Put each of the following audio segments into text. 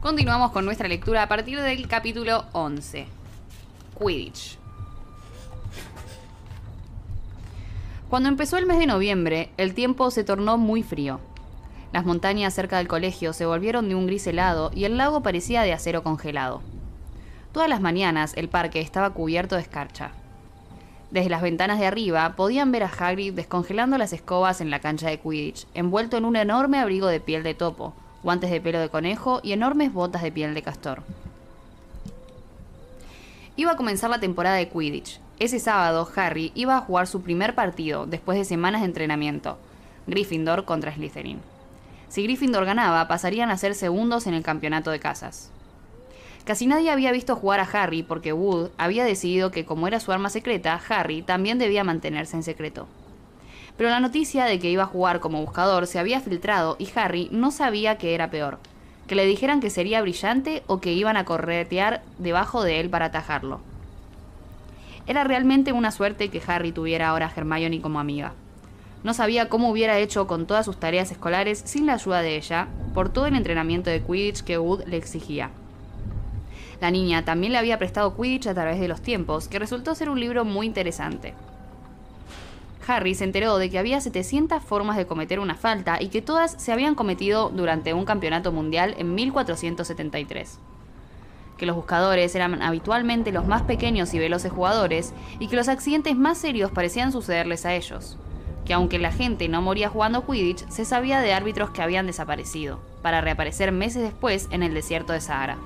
Continuamos con nuestra lectura a partir del capítulo 11. Quidditch. Cuando empezó el mes de noviembre, el tiempo se tornó muy frío. Las montañas cerca del colegio se volvieron de un gris helado y el lago parecía de acero congelado. Todas las mañanas el parque estaba cubierto de escarcha. Desde las ventanas de arriba podían ver a Hagrid descongelando las escobas en la cancha de Quidditch, envuelto en un enorme abrigo de piel de topo, guantes de pelo de conejo y enormes botas de piel de castor. Iba a comenzar la temporada de Quidditch. Ese sábado, Harry iba a jugar su primer partido después de semanas de entrenamiento, Gryffindor contra Slytherin. Si Gryffindor ganaba, pasarían a ser segundos en el campeonato de casas. Casi nadie había visto jugar a Harry porque Wood había decidido que, como era su arma secreta, Harry también debía mantenerse en secreto. Pero la noticia de que iba a jugar como buscador se había filtrado y Harry no sabía qué era peor, que le dijeran que sería brillante o que iban a corretear debajo de él para atajarlo. Era realmente una suerte que Harry tuviera ahora a Hermione como amiga. No sabía cómo hubiera hecho con todas sus tareas escolares sin la ayuda de ella, por todo el entrenamiento de Quidditch que Wood le exigía. La niña también le había prestado Quidditch a través de los tiempos, que resultó ser un libro muy interesante. Harry se enteró de que había 700 formas de cometer una falta y que todas se habían cometido durante un campeonato mundial en 1473. Que los buscadores eran habitualmente los más pequeños y veloces jugadores y que los accidentes más serios parecían sucederles a ellos. Que aunque la gente no moría jugando Quidditch, se sabía de árbitros que habían desaparecido, para reaparecer meses después en el desierto de Sahara.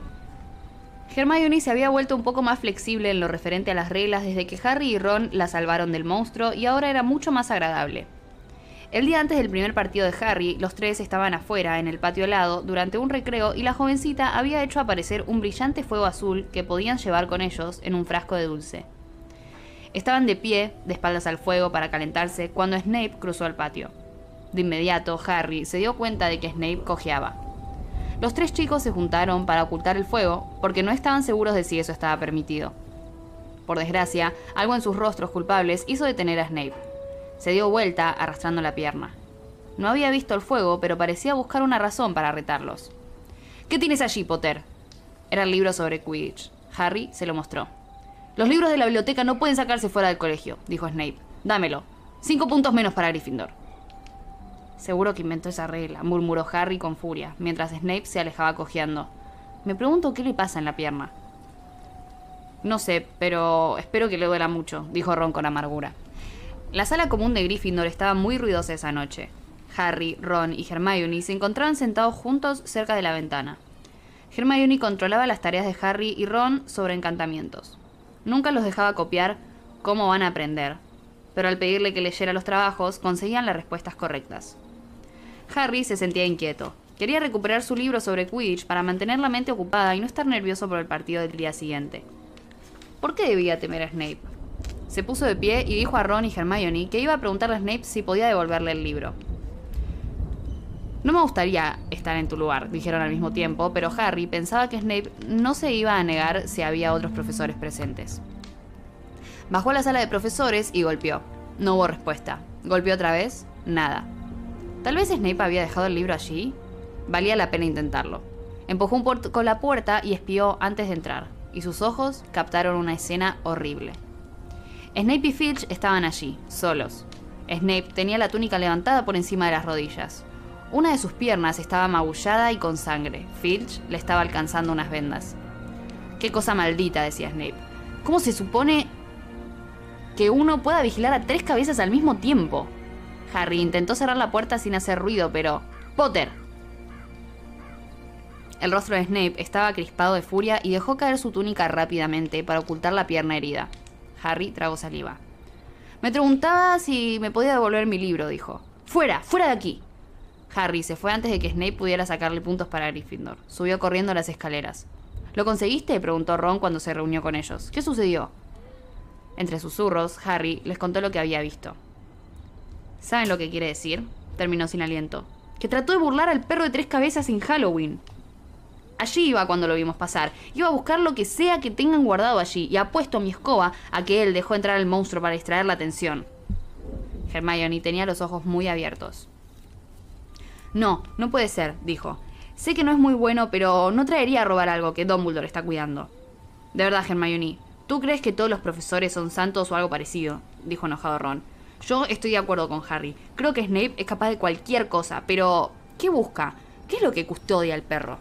Hermione se había vuelto un poco más flexible en lo referente a las reglas desde que Harry y Ron la salvaron del monstruo y ahora era mucho más agradable. El día antes del primer partido de Harry, los tres estaban afuera, en el patio helado, durante un recreo y la jovencita había hecho aparecer un brillante fuego azul que podían llevar con ellos en un frasco de dulce. Estaban de pie, de espaldas al fuego para calentarse, cuando Snape cruzó el patio. De inmediato, Harry se dio cuenta de que Snape cojeaba. Los tres chicos se juntaron para ocultar el fuego, porque no estaban seguros de si eso estaba permitido. Por desgracia, algo en sus rostros culpables hizo detener a Snape. Se dio vuelta, arrastrando la pierna. No había visto el fuego, pero parecía buscar una razón para retarlos. ¿Qué tienes allí, Potter? Era el libro sobre Quidditch. Harry se lo mostró. Los libros de la biblioteca no pueden sacarse fuera del colegio, dijo Snape. Dámelo. 5 puntos menos para Gryffindor. Seguro que inventó esa regla, murmuró Harry con furia, mientras Snape se alejaba cojeando. Me pregunto qué le pasa en la pierna. No sé, pero espero que le duela mucho, dijo Ron con amargura. La sala común de Gryffindor estaba muy ruidosa esa noche. Harry, Ron y Hermione se encontraban sentados juntos cerca de la ventana. Hermione controlaba las tareas de Harry y Ron sobre encantamientos. Nunca los dejaba copiar cómo van a aprender, pero al pedirle que leyera los trabajos conseguían las respuestas correctas. Harry se sentía inquieto. Quería recuperar su libro sobre Quidditch para mantener la mente ocupada y no estar nervioso por el partido del día siguiente. ¿Por qué debía temer a Snape? Se puso de pie y dijo a Ron y Hermione que iba a preguntarle a Snape si podía devolverle el libro. No me gustaría estar en tu lugar, dijeron al mismo tiempo, pero Harry pensaba que Snape no se iba a negar si había otros profesores presentes. Bajó a la sala de profesores y golpeó. No hubo respuesta. Golpeó otra vez. Nada. Tal vez Snape había dejado el libro allí. Valía la pena intentarlo. Empujó un poco la puerta y espió antes de entrar, y sus ojos captaron una escena horrible. Snape y Filch estaban allí, solos. Snape tenía la túnica levantada por encima de las rodillas. Una de sus piernas estaba magullada y con sangre. Filch le estaba alcanzando unas vendas. «Qué cosa maldita», decía Snape. «¿Cómo se supone que uno pueda vigilar a 3 cabezas al mismo tiempo?» Harry intentó cerrar la puerta sin hacer ruido, pero... ¡Potter! El rostro de Snape estaba crispado de furia y dejó caer su túnica rápidamente para ocultar la pierna herida. Harry tragó saliva. «Me preguntaba si me podía devolver mi libro», dijo. «¡Fuera! ¡Fuera de aquí!» Harry se fue antes de que Snape pudiera sacarle puntos para Gryffindor. Subió corriendo las escaleras. «¿Lo conseguiste?», preguntó Ron cuando se reunió con ellos. «¿Qué sucedió?». Entre susurros, Harry les contó lo que había visto. ¿Saben lo que quiere decir?, terminó sin aliento. «Que trató de burlar al perro de 3 cabezas en Halloween. Allí iba cuando lo vimos pasar. Iba a buscar lo que sea que tengan guardado allí y apuesto mi escoba a que él dejó entrar al monstruo para distraer la atención». Hermione tenía los ojos muy abiertos. «No, no puede ser», dijo. Sé que no es muy bueno, pero no traería a robar algo que Dumbledore está cuidando. De verdad, Hermione, ¿tú crees que todos los profesores son santos o algo parecido?, dijo enojado Ron. Yo estoy de acuerdo con Harry. Creo que Snape es capaz de cualquier cosa, pero ¿qué busca? ¿Qué es lo que custodia al perro?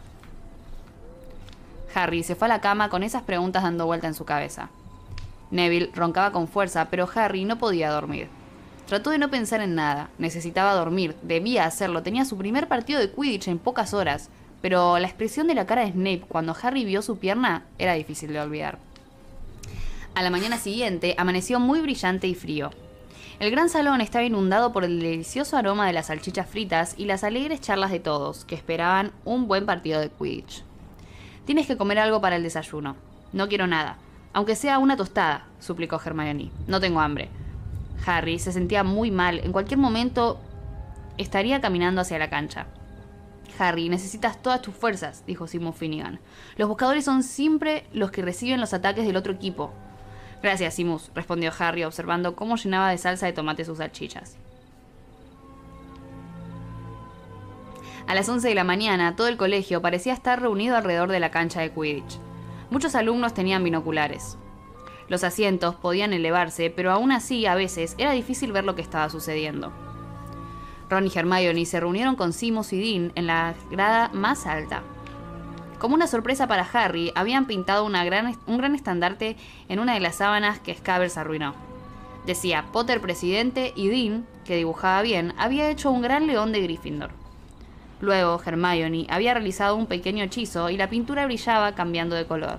Harry se fue a la cama con esas preguntas dando vuelta en su cabeza. Neville roncaba con fuerza, pero Harry no podía dormir. Trató de no pensar en nada. Necesitaba dormir, debía hacerlo, tenía su primer partido de Quidditch en pocas horas, pero la expresión de la cara de Snape cuando Harry vio su pierna era difícil de olvidar. A la mañana siguiente amaneció muy brillante y frío. El gran salón estaba inundado por el delicioso aroma de las salchichas fritas y las alegres charlas de todos, que esperaban un buen partido de Quidditch. Tienes que comer algo para el desayuno. No quiero nada. Aunque sea una tostada, suplicó Hermione. No tengo hambre. Harry se sentía muy mal. En cualquier momento estaría caminando hacia la cancha. Harry, necesitas todas tus fuerzas, dijo Seamus Finnegan. Los buscadores son siempre los que reciben los ataques del otro equipo. Gracias, Seamus, respondió Harry, observando cómo llenaba de salsa de tomate sus salchichas. A las 11 de la mañana, todo el colegio parecía estar reunido alrededor de la cancha de Quidditch. Muchos alumnos tenían binoculares. Los asientos podían elevarse, pero aún así, a veces, era difícil ver lo que estaba sucediendo. Ron y Hermione se reunieron con Seamus y Dean en la grada más alta. Como una sorpresa para Harry, habían pintado un gran estandarte en una de las sábanas que Scabbers arruinó. Decía Potter presidente y Dean, que dibujaba bien, había hecho un gran león de Gryffindor. Luego, Hermione había realizado un pequeño hechizo y la pintura brillaba cambiando de color.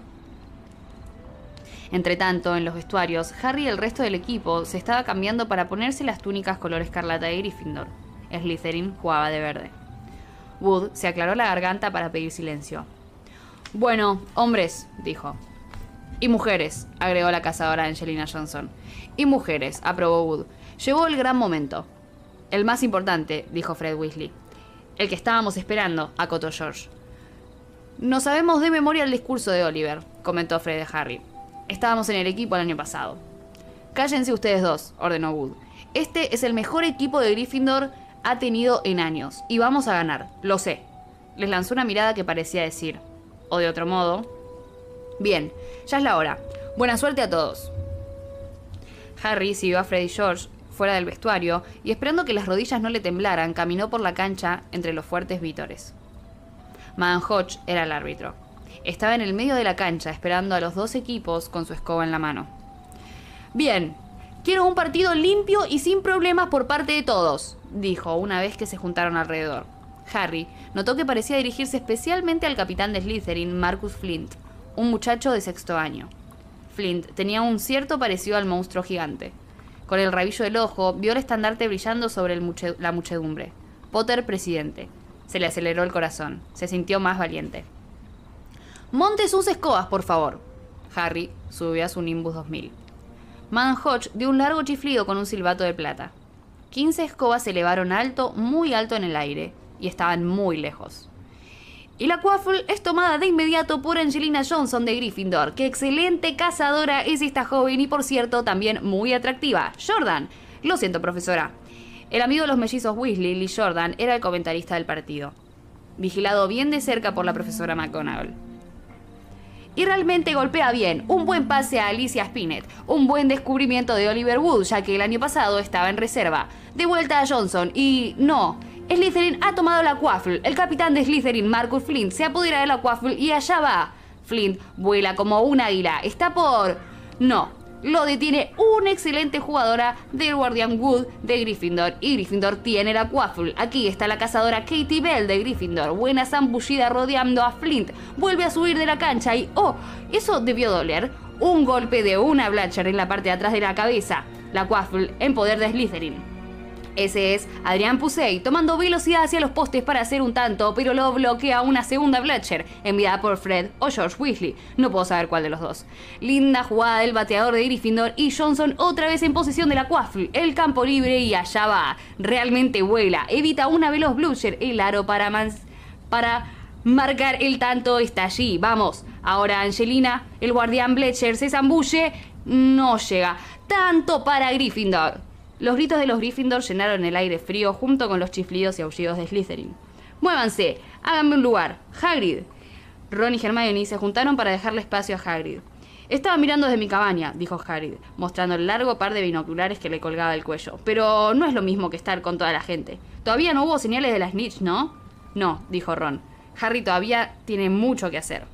Entretanto, en los vestuarios, Harry y el resto del equipo se estaba cambiando para ponerse las túnicas color escarlata de Gryffindor. Slytherin jugaba de verde. Wood se aclaró la garganta para pedir silencio. Bueno, hombres, dijo. Y mujeres, agregó la cazadora Angelina Johnson. Y mujeres, aprobó Wood. Llegó el gran momento. El más importante, dijo Fred Weasley. El que estábamos esperando, acotó George. No sabemos de memoria el discurso de Oliver, comentó Fred de Harry. Estábamos en el equipo el año pasado. Cállense ustedes dos, ordenó Wood. Este es el mejor equipo de Gryffindor ha tenido en años, y vamos a ganar, lo sé. Les lanzó una mirada que parecía decir, o de otro modo, bien, ya es la hora. Buena suerte a todos. Harry siguió a Fred y George fuera del vestuario y esperando que las rodillas no le temblaran, caminó por la cancha entre los fuertes vítores. Madame Hodge era el árbitro. Estaba en el medio de la cancha esperando a los dos equipos con su escoba en la mano. Bien, quiero un partido limpio y sin problemas por parte de todos, dijo una vez que se juntaron alrededor. Harry notó que parecía dirigirse especialmente al capitán de Slytherin, Marcus Flint, un muchacho de sexto año. Flint tenía un cierto parecido al monstruo gigante. Con el rabillo del ojo, vio el estandarte brillando sobre la muchedumbre. Potter presidente. Se le aceleró el corazón. Se sintió más valiente. «Monte sus escobas, por favor». Harry subió a su Nimbus 2000. Madame Hodge dio un largo chiflido con un silbato de plata. 15 escobas se elevaron alto, muy alto en el aire, y estaban muy lejos. Y la Quaffle es tomada de inmediato por Angelina Johnson de Gryffindor. ¡Qué excelente cazadora es esta joven y, por cierto, también muy atractiva! ¡Jordan! Lo siento, profesora. El amigo de los mellizos Weasley, Lee Jordan, era el comentarista del partido, vigilado bien de cerca por la profesora McGonagall. Y realmente golpea bien. Un buen pase a Alicia Spinnet. Un buen descubrimiento de Oliver Wood, ya que el año pasado estaba en reserva. De vuelta a Johnson y... no... Slytherin ha tomado la Quaffle. El capitán de Slytherin, Marcus Flint, se apodera de la Quaffle y allá va. Flint vuela como un águila. Está por... no. Lo detiene una excelente jugadora del Guardián Wood de Gryffindor. Y Gryffindor tiene la Quaffle. Aquí está la cazadora Katie Bell de Gryffindor. Buena zambullida rodeando a Flint. Vuelve a subir de la cancha y... ¡oh! Eso debió doler. Un golpe de una Blatcher en la parte de atrás de la cabeza. La Quaffle en poder de Slytherin. Ese es Adrián Pusey, tomando velocidad hacia los postes para hacer un tanto, pero lo bloquea una segunda Blatcher, enviada por Fred o George Weasley. No puedo saber cuál de los dos. Linda jugada del bateador de Gryffindor y Johnson otra vez en posesión de la Quaffle. El campo libre y allá va. Realmente vuela. Evita una veloz Blucher. El aro para marcar el tanto está allí. Vamos. Ahora Angelina, el guardián Bletcher se zambulle. No llega. Tanto para Gryffindor. Los gritos de los Gryffindor llenaron el aire frío junto con los chiflidos y aullidos de Slytherin. ¡Muévanse! ¡Háganme un lugar! ¡Hagrid! Ron y Hermione se juntaron para dejarle espacio a Hagrid. Estaba mirando desde mi cabaña, dijo Hagrid, mostrando el largo par de binoculares que le colgaba del cuello. Pero no es lo mismo que estar con toda la gente. Todavía no hubo señales de la snitch, ¿no? No, dijo Ron. Harry todavía tiene mucho que hacer.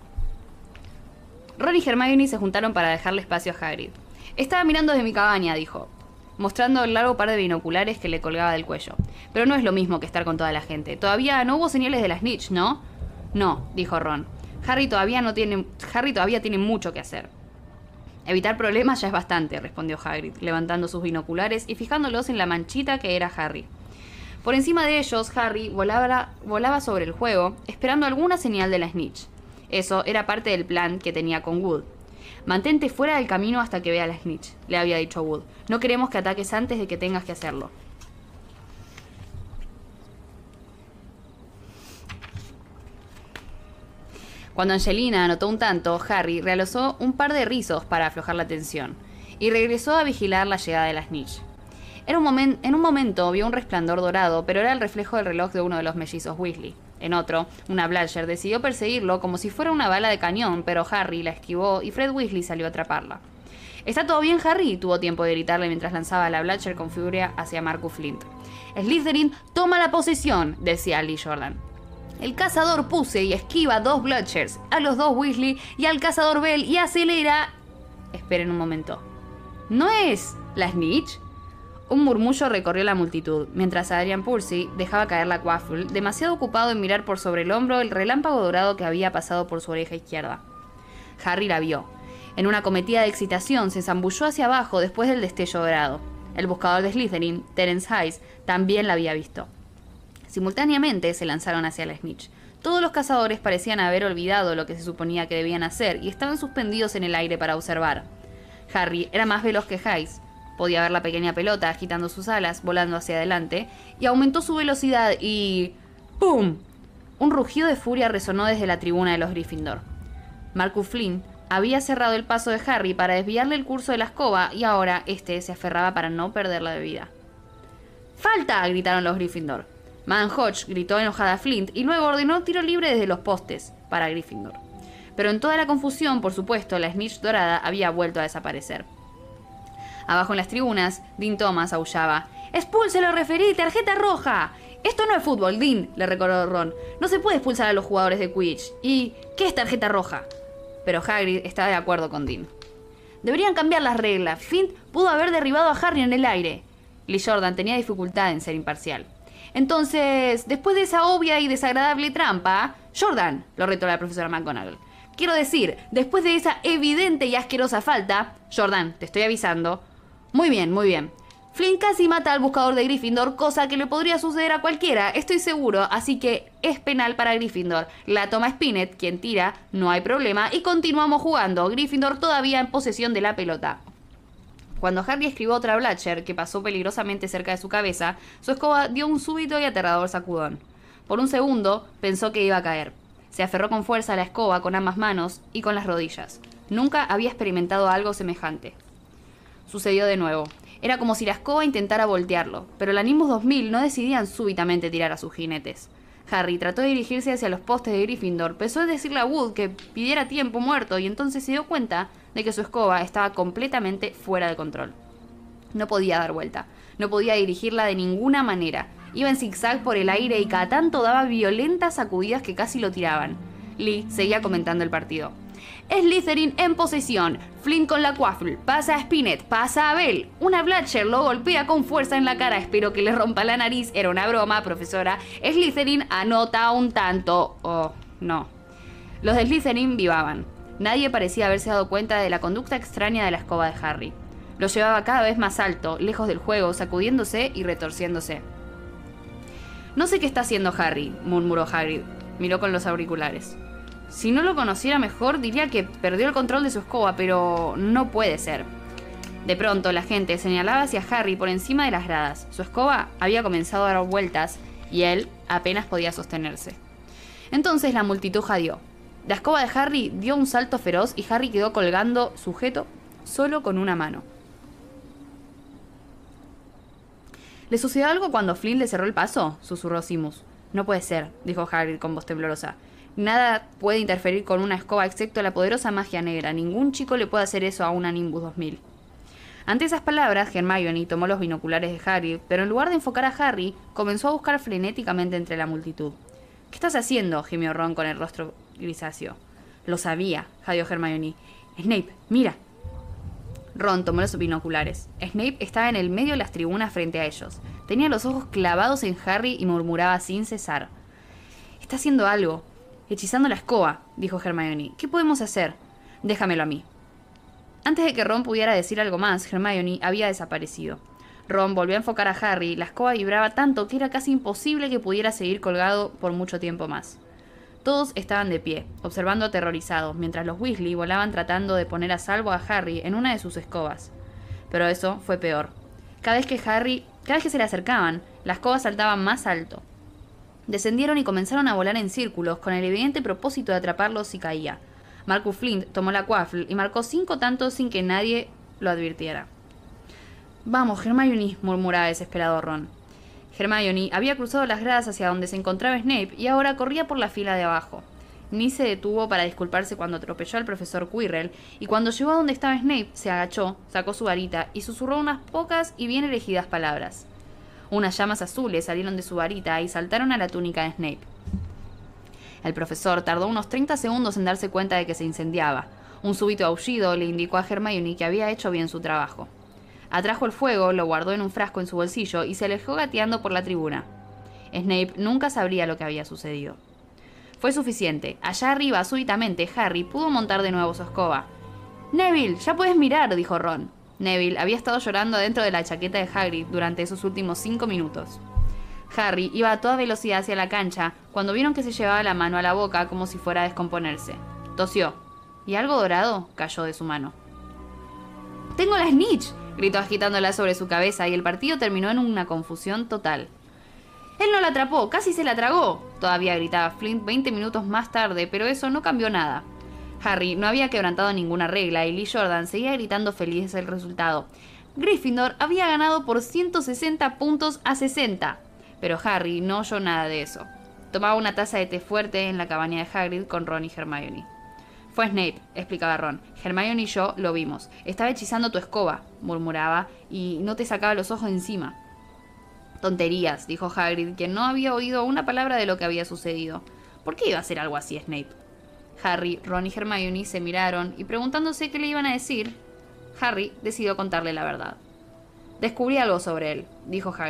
Ron y Hermione se juntaron para dejarle espacio a Hagrid. Estaba mirando desde mi cabaña, dijo, mostrando el largo par de binoculares que le colgaba del cuello. Pero no es lo mismo que estar con toda la gente. Todavía no hubo señales de la snitch, ¿no? No, dijo Ron. Harry todavía tiene mucho que hacer. Evitar problemas ya es bastante, respondió Hagrid, levantando sus binoculares y fijándolos en la manchita que era Harry. Por encima de ellos, Harry volaba sobre el juego, esperando alguna señal de la snitch. Eso era parte del plan que tenía con Wood. Mantente fuera del camino hasta que vea la snitch, le había dicho Wood. No queremos que ataques antes de que tengas que hacerlo. Cuando Angelina anotó un tanto, Harry realizó un par de rizos para aflojar la tensión y regresó a vigilar la llegada de la snitch. En un momento vio un resplandor dorado, pero era el reflejo del reloj de uno de los mellizos Weasley. En otro, una Blatcher decidió perseguirlo como si fuera una bala de cañón, pero Harry la esquivó y Fred Weasley salió a atraparla. ¿Está todo bien, Harry?, tuvo tiempo de gritarle mientras lanzaba la Blatcher con furia hacia Marcus Flint. Slytherin toma la posesión, decía Lee Jordan. El cazador puse y esquiva 2 Blatchers, a los 2 Weasley y al cazador Bell y acelera... Esperen un momento. ¿No es la snitch? Un murmullo recorrió la multitud, mientras Adrian Percy dejaba caer la quaffle, demasiado ocupado en mirar por sobre el hombro el relámpago dorado que había pasado por su oreja izquierda. Harry la vio. En una cometida de excitación se zambulló hacia abajo después del destello dorado. El buscador de Slytherin, Terence Hayes, también la había visto. Simultáneamente se lanzaron hacia la snitch. Todos los cazadores parecían haber olvidado lo que se suponía que debían hacer y estaban suspendidos en el aire para observar. Harry era más veloz que Hayes. Podía ver la pequeña pelota agitando sus alas, volando hacia adelante, y aumentó su velocidad y... ¡pum! Un rugido de furia resonó desde la tribuna de los Gryffindor. Marcus Flint había cerrado el paso de Harry para desviarle el curso de la escoba y ahora este se aferraba para no perderla de vida. ¡Falta!, gritaron los Gryffindor. Madame Hodge gritó enojada a Flint y luego ordenó tiro libre desde los postes para Gryffindor. Pero en toda la confusión, por supuesto, la snitch dorada había vuelto a desaparecer. Abajo en las tribunas, Dean Thomas aullaba. ¡Expúlselo, referí! ¡Tarjeta roja! Esto no es fútbol, Dean, le recordó Ron. No se puede expulsar a los jugadores de Quidditch. ¿Y qué es tarjeta roja? Pero Hagrid estaba de acuerdo con Dean. Deberían cambiar las reglas. Flint pudo haber derribado a Harry en el aire. Lee Jordan tenía dificultad en ser imparcial. Entonces, después de esa obvia y desagradable trampa... Jordan, lo retó la profesora McGonagall. Quiero decir, después de esa evidente y asquerosa falta... Jordan, te estoy avisando. Muy bien, muy bien. Flint casi mata al buscador de Gryffindor, cosa que le podría suceder a cualquiera, estoy seguro, así que es penal para Gryffindor. La toma Spinnet, quien tira, no hay problema, y continuamos jugando. Gryffindor todavía en posesión de la pelota. Cuando Harry esquivó otra Blatcher, que pasó peligrosamente cerca de su cabeza, su escoba dio un súbito y aterrador sacudón. Por un segundo, pensó que iba a caer. Se aferró con fuerza a la escoba con ambas manos y con las rodillas. Nunca había experimentado algo semejante. Sucedió de nuevo. Era como si la escoba intentara voltearlo, pero la Nimbus 2000 no decidían súbitamente tirar a sus jinetes. Harry trató de dirigirse hacia los postes de Gryffindor, pensó en decirle a Wood que pidiera tiempo muerto y entonces se dio cuenta de que su escoba estaba completamente fuera de control. No podía dar vuelta, no podía dirigirla de ninguna manera. Iba en zigzag por el aire y cada tanto daba violentas sacudidas que casi lo tiraban. Lee seguía comentando el partido. Slytherin en posesión. Flint con la quaffle. Pasa a Spinnet. Pasa a Bell. Una Blatcher lo golpea con fuerza en la cara. Espero que le rompa la nariz. Era una broma, profesora. Slytherin anota un tanto. Oh, no. Los de Slytherin vivaban. Nadie parecía haberse dado cuenta de la conducta extraña de la escoba de Harry. Lo llevaba cada vez más alto, lejos del juego, sacudiéndose y retorciéndose. No sé qué está haciendo Harry, murmuró Hagrid. Miró con los auriculares. Si no lo conociera mejor, diría que perdió el control de su escoba, pero no puede ser. De pronto, la gente señalaba hacia Harry por encima de las gradas. Su escoba había comenzado a dar vueltas y él apenas podía sostenerse. Entonces la multitud jadeó. La escoba de Harry dio un salto feroz y Harry quedó colgando, sujeto, solo con una mano. ¿Le sucedió algo cuando Flint le cerró el paso?, susurró Simus. No puede ser, dijo Hagrid con voz temblorosa. Nada puede interferir con una escoba excepto la poderosa magia negra. Ningún chico le puede hacer eso a una Nimbus 2000. Ante esas palabras, Hermione tomó los binoculares de Harry, pero en lugar de enfocar a Harry, comenzó a buscar frenéticamente entre la multitud. ¿Qué estás haciendo?, gimió Ron con el rostro grisáceo. Lo sabía, jadeó Hermione. Snape, mira. Ron tomó los binoculares. Snape estaba en el medio de las tribunas frente a ellos. Tenía los ojos clavados en Harry y murmuraba sin cesar. Está haciendo algo. Hechizando la escoba, dijo Hermione. ¿Qué podemos hacer? Déjamelo a mí. Antes de que Ron pudiera decir algo más, Hermione había desaparecido. Ron volvió a enfocar a Harry. La escoba vibraba tanto que era casi imposible que pudiera seguir colgado por mucho tiempo más. Todos estaban de pie, observando aterrorizados, mientras los Weasley volaban tratando de poner a salvo a Harry en una de sus escobas. Pero eso fue peor. Cada vez que se le acercaban, la escoba saltaba más alto. Descendieron y comenzaron a volar en círculos, con el evidente propósito de atraparlos si caía. Marcus Flint tomó la quaffle y marcó 5 tantos sin que nadie lo advirtiera. «Vamos, Hermione», murmuraba desesperado Ron. Hermione había cruzado las gradas hacia donde se encontraba Snape y ahora corría por la fila de abajo. Ni se detuvo para disculparse cuando atropelló al profesor Quirrell, y cuando llegó a donde estaba Snape, se agachó, sacó su varita y susurró unas pocas y bien elegidas palabras. Unas llamas azules salieron de su varita y saltaron a la túnica de Snape. El profesor tardó unos 30 segundos en darse cuenta de que se incendiaba. Un súbito aullido le indicó a Hermione que había hecho bien su trabajo. Atrajo el fuego, lo guardó en un frasco en su bolsillo y se alejó gateando por la tribuna. Snape nunca sabría lo que había sucedido. Fue suficiente. Allá arriba, súbitamente, Harry pudo montar de nuevo su escoba. «Neville, ya puedes mirar», dijo Ron. Neville había estado llorando dentro de la chaqueta de Hagrid durante esos últimos 5 minutos. Harry iba a toda velocidad hacia la cancha cuando vieron que se llevaba la mano a la boca como si fuera a descomponerse. Tosió, y algo dorado cayó de su mano. «¡Tengo la snitch!», gritó agitándola sobre su cabeza, y el partido terminó en una confusión total. «¡Él no la atrapó! ¡Casi se la tragó!», todavía gritaba Flint 20 minutos más tarde, pero eso no cambió nada. Harry no había quebrantado ninguna regla y Lee Jordan seguía gritando feliz el resultado. Gryffindor había ganado por 160 puntos a 60. Pero Harry no oyó nada de eso. Tomaba una taza de té fuerte en la cabaña de Hagrid con Ron y Hermione. «Fue Snape», explicaba Ron. «Hermione y yo lo vimos. Estaba hechizando tu escoba», murmuraba, «y no te sacaba los ojos de encima». «Tonterías», dijo Hagrid, quien no había oído una palabra de lo que había sucedido. ¿Por qué iba a hacer algo así Snape? Harry, Ron y Hermione se miraron y preguntándose qué le iban a decir, Harry decidió contarle la verdad. «Descubrí algo sobre él», dijo a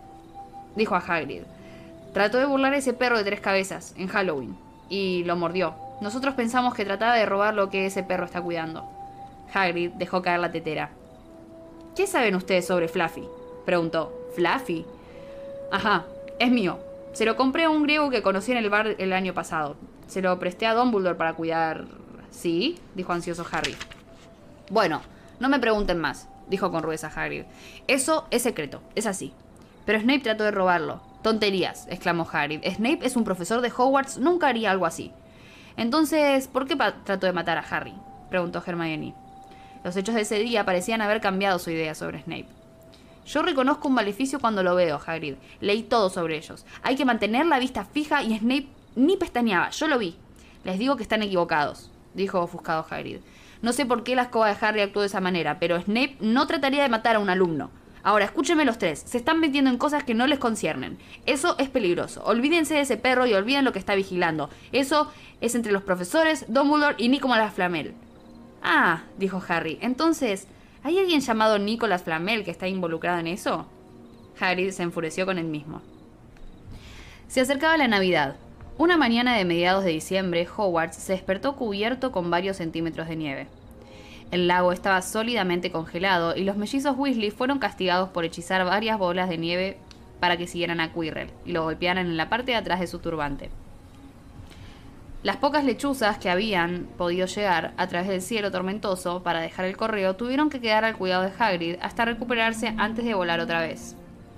Hagrid. «Trató de burlar a ese perro de 3 cabezas en Halloween y lo mordió. Nosotros pensamos que trataba de robar lo que ese perro está cuidando». Hagrid dejó caer la tetera. «¿Qué saben ustedes sobre Fluffy?», preguntó. «¿Fluffy?». «Ajá, es mío. Se lo compré a un griego que conocí en el bar el año pasado. Se lo presté a Dumbledore para cuidar». «¿Sí?», dijo ansioso Harry. «Bueno, no me pregunten más», dijo con rudeza Hagrid. «Eso es secreto, es así». «Pero Snape trató de robarlo». «Tonterías», exclamó Hagrid. «Snape es un profesor de Hogwarts, nunca haría algo así». «Entonces, ¿por qué trató de matar a Harry?», preguntó Hermione. Los hechos de ese día parecían haber cambiado su idea sobre Snape. «Yo reconozco un maleficio cuando lo veo, Hagrid. Leí todo sobre ellos. Hay que mantener la vista fija y Snape ni pestañeaba. Yo lo vi. Les digo que están equivocados», dijo ofuscado Hagrid. «No sé por qué la escoba de Harry actuó de esa manera, pero Snape no trataría de matar a un alumno. Ahora, escúchenme los 3. Se están metiendo en cosas que no les conciernen. Eso es peligroso. Olvídense de ese perro y olviden lo que está vigilando. Eso es entre los profesores, Dumbledore y Nicolas Flamel». «Ah», dijo Harry. «Entonces, ¿hay alguien llamado Nicolas Flamel que está involucrado en eso?». Hagrid se enfureció con él mismo. Se acercaba la Navidad. Una mañana de mediados de diciembre, Hogwarts se despertó cubierto con varios centímetros de nieve. El lago estaba sólidamente congelado y los mellizos Weasley fueron castigados por hechizar varias bolas de nieve para que siguieran a Quirrell y lo golpearan en la parte de atrás de su turbante. Las pocas lechuzas que habían podido llegar a través del cielo tormentoso para dejar el correo tuvieron que quedar al cuidado de Hagrid hasta recuperarse antes de volar otra vez.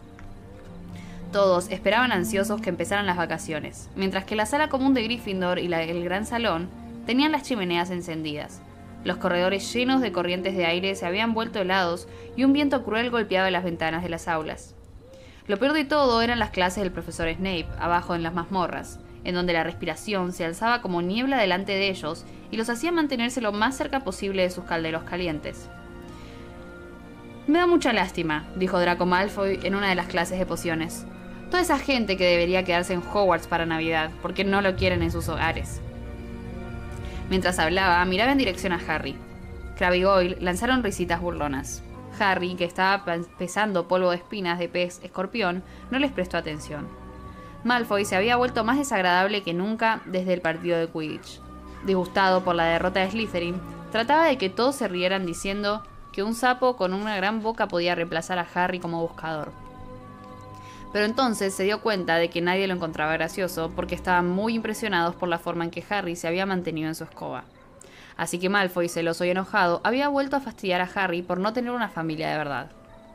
Todos esperaban ansiosos que empezaran las vacaciones, mientras que la sala común de Gryffindor y el gran salón tenían las chimeneas encendidas. Los corredores llenos de corrientes de aire se habían vuelto helados y un viento cruel golpeaba las ventanas de las aulas. Lo peor de todo eran las clases del profesor Snape, abajo en las mazmorras, en donde la respiración se alzaba como niebla delante de ellos y los hacía mantenerse lo más cerca posible de sus calderos calientes. «Me da mucha lástima», dijo Draco Malfoy en una de las clases de pociones. «Toda esa gente que debería quedarse en Hogwarts para Navidad, porque no lo quieren en sus hogares». Mientras hablaba, miraba en dirección a Harry. Crabbe y Goyle lanzaron risitas burlonas. Harry, que estaba pesando polvo de espinas de pez escorpión, no les prestó atención. Malfoy se había vuelto más desagradable que nunca desde el partido de Quidditch. Disgustado por la derrota de Slytherin, trataba de que todos se rieran diciendo que un sapo con una gran boca podía reemplazar a Harry como buscador. Pero entonces se dio cuenta de que nadie lo encontraba gracioso porque estaban muy impresionados por la forma en que Harry se había mantenido en su escoba. Así que Malfoy, celoso y enojado, había vuelto a fastidiar a Harry por no tener una familia de verdad.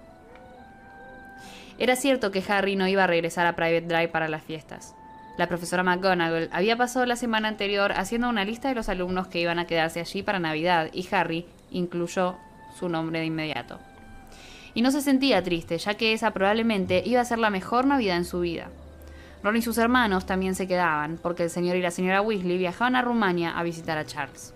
Era cierto que Harry no iba a regresar a Private Drive para las fiestas. La profesora McGonagall había pasado la semana anterior haciendo una lista de los alumnos que iban a quedarse allí para Navidad y Harry incluyó su nombre de inmediato. Y no se sentía triste, ya que esa probablemente iba a ser la mejor Navidad en su vida. Ron y sus hermanos también se quedaban, porque el señor y la señora Weasley viajaban a Rumania a visitar a Charles.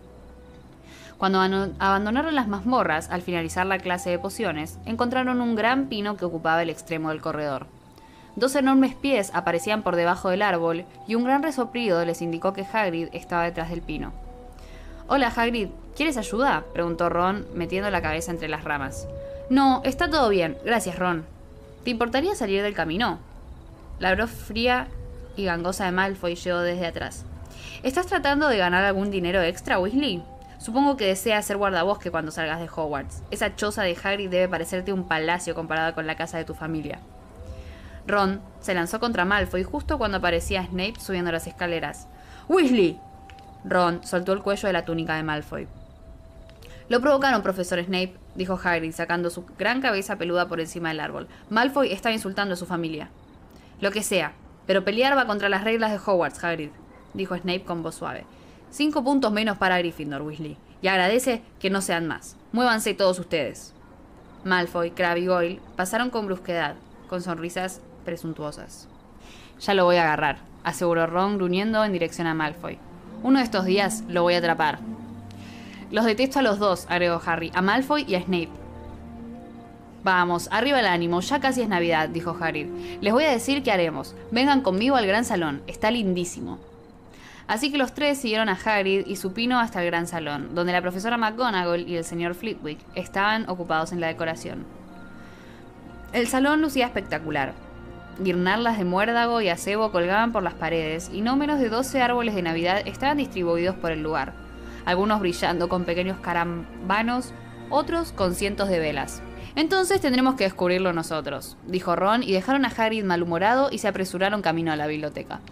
Cuando abandonaron las mazmorras al finalizar la clase de pociones, encontraron un gran pino que ocupaba el extremo del corredor. Dos enormes pies aparecían por debajo del árbol y un gran resoplido les indicó que Hagrid estaba detrás del pino. «Hola, Hagrid, ¿quieres ayuda?», preguntó Ron, metiendo la cabeza entre las ramas. «No, está todo bien, gracias, Ron. ¿Te importaría salir del camino?». La voz fría y gangosa de Malfoy llegó desde atrás. «¿Estás tratando de ganar algún dinero extra, Weasley? Supongo que deseas ser guardabosque cuando salgas de Hogwarts. Esa choza de Hagrid debe parecerte un palacio comparada con la casa de tu familia». Ron se lanzó contra Malfoy justo cuando aparecía Snape subiendo las escaleras. «¡Weasley!». Ron soltó el cuello de la túnica de Malfoy. «Lo provocaron, profesor Snape», dijo Hagrid, sacando su gran cabeza peluda por encima del árbol. «Malfoy estaba insultando a su familia». «Lo que sea, pero pelear va contra las reglas de Hogwarts, Hagrid», dijo Snape con voz suave. 5 puntos menos para Gryffindor, Weasley, y agradece que no sean más. Muévanse todos ustedes». Malfoy, Crabbe y Goyle pasaron con brusquedad, con sonrisas presuntuosas. «Ya lo voy a agarrar», aseguró Ron gruñendo en dirección a Malfoy. «Uno de estos días lo voy a atrapar». «Los detesto a los dos», agregó Harry, «a Malfoy y a Snape». «Vamos, arriba el ánimo, ya casi es Navidad», dijo Hagrid. «Les voy a decir qué haremos. Vengan conmigo al gran salón, está lindísimo». Así que los tres siguieron a Hagrid y su pino hasta el gran salón, donde la profesora McGonagall y el señor Flitwick estaban ocupados en la decoración. El salón lucía espectacular. Guirnaldas de muérdago y acebo colgaban por las paredes, y no menos de 12 árboles de Navidad estaban distribuidos por el lugar, algunos brillando con pequeños carambanos, otros con cientos de velas. «Entonces tendremos que descubrirlo nosotros», dijo Ron, y dejaron a Hagrid malhumorado y se apresuraron camino a la biblioteca.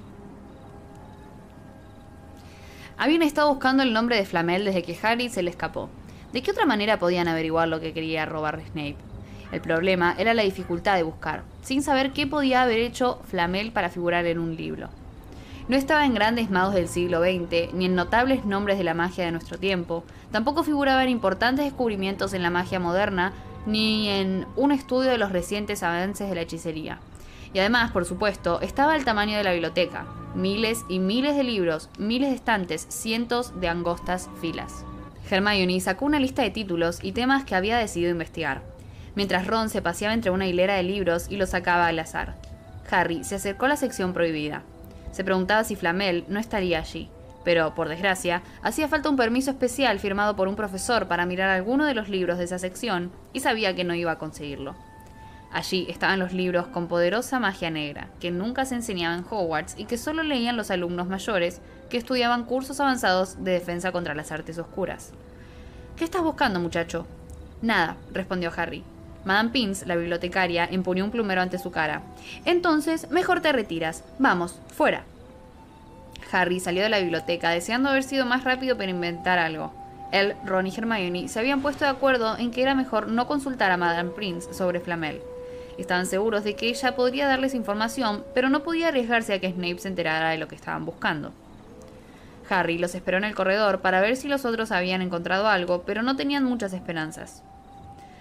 Habían estado buscando el nombre de Flamel desde que Hagrid se le escapó. ¿De qué otra manera podían averiguar lo que quería robar Snape? El problema era la dificultad de buscar, sin saber qué podía haber hecho Flamel para figurar en un libro. No estaba en grandes magos del siglo XX, ni en notables nombres de la magia de nuestro tiempo, tampoco figuraba en importantes descubrimientos en la magia moderna, ni en un estudio de los recientes avances de la hechicería. Y además, por supuesto, estaba el tamaño de la biblioteca. Miles y miles de libros, miles de estantes, cientos de angostas filas. Hermione sacó una lista de títulos y temas que había decidido investigar, mientras Ron se paseaba entre una hilera de libros y los sacaba al azar. Harry se acercó a la sección prohibida. Se preguntaba si Flamel no estaría allí, pero, por desgracia, hacía falta un permiso especial firmado por un profesor para mirar alguno de los libros de esa sección, y sabía que no iba a conseguirlo. Allí estaban los libros con poderosa magia negra, que nunca se enseñaban en Hogwarts y que solo leían los alumnos mayores que estudiaban cursos avanzados de defensa contra las artes oscuras. «¿Qué estás buscando, muchacho?» «Nada», respondió Harry. Madame Pince, la bibliotecaria, empuñó un plumero ante su cara. «Entonces, mejor te retiras. Vamos, fuera». Harry salió de la biblioteca deseando haber sido más rápido para inventar algo. Él, Ron y Hermione se habían puesto de acuerdo en que era mejor no consultar a Madame Pince sobre Flamel. Estaban seguros de que ella podría darles información, pero no podía arriesgarse a que Snape se enterara de lo que estaban buscando. Harry los esperó en el corredor para ver si los otros habían encontrado algo, pero no tenían muchas esperanzas.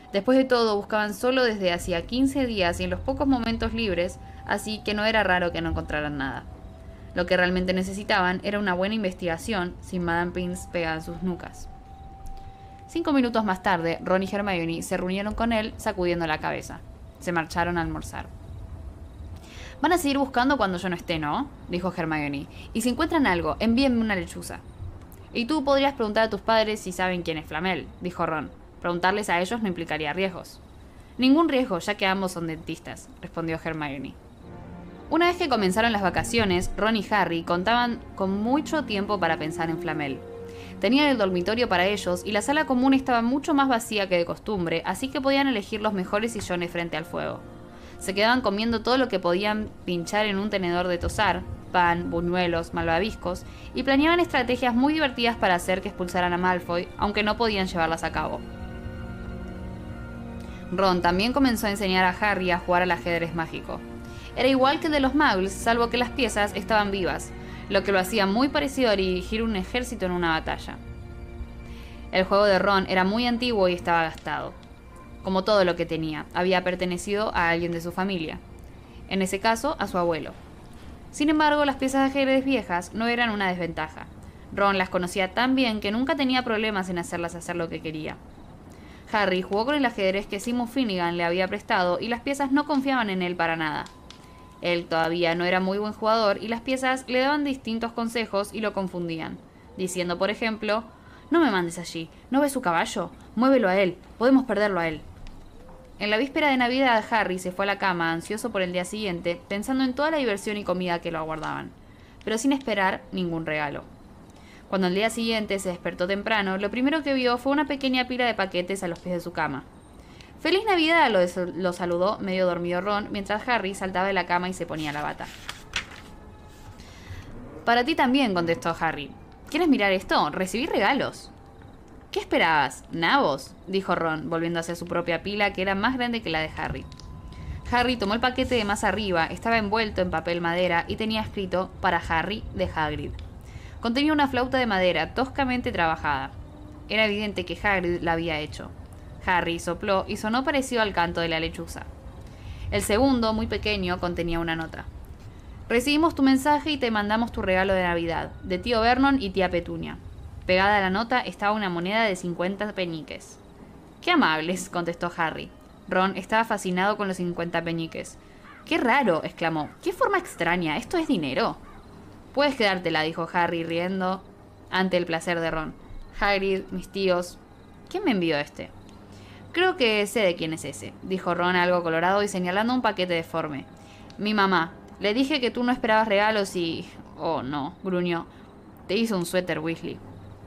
Después de todo, buscaban solo desde hacía 15 días y en los pocos momentos libres, así que no era raro que no encontraran nada. Lo que realmente necesitaban era una buena investigación sin Madame Pince pegada en sus nucas. 5 minutos más tarde, Ron y Hermione se reunieron con él sacudiendo la cabeza. Se marcharon a almorzar. «Van a seguir buscando cuando yo no esté, ¿no?», dijo Hermione. «Y si encuentran algo, envíenme una lechuza». «Y tú podrías preguntar a tus padres si saben quién es Flamel», dijo Ron. «Preguntarles a ellos no implicaría riesgos». «Ningún riesgo, ya que ambos son dentistas», respondió Hermione. Una vez que comenzaron las vacaciones, Ron y Harry contaban con mucho tiempo para pensar en Flamel. Tenían el dormitorio para ellos y la sala común estaba mucho más vacía que de costumbre, así que podían elegir los mejores sillones frente al fuego. Se quedaban comiendo todo lo que podían pinchar en un tenedor de tosar, pan, buñuelos, malvaviscos, y planeaban estrategias muy divertidas para hacer que expulsaran a Malfoy, aunque no podían llevarlas a cabo. Ron también comenzó a enseñar a Harry a jugar al ajedrez mágico. Era igual que el de los Muggles, salvo que las piezas estaban vivas, lo que lo hacía muy parecido a dirigir un ejército en una batalla. El juego de Ron era muy antiguo y estaba gastado. Como todo lo que tenía, había pertenecido a alguien de su familia. En ese caso, a su abuelo. Sin embargo, las piezas de ajedrez viejas no eran una desventaja. Ron las conocía tan bien que nunca tenía problemas en hacerlas hacer lo que quería. Harry jugó con el ajedrez que Seamus Finnegan le había prestado y las piezas no confiaban en él para nada. Él todavía no era muy buen jugador y las piezas le daban distintos consejos y lo confundían, diciendo, por ejemplo, «No me mandes allí, ¿no ves su caballo? Muévelo a él, podemos perderlo a él». En la víspera de Navidad, Harry se fue a la cama, ansioso por el día siguiente, pensando en toda la diversión y comida que lo aguardaban, pero sin esperar ningún regalo. Cuando al día siguiente se despertó temprano, lo primero que vio fue una pequeña pila de paquetes a los pies de su cama. «¡Feliz Navidad!», lo saludó medio dormido Ron, mientras Harry saltaba de la cama y se ponía la bata. «Para ti también», contestó Harry. «¿Quieres mirar esto? Recibí regalos». «¿Qué esperabas? ¿Nabos?», dijo Ron, volviendo hacia su propia pila, que era más grande que la de Harry. Harry tomó el paquete de más arriba, estaba envuelto en papel madera y tenía escrito «Para Harry, de Hagrid». Contenía una flauta de madera toscamente trabajada. Era evidente que Hagrid la había hecho. Harry sopló y sonó parecido al canto de la lechuza. El segundo, muy pequeño, contenía una nota. «Recibimos tu mensaje y te mandamos tu regalo de Navidad, de tío Vernon y tía Petunia». Pegada a la nota estaba una moneda de 50 peniques. «¡Qué amables!», contestó Harry. Ron estaba fascinado con los 50 peniques. «¡Qué raro!», exclamó. «¡Qué forma extraña! ¿Esto es dinero?». «Puedes quedártela», dijo Harry, riendo ante el placer de Ron. «Hagrid, mis tíos... ¿Quién me envió este?». «Creo que sé de quién es ese», dijo Ron algo colorado y señalando un paquete deforme. «Mi mamá. Le dije que tú no esperabas regalos y... Oh, no», gruñó. «Te hizo un suéter, Weasley».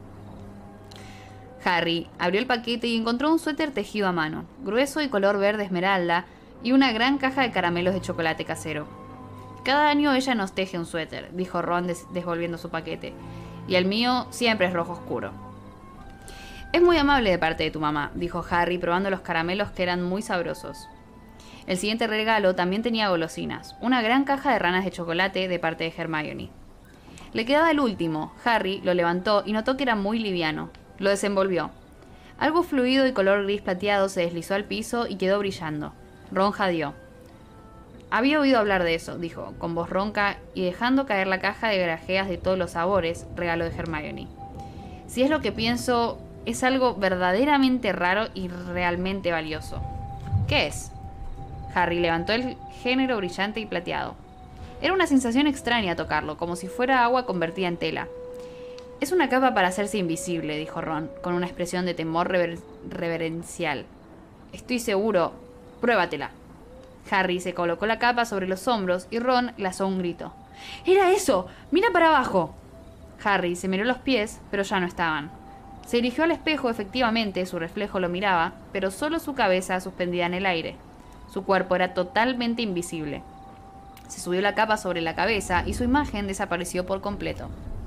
Harry abrió el paquete y encontró un suéter tejido a mano, grueso y color verde esmeralda, y una gran caja de caramelos de chocolate casero. «Cada año ella nos teje un suéter», dijo Ron devolviendo su paquete, «y el mío siempre es rojo oscuro». «Es muy amable de parte de tu mamá», dijo Harry, probando los caramelos que eran muy sabrosos. El siguiente regalo también tenía golosinas, una gran caja de ranas de chocolate de parte de Hermione. Le quedaba el último. Harry lo levantó y notó que era muy liviano. Lo desenvolvió. Algo fluido y color gris plateado se deslizó al piso y quedó brillando. Ron jadeó. «Había oído hablar de eso», dijo, con voz ronca y dejando caer la caja de grajeas de todos los sabores, regalo de Hermione. «Si es lo que pienso, es algo verdaderamente raro y realmente valioso». «¿Qué es?». Harry levantó el género brillante y plateado. Era una sensación extraña tocarlo, como si fuera agua convertida en tela. «Es una capa para hacerse invisible», dijo Ron, con una expresión de temor reverencial. «Estoy seguro. Pruébatela». Harry se colocó la capa sobre los hombros y Ron lanzó un grito. «¡Era eso! ¡Mira para abajo!». Harry se miró los pies, pero ya no estaban. Se dirigió al espejo, efectivamente, su reflejo lo miraba, pero solo su cabeza suspendida en el aire. Su cuerpo era totalmente invisible. Se subió la capa sobre la cabeza y su imagen desapareció por completo.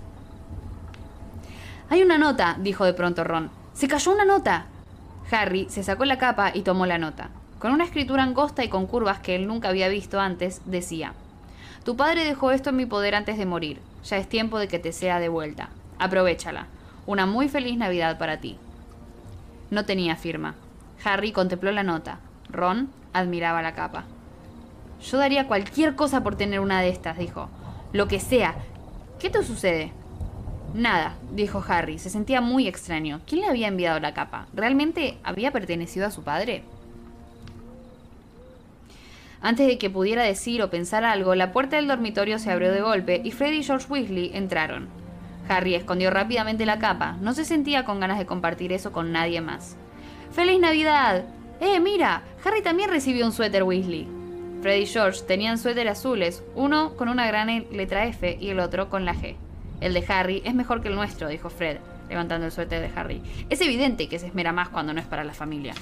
«Hay una nota», dijo de pronto Ron. «¡Se cayó una nota!». Harry se sacó la capa y tomó la nota. Con una escritura angosta y con curvas que él nunca había visto antes, decía: «Tu padre dejó esto en mi poder antes de morir. Ya es tiempo de que te sea devuelta. Aprovéchala. Una muy feliz Navidad para ti». No tenía firma. Harry contempló la nota. Ron admiraba la capa. Yo daría cualquier cosa por tener una de estas, dijo. Lo que sea. ¿Qué te sucede? Nada, dijo Harry. Se sentía muy extraño. ¿Quién le había enviado la capa? ¿Realmente había pertenecido a su padre? Antes de que pudiera decir o pensar algo, la puerta del dormitorio se abrió de golpe y Fred y George Weasley entraron. Harry escondió rápidamente la capa. No se sentía con ganas de compartir eso con nadie más. ¡Feliz Navidad! Mira! Harry también recibió un suéter Weasley. Fred y George tenían suéter azules, uno con una gran letra F y el otro con la G. El de Harry es mejor que el nuestro, dijo Fred, levantando el suéter de Harry. Es evidente que se esmera más cuando no es para la familia.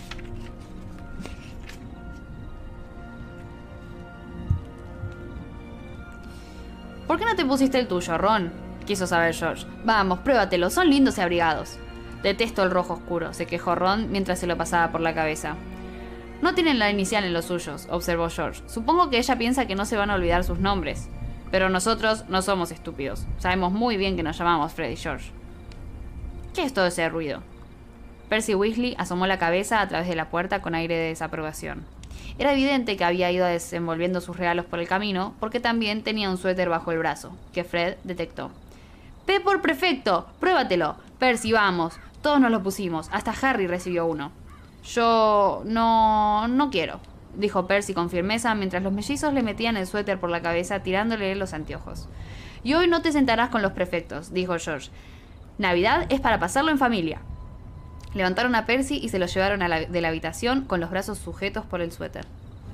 ¿Por qué no te pusiste el tuyo, Ron? Quiso saber George. Vamos, pruébatelo, son lindos y abrigados. Detesto el rojo oscuro, se quejó Ron mientras se lo pasaba por la cabeza. No tienen la inicial en los suyos, observó George. Supongo que ella piensa que no se van a olvidar sus nombres. Pero nosotros no somos estúpidos. Sabemos muy bien que nos llamamos Fred y George. ¿Qué es todo ese ruido? Percy Weasley asomó la cabeza a través de la puerta con aire de desaprobación. Era evidente que había ido desenvolviendo sus regalos por el camino, porque también tenía un suéter bajo el brazo, que Fred detectó. ¡P por prefecto! ¡Pruébatelo! Percy, vamos. Todos nos lo pusimos. Hasta Harry recibió uno. Yo... no quiero, dijo Percy con firmeza mientras los mellizos le metían el suéter por la cabeza tirándole los anteojos. Y hoy no te sentarás con los prefectos, dijo George. Navidad es para pasarlo en familia. Levantaron a Percy y se lo llevaron de la habitación con los brazos sujetos por el suéter.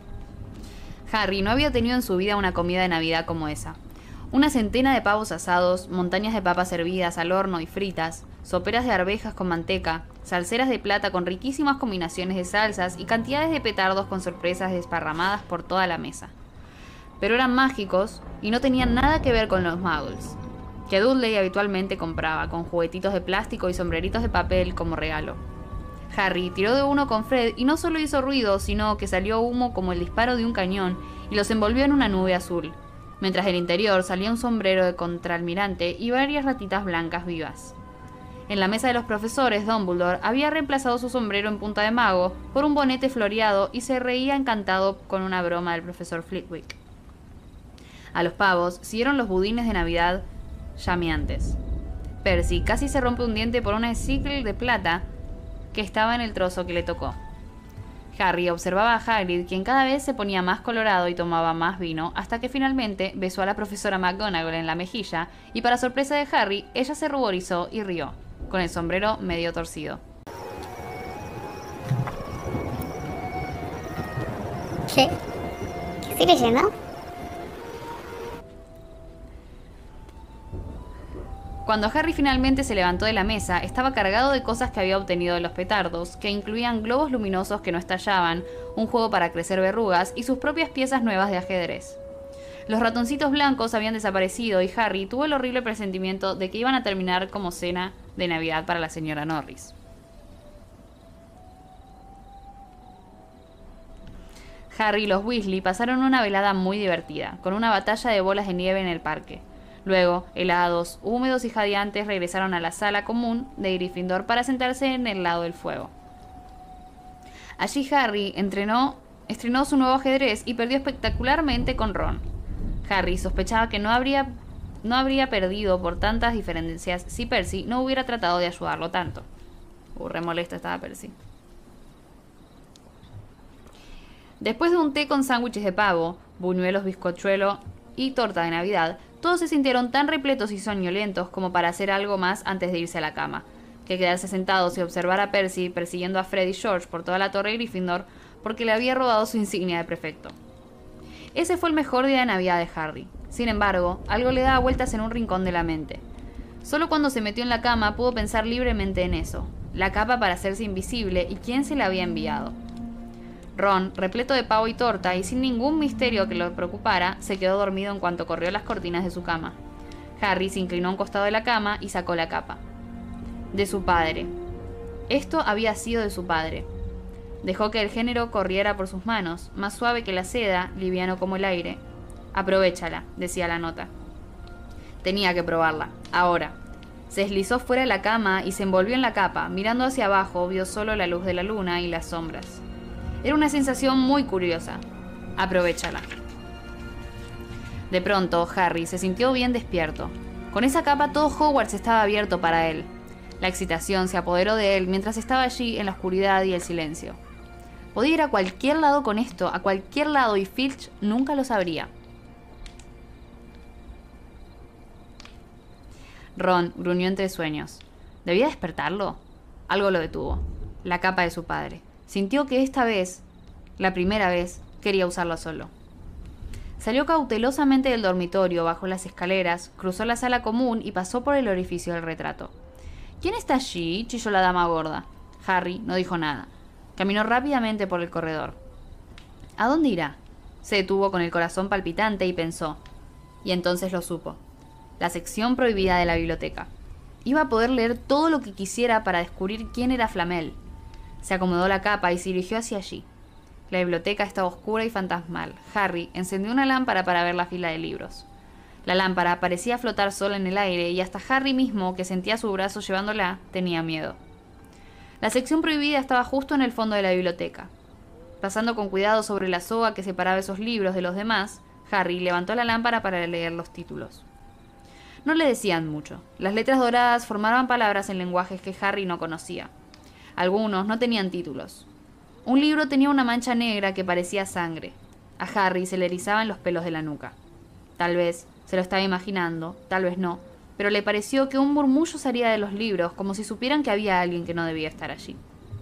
Harry no había tenido en su vida una comida de Navidad como esa. Una centena de pavos asados, montañas de papas hervidas al horno y fritas, soperas de arvejas con manteca, salseras de plata con riquísimas combinaciones de salsas y cantidades de petardos con sorpresas desparramadas por toda la mesa. Pero eran mágicos y no tenían nada que ver con los muggles, que Dudley habitualmente compraba, con juguetitos de plástico y sombreritos de papel como regalo. Harry tiró de uno con Fred y no solo hizo ruido, sino que salió humo como el disparo de un cañón y los envolvió en una nube azul, mientras del interior salía un sombrero de contraalmirante y varias ratitas blancas vivas. En la mesa de los profesores, Dumbledore había reemplazado su sombrero en punta de mago por un bonete floreado y se reía encantado con una broma del profesor Flitwick. A los pavos siguieron los budines de Navidad llameantes. Percy casi se rompe un diente por una sickle de plata que estaba en el trozo que le tocó. Harry observaba a Hagrid, quien cada vez se ponía más colorado y tomaba más vino, hasta que finalmente besó a la profesora McGonagall en la mejilla y, para sorpresa de Harry, ella se ruborizó y rió, con el sombrero medio torcido. ¿Qué? ¿Qué estoy leyendo? Cuando Harry finalmente se levantó de la mesa, estaba cargado de cosas que había obtenido de los petardos, que incluían globos luminosos que no estallaban, un juego para crecer verrugas y sus propias piezas nuevas de ajedrez. Los ratoncitos blancos habían desaparecido y Harry tuvo el horrible presentimiento de que iban a terminar como cena de Navidad para la señora Norris. Harry y los Weasley pasaron una velada muy divertida, con una batalla de bolas de nieve en el parque. Luego, helados, húmedos y jadeantes, regresaron a la sala común de Gryffindor para sentarse en el lado del fuego. Allí Harry estrenó su nuevo ajedrez y perdió espectacularmente con Ron. Harry sospechaba que no habría perdido por tantas diferencias si Percy no hubiera tratado de ayudarlo tanto. Re molesto estaba Percy. Después de un té con sándwiches de pavo, buñuelos, bizcochuelo y torta de Navidad, todos se sintieron tan repletos y soñolentos como para hacer algo más antes de irse a la cama, que quedarse sentados y observar a Percy persiguiendo a Fred y George por toda la torre de Gryffindor porque le había robado su insignia de prefecto. Ese fue el mejor día de Navidad de Harry. Sin embargo, algo le daba vueltas en un rincón de la mente. Solo cuando se metió en la cama pudo pensar libremente en eso, la capa para hacerse invisible y quién se la había enviado. Ron, repleto de pavo y torta y sin ningún misterio que lo preocupara, se quedó dormido en cuanto corrió las cortinas de su cama. Harry se inclinó a un costado de la cama y sacó la capa. De su padre. Esto había sido de su padre. Dejó que el género corriera por sus manos, más suave que la seda, liviano como el aire. Aprovéchala, decía la nota. Tenía que probarla, ahora. Se deslizó fuera de la cama y se envolvió en la capa. Mirando hacia abajo, vio solo la luz de la luna y las sombras. Era una sensación muy curiosa. Aprovéchala. De pronto, Harry se sintió bien despierto. Con esa capa todo Hogwarts estaba abierto para él. La excitación se apoderó de él mientras estaba allí en la oscuridad y el silencio. Podía ir a cualquier lado con esto, a cualquier lado, y Filch nunca lo sabría. Ron gruñó entre sueños. ¿Debía despertarlo? Algo lo detuvo. La capa de su padre. Sintió que esta vez, la primera vez, quería usarlo solo. Salió cautelosamente del dormitorio, bajó las escaleras, cruzó la sala común y pasó por el orificio del retrato. ¿Quién está allí?, chilló la dama gorda. Harry no dijo nada. Caminó rápidamente por el corredor. ¿A dónde irá? Se detuvo con el corazón palpitante y pensó. Y entonces lo supo. La sección prohibida de la biblioteca. Iba a poder leer todo lo que quisiera para descubrir quién era Flamel. Se acomodó la capa y se dirigió hacia allí. La biblioteca estaba oscura y fantasmal. Harry encendió una lámpara para ver la fila de libros. La lámpara parecía flotar sola en el aire y hasta Harry mismo, que sentía su brazo llevándola, tenía miedo. La sección prohibida estaba justo en el fondo de la biblioteca. Pasando con cuidado sobre la soga que separaba esos libros de los demás, Harry levantó la lámpara para leer los títulos. No le decían mucho. Las letras doradas formaban palabras en lenguajes que Harry no conocía. Algunos no tenían títulos. Un libro tenía una mancha negra que parecía sangre. A Harry se le erizaban los pelos de la nuca. Tal vez se lo estaba imaginando, tal vez no, pero le pareció que un murmullo salía de los libros, como si supieran que había alguien que no debía estar allí.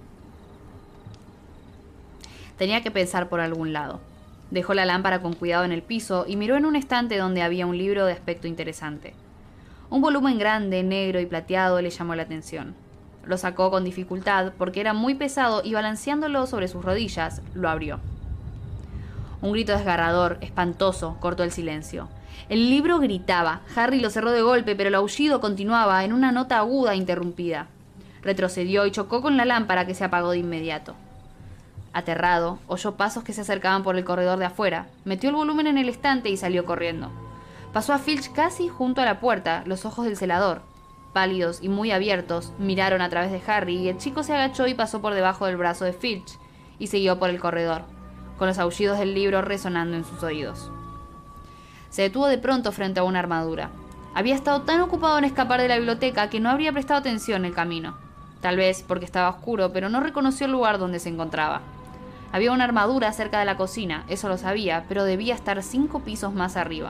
Tenía que pensar por algún lado. Dejó la lámpara con cuidado en el piso y miró en un estante donde había un libro de aspecto interesante. Un volumen grande, negro y plateado le llamó la atención. Lo sacó con dificultad porque era muy pesado y balanceándolo sobre sus rodillas, lo abrió. Un grito desgarrador, espantoso, cortó el silencio. El libro gritaba. Harry lo cerró de golpe, pero el aullido continuaba en una nota aguda e interrumpida. Retrocedió y chocó con la lámpara que se apagó de inmediato. Aterrado, oyó pasos que se acercaban por el corredor de afuera, metió el volumen en el estante y salió corriendo. Pasó a Filch casi junto a la puerta. Los ojos del celador, pálidos y muy abiertos, miraron a través de Harry y el chico se agachó y pasó por debajo del brazo de Filch y siguió por el corredor, con los aullidos del libro resonando en sus oídos. Se detuvo de pronto frente a una armadura. Había estado tan ocupado en escapar de la biblioteca que no habría prestado atención en el camino. Tal vez porque estaba oscuro, pero no reconoció el lugar donde se encontraba. Había una armadura cerca de la cocina, eso lo sabía, pero debía estar 5 pisos más arriba.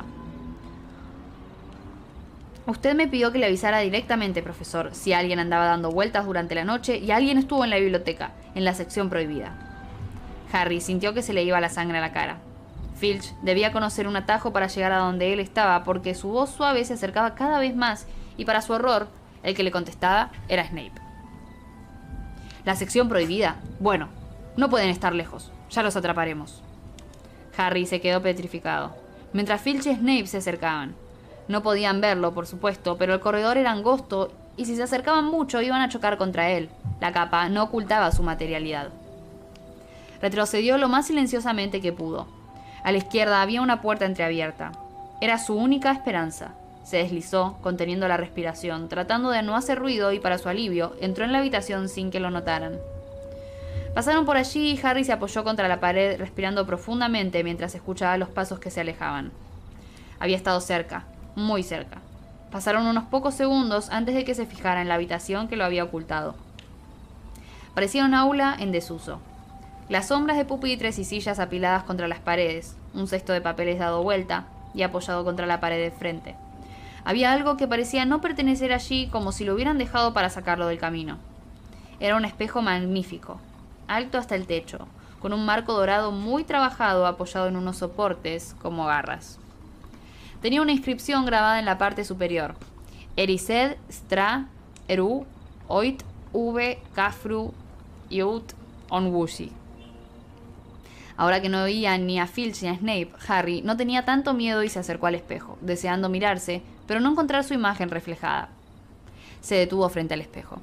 Usted me pidió que le avisara directamente, profesor, si alguien andaba dando vueltas durante la noche y alguien estuvo en la biblioteca, en la sección prohibida. Harry sintió que se le iba la sangre a la cara. Filch debía conocer un atajo para llegar a donde él estaba, porque su voz suave se acercaba cada vez más, y para su horror, el que le contestaba era Snape. ¿La sección prohibida? Bueno, no pueden estar lejos, ya los atraparemos. Harry se quedó petrificado, mientras Filch y Snape se acercaban. No podían verlo, por supuesto, pero el corredor era angosto, y si se acercaban mucho iban a chocar contra él. La capa no ocultaba su materialidad. Retrocedió lo más silenciosamente que pudo. A la izquierda había una puerta entreabierta. Era su única esperanza. Se deslizó, conteniendo la respiración, tratando de no hacer ruido y, para su alivio, entró en la habitación sin que lo notaran. Pasaron por allí y Harry se apoyó contra la pared, respirando profundamente mientras escuchaba los pasos que se alejaban. Había estado cerca, muy cerca. Pasaron unos pocos segundos antes de que se fijara en la habitación que lo había ocultado. Parecía un aula en desuso. Las sombras de pupitres y sillas apiladas contra las paredes, un cesto de papeles dado vuelta y apoyado contra la pared de frente. Había algo que parecía no pertenecer allí, como si lo hubieran dejado para sacarlo del camino. Era un espejo magnífico, alto hasta el techo, con un marco dorado muy trabajado apoyado en unos soportes como garras. Tenía una inscripción grabada en la parte superior: Erised Stra Eru Oit V Kafru Iut Onwushi. Ahora que no oía ni a Filch ni a Snape, Harry no tenía tanto miedo y se acercó al espejo, deseando mirarse, pero no encontrar su imagen reflejada. Se detuvo frente al espejo.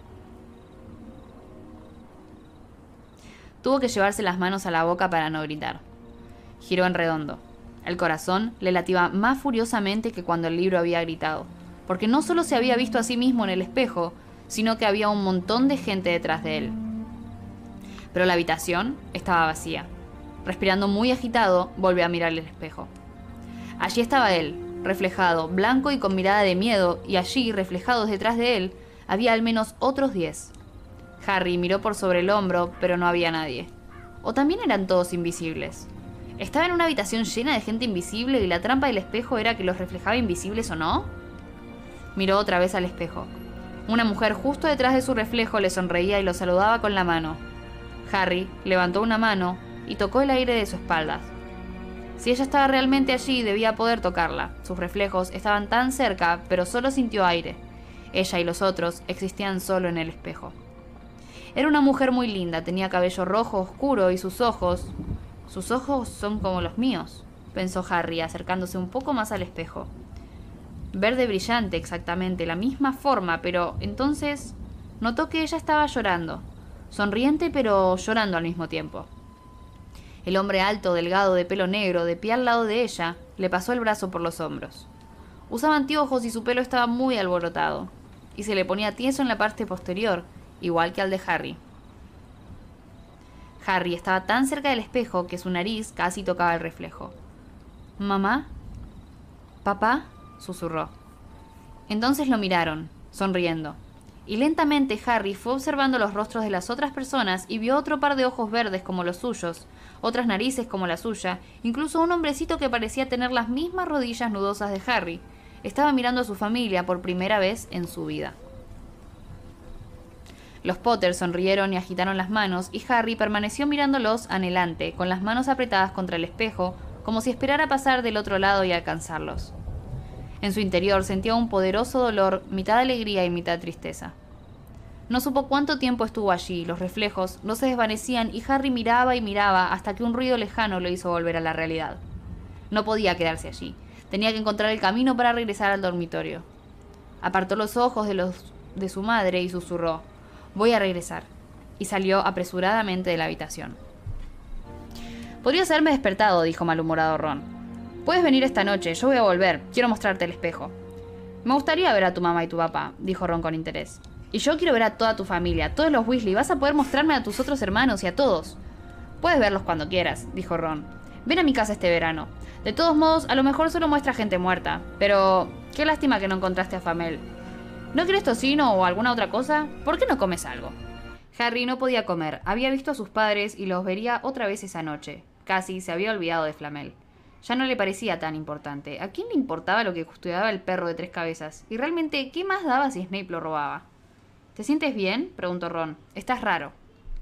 Tuvo que llevarse las manos a la boca para no gritar. Giró en redondo. El corazón le latía más furiosamente que cuando el libro había gritado. porque no solo se había visto a sí mismo en el espejo, sino que había un montón de gente detrás de él. Pero la habitación estaba vacía. Respirando muy agitado, volvió a mirar el espejo. Allí estaba él, reflejado, blanco y con mirada de miedo, y allí, reflejados detrás de él, había al menos otros 10. Harry miró por sobre el hombro, pero no había nadie. ¿O también eran todos invisibles? ¿Estaba en una habitación llena de gente invisible y la trampa del espejo era que los reflejaba invisibles o no? Miró otra vez al espejo. Una mujer justo detrás de su reflejo le sonreía y lo saludaba con la mano. Harry levantó una mano y tocó el aire de su espalda. Si ella estaba realmente allí, debía poder tocarla. Sus reflejos estaban tan cerca, pero solo sintió aire. Ella y los otros existían solo en el espejo. Era una mujer muy linda, tenía cabello rojo oscuro y sus ojos... Sus ojos son como los míos, pensó Harry, acercándose un poco más al espejo. Verde brillante, exactamente, la misma forma, pero entonces notó que ella estaba llorando. Sonriente, pero llorando al mismo tiempo. El hombre alto, delgado, de pelo negro, de pie al lado de ella, le pasó el brazo por los hombros. Usaba anteojos y su pelo estaba muy alborotado, y se le ponía tieso en la parte posterior, igual que al de Harry. Harry estaba tan cerca del espejo que su nariz casi tocaba el reflejo. ¿Mamá? ¿Papá? Susurró. Entonces lo miraron, sonriendo. Y lentamente Harry fue observando los rostros de las otras personas y vio otro par de ojos verdes como los suyos, otras narices como la suya, incluso un hombrecito que parecía tener las mismas rodillas nudosas de Harry. Estaba mirando a su familia por primera vez en su vida. Los Potter sonrieron y agitaron las manos, y Harry permaneció mirándolos anhelante, con las manos apretadas contra el espejo, como si esperara pasar del otro lado y alcanzarlos. En su interior sentía un poderoso dolor, mitad alegría y mitad tristeza. No supo cuánto tiempo estuvo allí, los reflejos no se desvanecían y Harry miraba y miraba hasta que un ruido lejano lo hizo volver a la realidad. No podía quedarse allí, tenía que encontrar el camino para regresar al dormitorio. Apartó los ojos de su madre y susurró: «Voy a regresar», y salió apresuradamente de la habitación. «Podrías haberme despertado», dijo malhumorado Ron. «Puedes venir esta noche, yo voy a volver, quiero mostrarte el espejo». «Me gustaría ver a tu mamá y tu papá», dijo Ron con interés. «Y yo quiero ver a toda tu familia, todos los Weasley, vas a poder mostrarme a tus otros hermanos y a todos». «Puedes verlos cuando quieras», dijo Ron. «Ven a mi casa este verano. De todos modos, a lo mejor solo muestra gente muerta, pero qué lástima que no encontraste a Famel. ¿No quieres tocino o alguna otra cosa? ¿Por qué no comes algo?» Harry no podía comer. Había visto a sus padres y los vería otra vez esa noche. Casi se había olvidado de Flamel. Ya no le parecía tan importante. ¿A quién le importaba lo que custodiaba el perro de 3 cabezas? Y realmente, ¿qué más daba si Snape lo robaba? ¿Te sientes bien?, preguntó Ron. «Estás raro».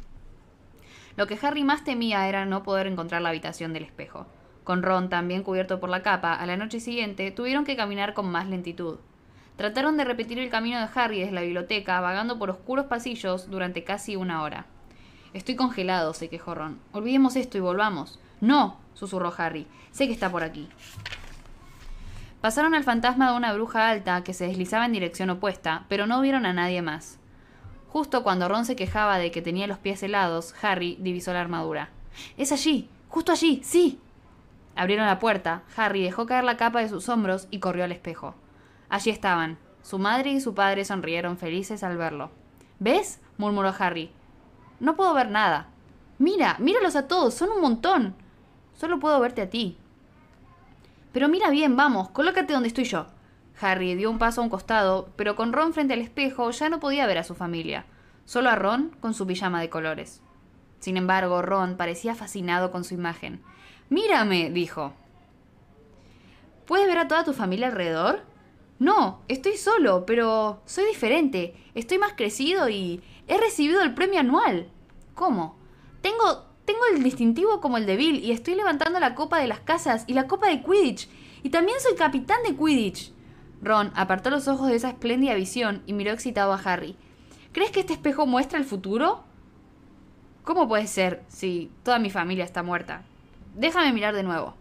Lo que Harry más temía era no poder encontrar la habitación del espejo. Con Ron también cubierto por la capa, a la noche siguiente tuvieron que caminar con más lentitud. Trataron de repetir el camino de Harry desde la biblioteca, vagando por oscuros pasillos durante casi 1 hora. «Estoy congelado», se quejó Ron. «Olvidemos esto y volvamos». «No», susurró Harry. «Sé que está por aquí». Pasaron al fantasma de una bruja alta que se deslizaba en dirección opuesta, pero no vieron a nadie más. Justo cuando Ron se quejaba de que tenía los pies helados, Harry divisó la armadura. «Es allí, justo allí, sí». Abrieron la puerta, Harry dejó caer la capa de sus hombros y corrió al espejo. Allí estaban. Su madre y su padre sonrieron felices al verlo. «¿Ves?», murmuró Harry. «No puedo ver nada». «Mira, míralos a todos, son un montón». «Solo puedo verte a ti». «Pero mira bien, vamos, colócate donde estoy yo». Harry dio un paso a un costado, pero con Ron frente al espejo ya no podía ver a su familia. Solo a Ron con su pijama de colores. Sin embargo, Ron parecía fascinado con su imagen. «Mírame», dijo. «¿Puedes ver a toda tu familia alrededor?» «No, estoy solo, pero soy diferente. Estoy más crecido y he recibido el premio anual». «¿Cómo?» Tengo el distintivo como el de Bill y estoy levantando la copa de las casas y la copa de Quidditch. Y también soy capitán de Quidditch». Ron apartó los ojos de esa espléndida visión y miró excitado a Harry. «¿Crees que este espejo muestra el futuro?» «¿Cómo puede ser si toda mi familia está muerta? Déjame mirar de nuevo».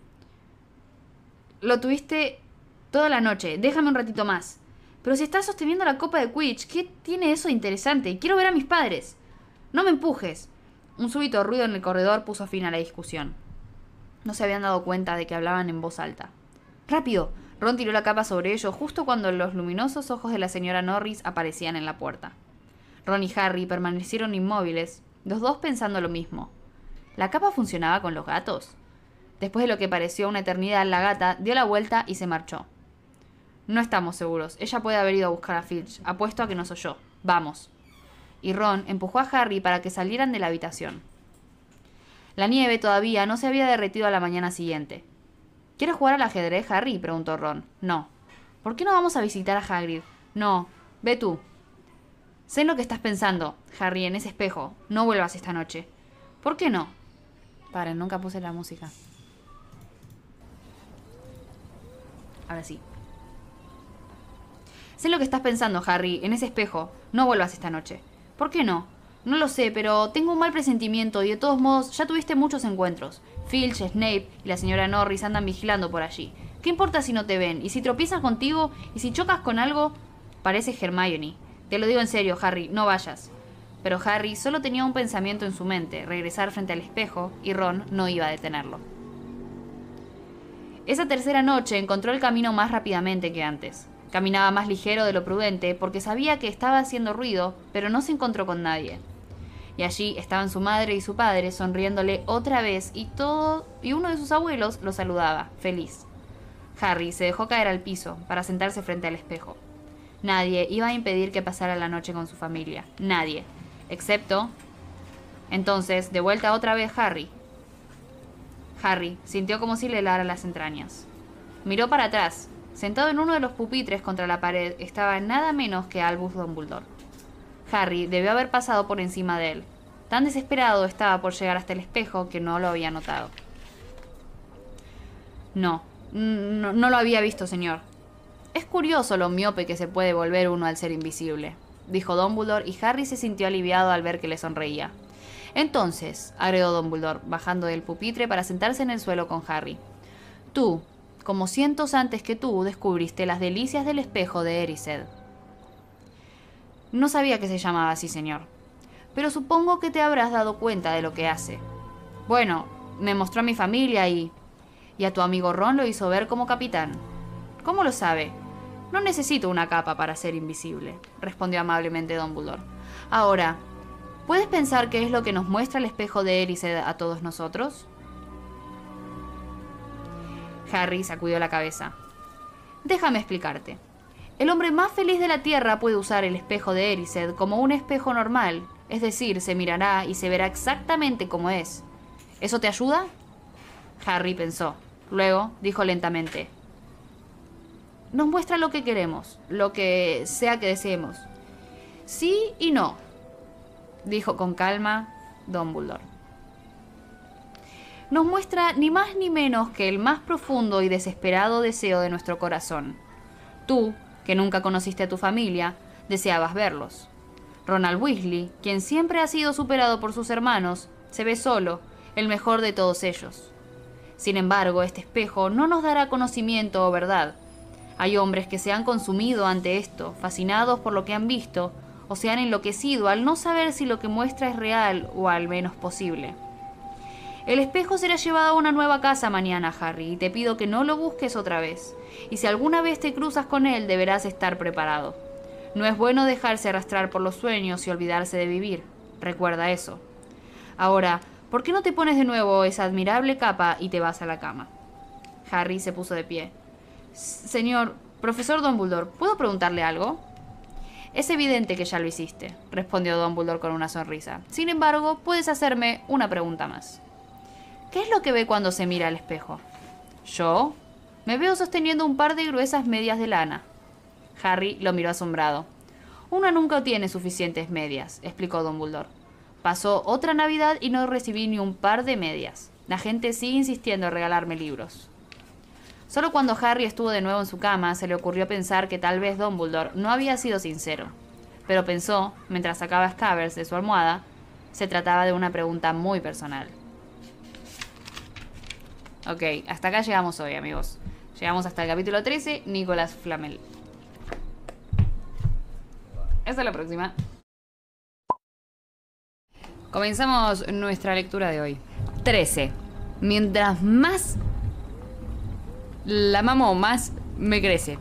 «Lo tuviste toda la noche, déjame un ratito más». «Pero si estás sosteniendo la copa de Quidditch, ¿qué tiene eso de interesante? Quiero ver a mis padres». «No me empujes». Un súbito ruido en el corredor puso fin a la discusión. No se habían dado cuenta de que hablaban en voz alta. «Rápido, Ron tiró la capa sobre ellos justo cuando los luminosos ojos de la señora Norris aparecían en la puerta. Ron y Harry permanecieron inmóviles, los dos pensando lo mismo. ¿La capa funcionaba con los gatos? Después de lo que pareció una eternidad, la gata dio la vuelta y se marchó. No estamos seguros. Ella puede haber ido a buscar a Filch. Apuesto a que nos oyó. Vamos. Y Ron empujó a Harry para que salieran de la habitación. La nieve todavía no se había derretido a la mañana siguiente. ¿Quieres jugar al ajedrez, Harry?, preguntó Ron. No. ¿Por qué no vamos a visitar a Hagrid? No. Ve tú. Sé en lo que estás pensando, Harry, en ese espejo. No vuelvas esta noche. ¿Por qué no? Paren, nunca puse la música. Ahora sí. Sé lo que estás pensando, Harry, en ese espejo. No vuelvas esta noche. ¿Por qué no? No lo sé, pero tengo un mal presentimiento y de todos modos ya tuviste muchos encuentros. Filch, Snape y la señora Norris andan vigilando por allí. ¿Qué importa si no te ven? ¿Y si tropiezas contigo? ¿Y si chocas con algo? Parece Hermione. Te lo digo en serio, Harry, no vayas. Pero Harry solo tenía un pensamiento en su mente, regresar frente al espejo, y Ron no iba a detenerlo. Esa tercera noche encontró el camino más rápidamente que antes. Caminaba más ligero de lo prudente porque sabía que estaba haciendo ruido, pero no se encontró con nadie. Y allí estaban su madre y su padre sonriéndole otra vez y uno de sus abuelos lo saludaba, feliz. Harry se dejó caer al piso para sentarse frente al espejo. Nadie iba a impedir que pasara la noche con su familia. Nadie. Excepto... Entonces, de vuelta otra vez Harry. Harry sintió como si le helara las entrañas. Miró para atrás. Sentado en uno de los pupitres contra la pared estaba nada menos que Albus Dumbledore. Harry debió haber pasado por encima de él. Tan desesperado estaba por llegar hasta el espejo que no lo había notado. No lo había visto, señor. Es curioso lo miope que se puede volver uno al ser invisible, dijo Dumbledore, y Harry se sintió aliviado al ver que le sonreía. Entonces, agregó Dumbledore, bajando del pupitre para sentarse en el suelo con Harry. Tú, como cientos antes que tú, descubriste las delicias del espejo de Erised. No sabía que se llamaba así, señor. Pero supongo que te habrás dado cuenta de lo que hace. Bueno, me mostró a mi familia y a tu amigo Ron lo hizo ver como capitán. ¿Cómo lo sabe? No necesito una capa para ser invisible, respondió amablemente Dumbledore. Ahora, ¿puedes pensar qué es lo que nos muestra el espejo de Erised a todos nosotros? Harry sacudió la cabeza. Déjame explicarte. El hombre más feliz de la Tierra puede usar el espejo de Erised como un espejo normal, es decir, se mirará y se verá exactamente como es. ¿Eso te ayuda? Harry pensó. Luego dijo lentamente. Nos muestra lo que queremos, lo que sea que deseemos. Sí y no, dijo con calma Dumbledore. Nos muestra ni más ni menos que el más profundo y desesperado deseo de nuestro corazón. Tú, que nunca conociste a tu familia, deseabas verlos. Ronald Weasley, quien siempre ha sido superado por sus hermanos, se ve solo, el mejor de todos ellos. Sin embargo, este espejo no nos dará conocimiento o verdad. Hay hombres que se han consumido ante esto, fascinados por lo que han visto, o se han enloquecido al no saber si lo que muestra es real o al menos posible. El espejo será llevado a una nueva casa mañana, Harry, y te pido que no lo busques otra vez. Y si alguna vez te cruzas con él, deberás estar preparado. No es bueno dejarse arrastrar por los sueños y olvidarse de vivir. Recuerda eso. Ahora, ¿por qué no te pones de nuevo esa admirable capa y te vas a la cama? Harry se puso de pie. Señor, profesor Dumbledore, ¿puedo preguntarle algo? Es evidente que ya lo hiciste, respondió Dumbledore con una sonrisa. Sin embargo, puedes hacerme una pregunta más. ¿Qué es lo que ve cuando se mira al espejo? ¿Yo? Me veo sosteniendo un par de gruesas medias de lana. Harry lo miró asombrado. Uno nunca tiene suficientes medias, explicó Dumbledore. Pasó otra Navidad y no recibí ni un par de medias. La gente sigue insistiendo en regalarme libros. Solo cuando Harry estuvo de nuevo en su cama se le ocurrió pensar que tal vez Dumbledore no había sido sincero. Pero pensó, mientras sacaba Scabbers de su almohada, se trataba de una pregunta muy personal. Ok, hasta acá llegamos hoy, amigos. Llegamos hasta el capítulo 13, Nicolas Flamel. Hasta la próxima. Comenzamos nuestra lectura de hoy. 13. Mientras más la mamó, más Me crece.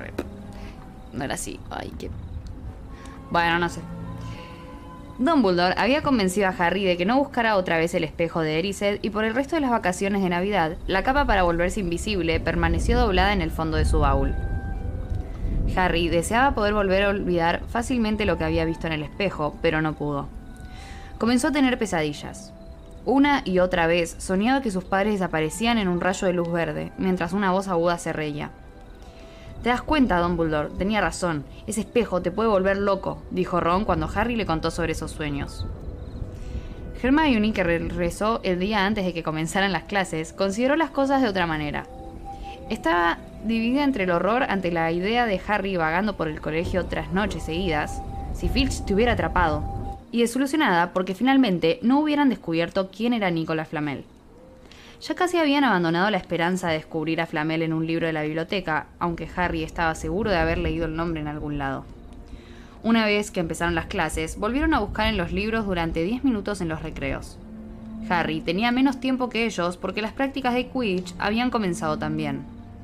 No era así. Ay, qué... Bueno, no sé. Dumbledore había convencido a Harry de que no buscara otra vez el espejo de Erised y por el resto de las vacaciones de Navidad, la capa para volverse invisible permaneció doblada en el fondo de su baúl. Harry deseaba poder volver a olvidar fácilmente lo que había visto en el espejo, pero no pudo. Comenzó a tener pesadillas. Una y otra vez soñaba que sus padres desaparecían en un rayo de luz verde, mientras una voz aguda se reía. «¿Te das cuenta, Dumbledore? Tenía razón. Ese espejo te puede volver loco», dijo Ron cuando Harry le contó sobre esos sueños. Hermione, que regresó el día antes de que comenzaran las clases, consideró las cosas de otra manera. Estaba dividida entre el horror ante la idea de Harry vagando por el colegio tras noches seguidas, si Filch te hubiera atrapado, y desilusionada porque finalmente no hubieran descubierto quién era Nicolas Flamel. Ya casi habían abandonado la esperanza de descubrir a Flamel en un libro de la biblioteca, aunque Harry estaba seguro de haber leído el nombre en algún lado. Una vez que empezaron las clases, volvieron a buscar en los libros durante 10 minutos en los recreos. Harry tenía menos tiempo que ellos porque las prácticas de Quidditch habían comenzado también.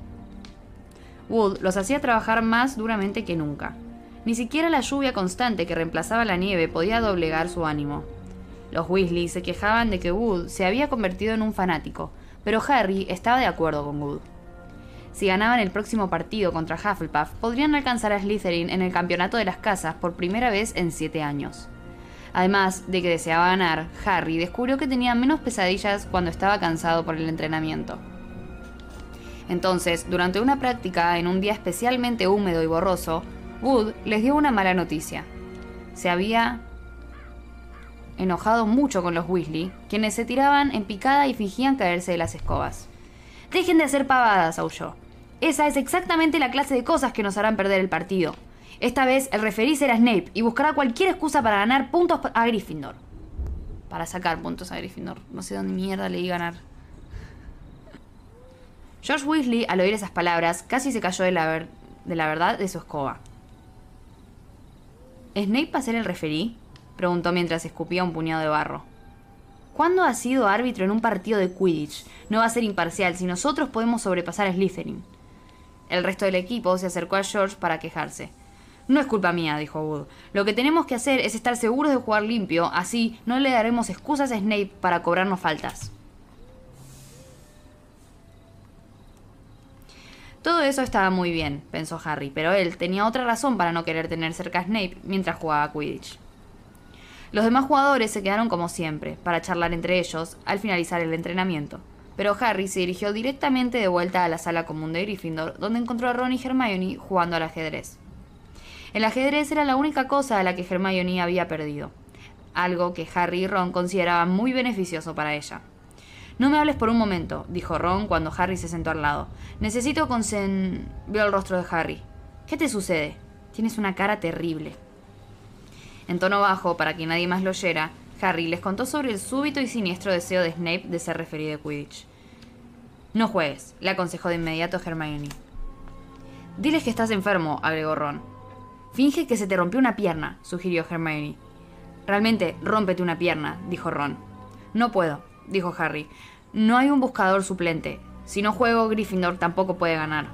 Wood los hacía trabajar más duramente que nunca. Ni siquiera la lluvia constante que reemplazaba la nieve podía doblegar su ánimo. Los Weasley se quejaban de que Wood se había convertido en un fanático, pero Harry estaba de acuerdo con Wood. Si ganaban el próximo partido contra Hufflepuff, podrían alcanzar a Slytherin en el campeonato de las casas por primera vez en 7 años. Además de que deseaba ganar, Harry descubrió que tenía menos pesadillas cuando estaba cansado por el entrenamiento. Entonces, durante una práctica en un día especialmente húmedo y borroso, Wood les dio una mala noticia. Se había enojado mucho con los Weasley, quienes se tiraban en picada y fingían caerse de las escobas. «Dejen de hacer pavadas», aulló. «Esa es exactamente la clase de cosas que nos harán perder el partido. Esta vez el referí será Snape y buscará cualquier excusa para ganar puntos a Gryffindor». Para sacar puntos a Gryffindor. No sé dónde mierda leí ganar. George Weasley, al oír esas palabras, casi se cayó de la verdad de su escoba. «¿Snape va a ser el referí?», preguntó mientras escupía un puñado de barro. «¿Cuándo ha sido árbitro en un partido de Quidditch? No va a ser imparcial si nosotros podemos sobrepasar a Slytherin». El resto del equipo se acercó a George para quejarse. «No es culpa mía», dijo Wood. «Lo que tenemos que hacer es estar seguros de jugar limpio, así no le daremos excusas a Snape para cobrarnos faltas». Todo eso estaba muy bien, pensó Harry, pero él tenía otra razón para no querer tener cerca a Snape mientras jugaba Quidditch. Los demás jugadores se quedaron como siempre, para charlar entre ellos al finalizar el entrenamiento, pero Harry se dirigió directamente de vuelta a la sala común de Gryffindor, donde encontró a Ron y Hermione jugando al ajedrez. El ajedrez era la única cosa a la que Hermione había perdido, algo que Harry y Ron consideraban muy beneficioso para ella. «No me hables por un momento», dijo Ron cuando Harry se sentó al lado. «Necesito Vio el rostro de Harry. «¿Qué te sucede? Tienes una cara terrible». En tono bajo, para que nadie más lo oyera, Harry les contó sobre el súbito y siniestro deseo de Snape de ser referí de Quidditch. «No juegues», le aconsejó de inmediato Hermione. «Diles que estás enfermo», agregó Ron. «Finge que se te rompió una pierna», sugirió Hermione. «Realmente, rómpete una pierna», dijo Ron. «No puedo», dijo Harry. «No hay un buscador suplente. Si no juego, Gryffindor tampoco puede ganar».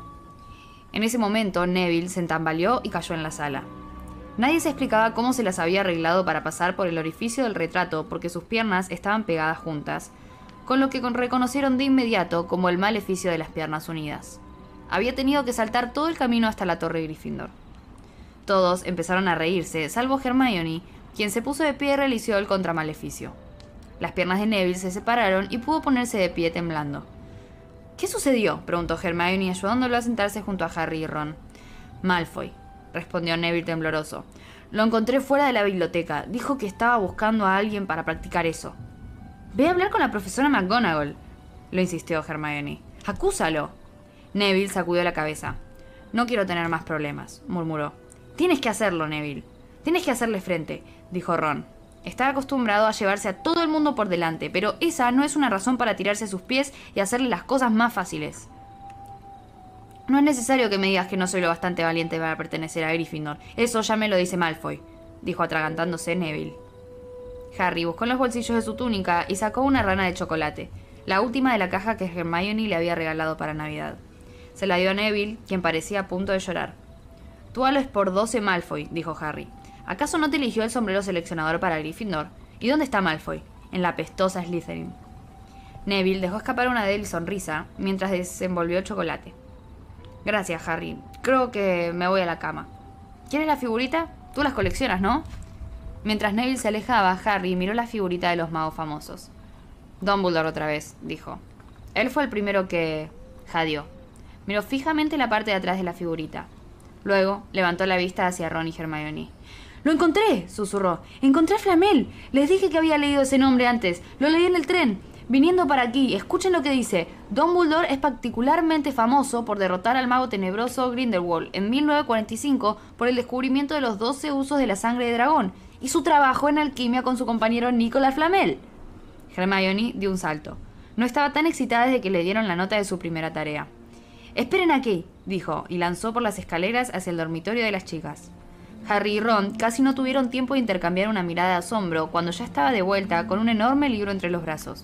En ese momento, Neville se tambaleó y cayó en la sala. Nadie se explicaba cómo se las había arreglado para pasar por el orificio del retrato porque sus piernas estaban pegadas juntas, con lo que reconocieron de inmediato como el maleficio de las piernas unidas. Había tenido que saltar todo el camino hasta la torre Gryffindor. Todos empezaron a reírse, salvo Hermione, quien se puso de pie y realizó el contramaleficio. Las piernas de Neville se separaron y pudo ponerse de pie temblando. «¿Qué sucedió?», preguntó Hermione, ayudándolo a sentarse junto a Harry y Ron. «Malfoy», respondió Neville tembloroso. «Lo encontré fuera de la biblioteca. Dijo que estaba buscando a alguien para practicar eso». «Ve a hablar con la profesora McGonagall», lo insistió Hermione. «Acúsalo». Neville sacudió la cabeza. «No quiero tener más problemas», murmuró. «Tienes que hacerlo, Neville. Tienes que hacerle frente», dijo Ron. Está acostumbrado a llevarse a todo el mundo por delante, pero esa no es una razón para tirarse a sus pies y hacerle las cosas más fáciles. «No es necesario que me digas que no soy lo bastante valiente para pertenecer a Gryffindor. Eso ya me lo dice Malfoy», dijo atragantándose Neville. Harry buscó en los bolsillos de su túnica y sacó una rana de chocolate, la última de la caja que Hermione le había regalado para Navidad. Se la dio a Neville, quien parecía a punto de llorar. «Tú vales por 12 Malfoy», dijo Harry. «¿Acaso no te eligió el sombrero seleccionador para Gryffindor? ¿Y dónde está Malfoy?» «En la pestosa Slytherin». Neville dejó escapar una débil sonrisa mientras desenvolvió el chocolate. «Gracias, Harry. Creo que me voy a la cama». «¿Quieres la figurita? Tú las coleccionas, ¿no?» Mientras Neville se alejaba, Harry miró la figurita de los magos famosos. «Dumbledore otra vez», dijo. Él fue el primero que jadeó. Miró fijamente la parte de atrás de la figurita. Luego levantó la vista hacia Ron y Hermione. «¡Lo encontré!», susurró. «¡Encontré a Flamel! Les dije que había leído ese nombre antes. Lo leí en el tren. Viniendo para aquí, escuchen lo que dice. Dumbledore es particularmente famoso por derrotar al mago tenebroso Grindelwald en 1945 por el descubrimiento de los 12 usos de la sangre de dragón y su trabajo en alquimia con su compañero Nicolas Flamel». Hermione dio un salto. No estaba tan excitada desde que le dieron la nota de su primera tarea. «Esperen aquí», dijo, y lanzó por las escaleras hacia el dormitorio de las chicas. Harry y Ron casi no tuvieron tiempo de intercambiar una mirada de asombro cuando ya estaba de vuelta con un enorme libro entre los brazos.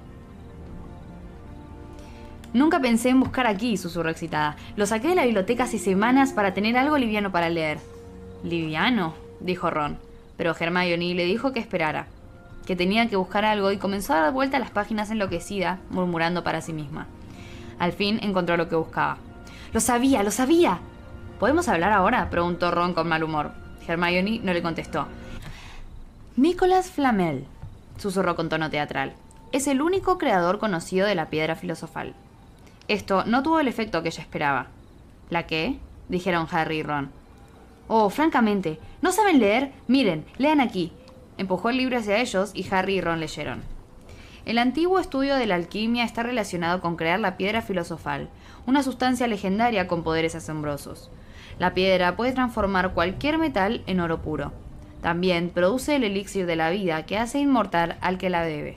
«Nunca pensé en buscar aquí», susurró excitada. «Lo saqué de la biblioteca hace semanas para tener algo liviano para leer». «¿Liviano?», dijo Ron, pero Hermione le dijo que esperara, que tenía que buscar algo, y comenzó a dar vuelta a las páginas enloquecida, murmurando para sí misma. Al fin encontró lo que buscaba. «¡Lo sabía! ¡Lo sabía!». «¿Podemos hablar ahora?», preguntó Ron con mal humor. Hermione no le contestó. «Nicolas Flamel», susurró con tono teatral, «es el único creador conocido de la piedra filosofal». Esto no tuvo el efecto que ella esperaba. ¿La qué?, dijeron Harry y Ron. «Oh, francamente, ¿no saben leer? Miren, lean aquí». Empujó el libro hacia ellos y Harry y Ron leyeron. «El antiguo estudio de la alquimia está relacionado con crear la piedra filosofal, una sustancia legendaria con poderes asombrosos. La piedra puede transformar cualquier metal en oro puro. También produce el elixir de la vida que hace inmortal al que la bebe».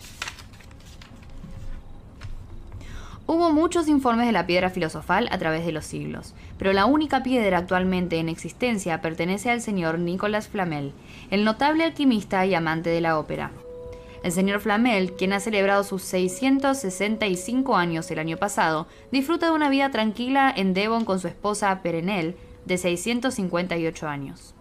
Hubo muchos informes de la piedra filosofal a través de los siglos, pero la única piedra actualmente en existencia pertenece al señor Nicolas Flamel, el notable alquimista y amante de la ópera. El señor Flamel, quien ha celebrado sus 665 años el año pasado, disfruta de una vida tranquila en Devon con su esposa Perenelle, de 658 años.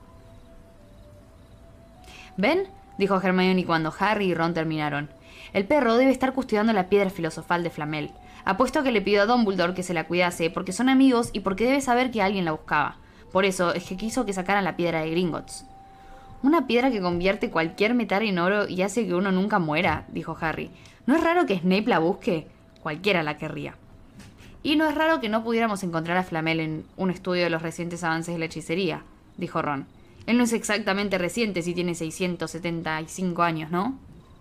«¿Ven?», dijo Hermione cuando Harry y Ron terminaron. «El perro debe estar custodiando la piedra filosofal de Flamel. Apuesto que le pidió a Dumbledore que se la cuidase porque son amigos y porque debe saber que alguien la buscaba. Por eso es que quiso que sacaran la piedra de Gringotts». «Una piedra que convierte cualquier metal en oro y hace que uno nunca muera», dijo Harry. «¿No es raro que Snape la busque? Cualquiera la querría». «Y no es raro que no pudiéramos encontrar a Flamel en un estudio de los recientes avances de la hechicería», dijo Ron. «Él no es exactamente reciente si tiene 675 años, ¿no?».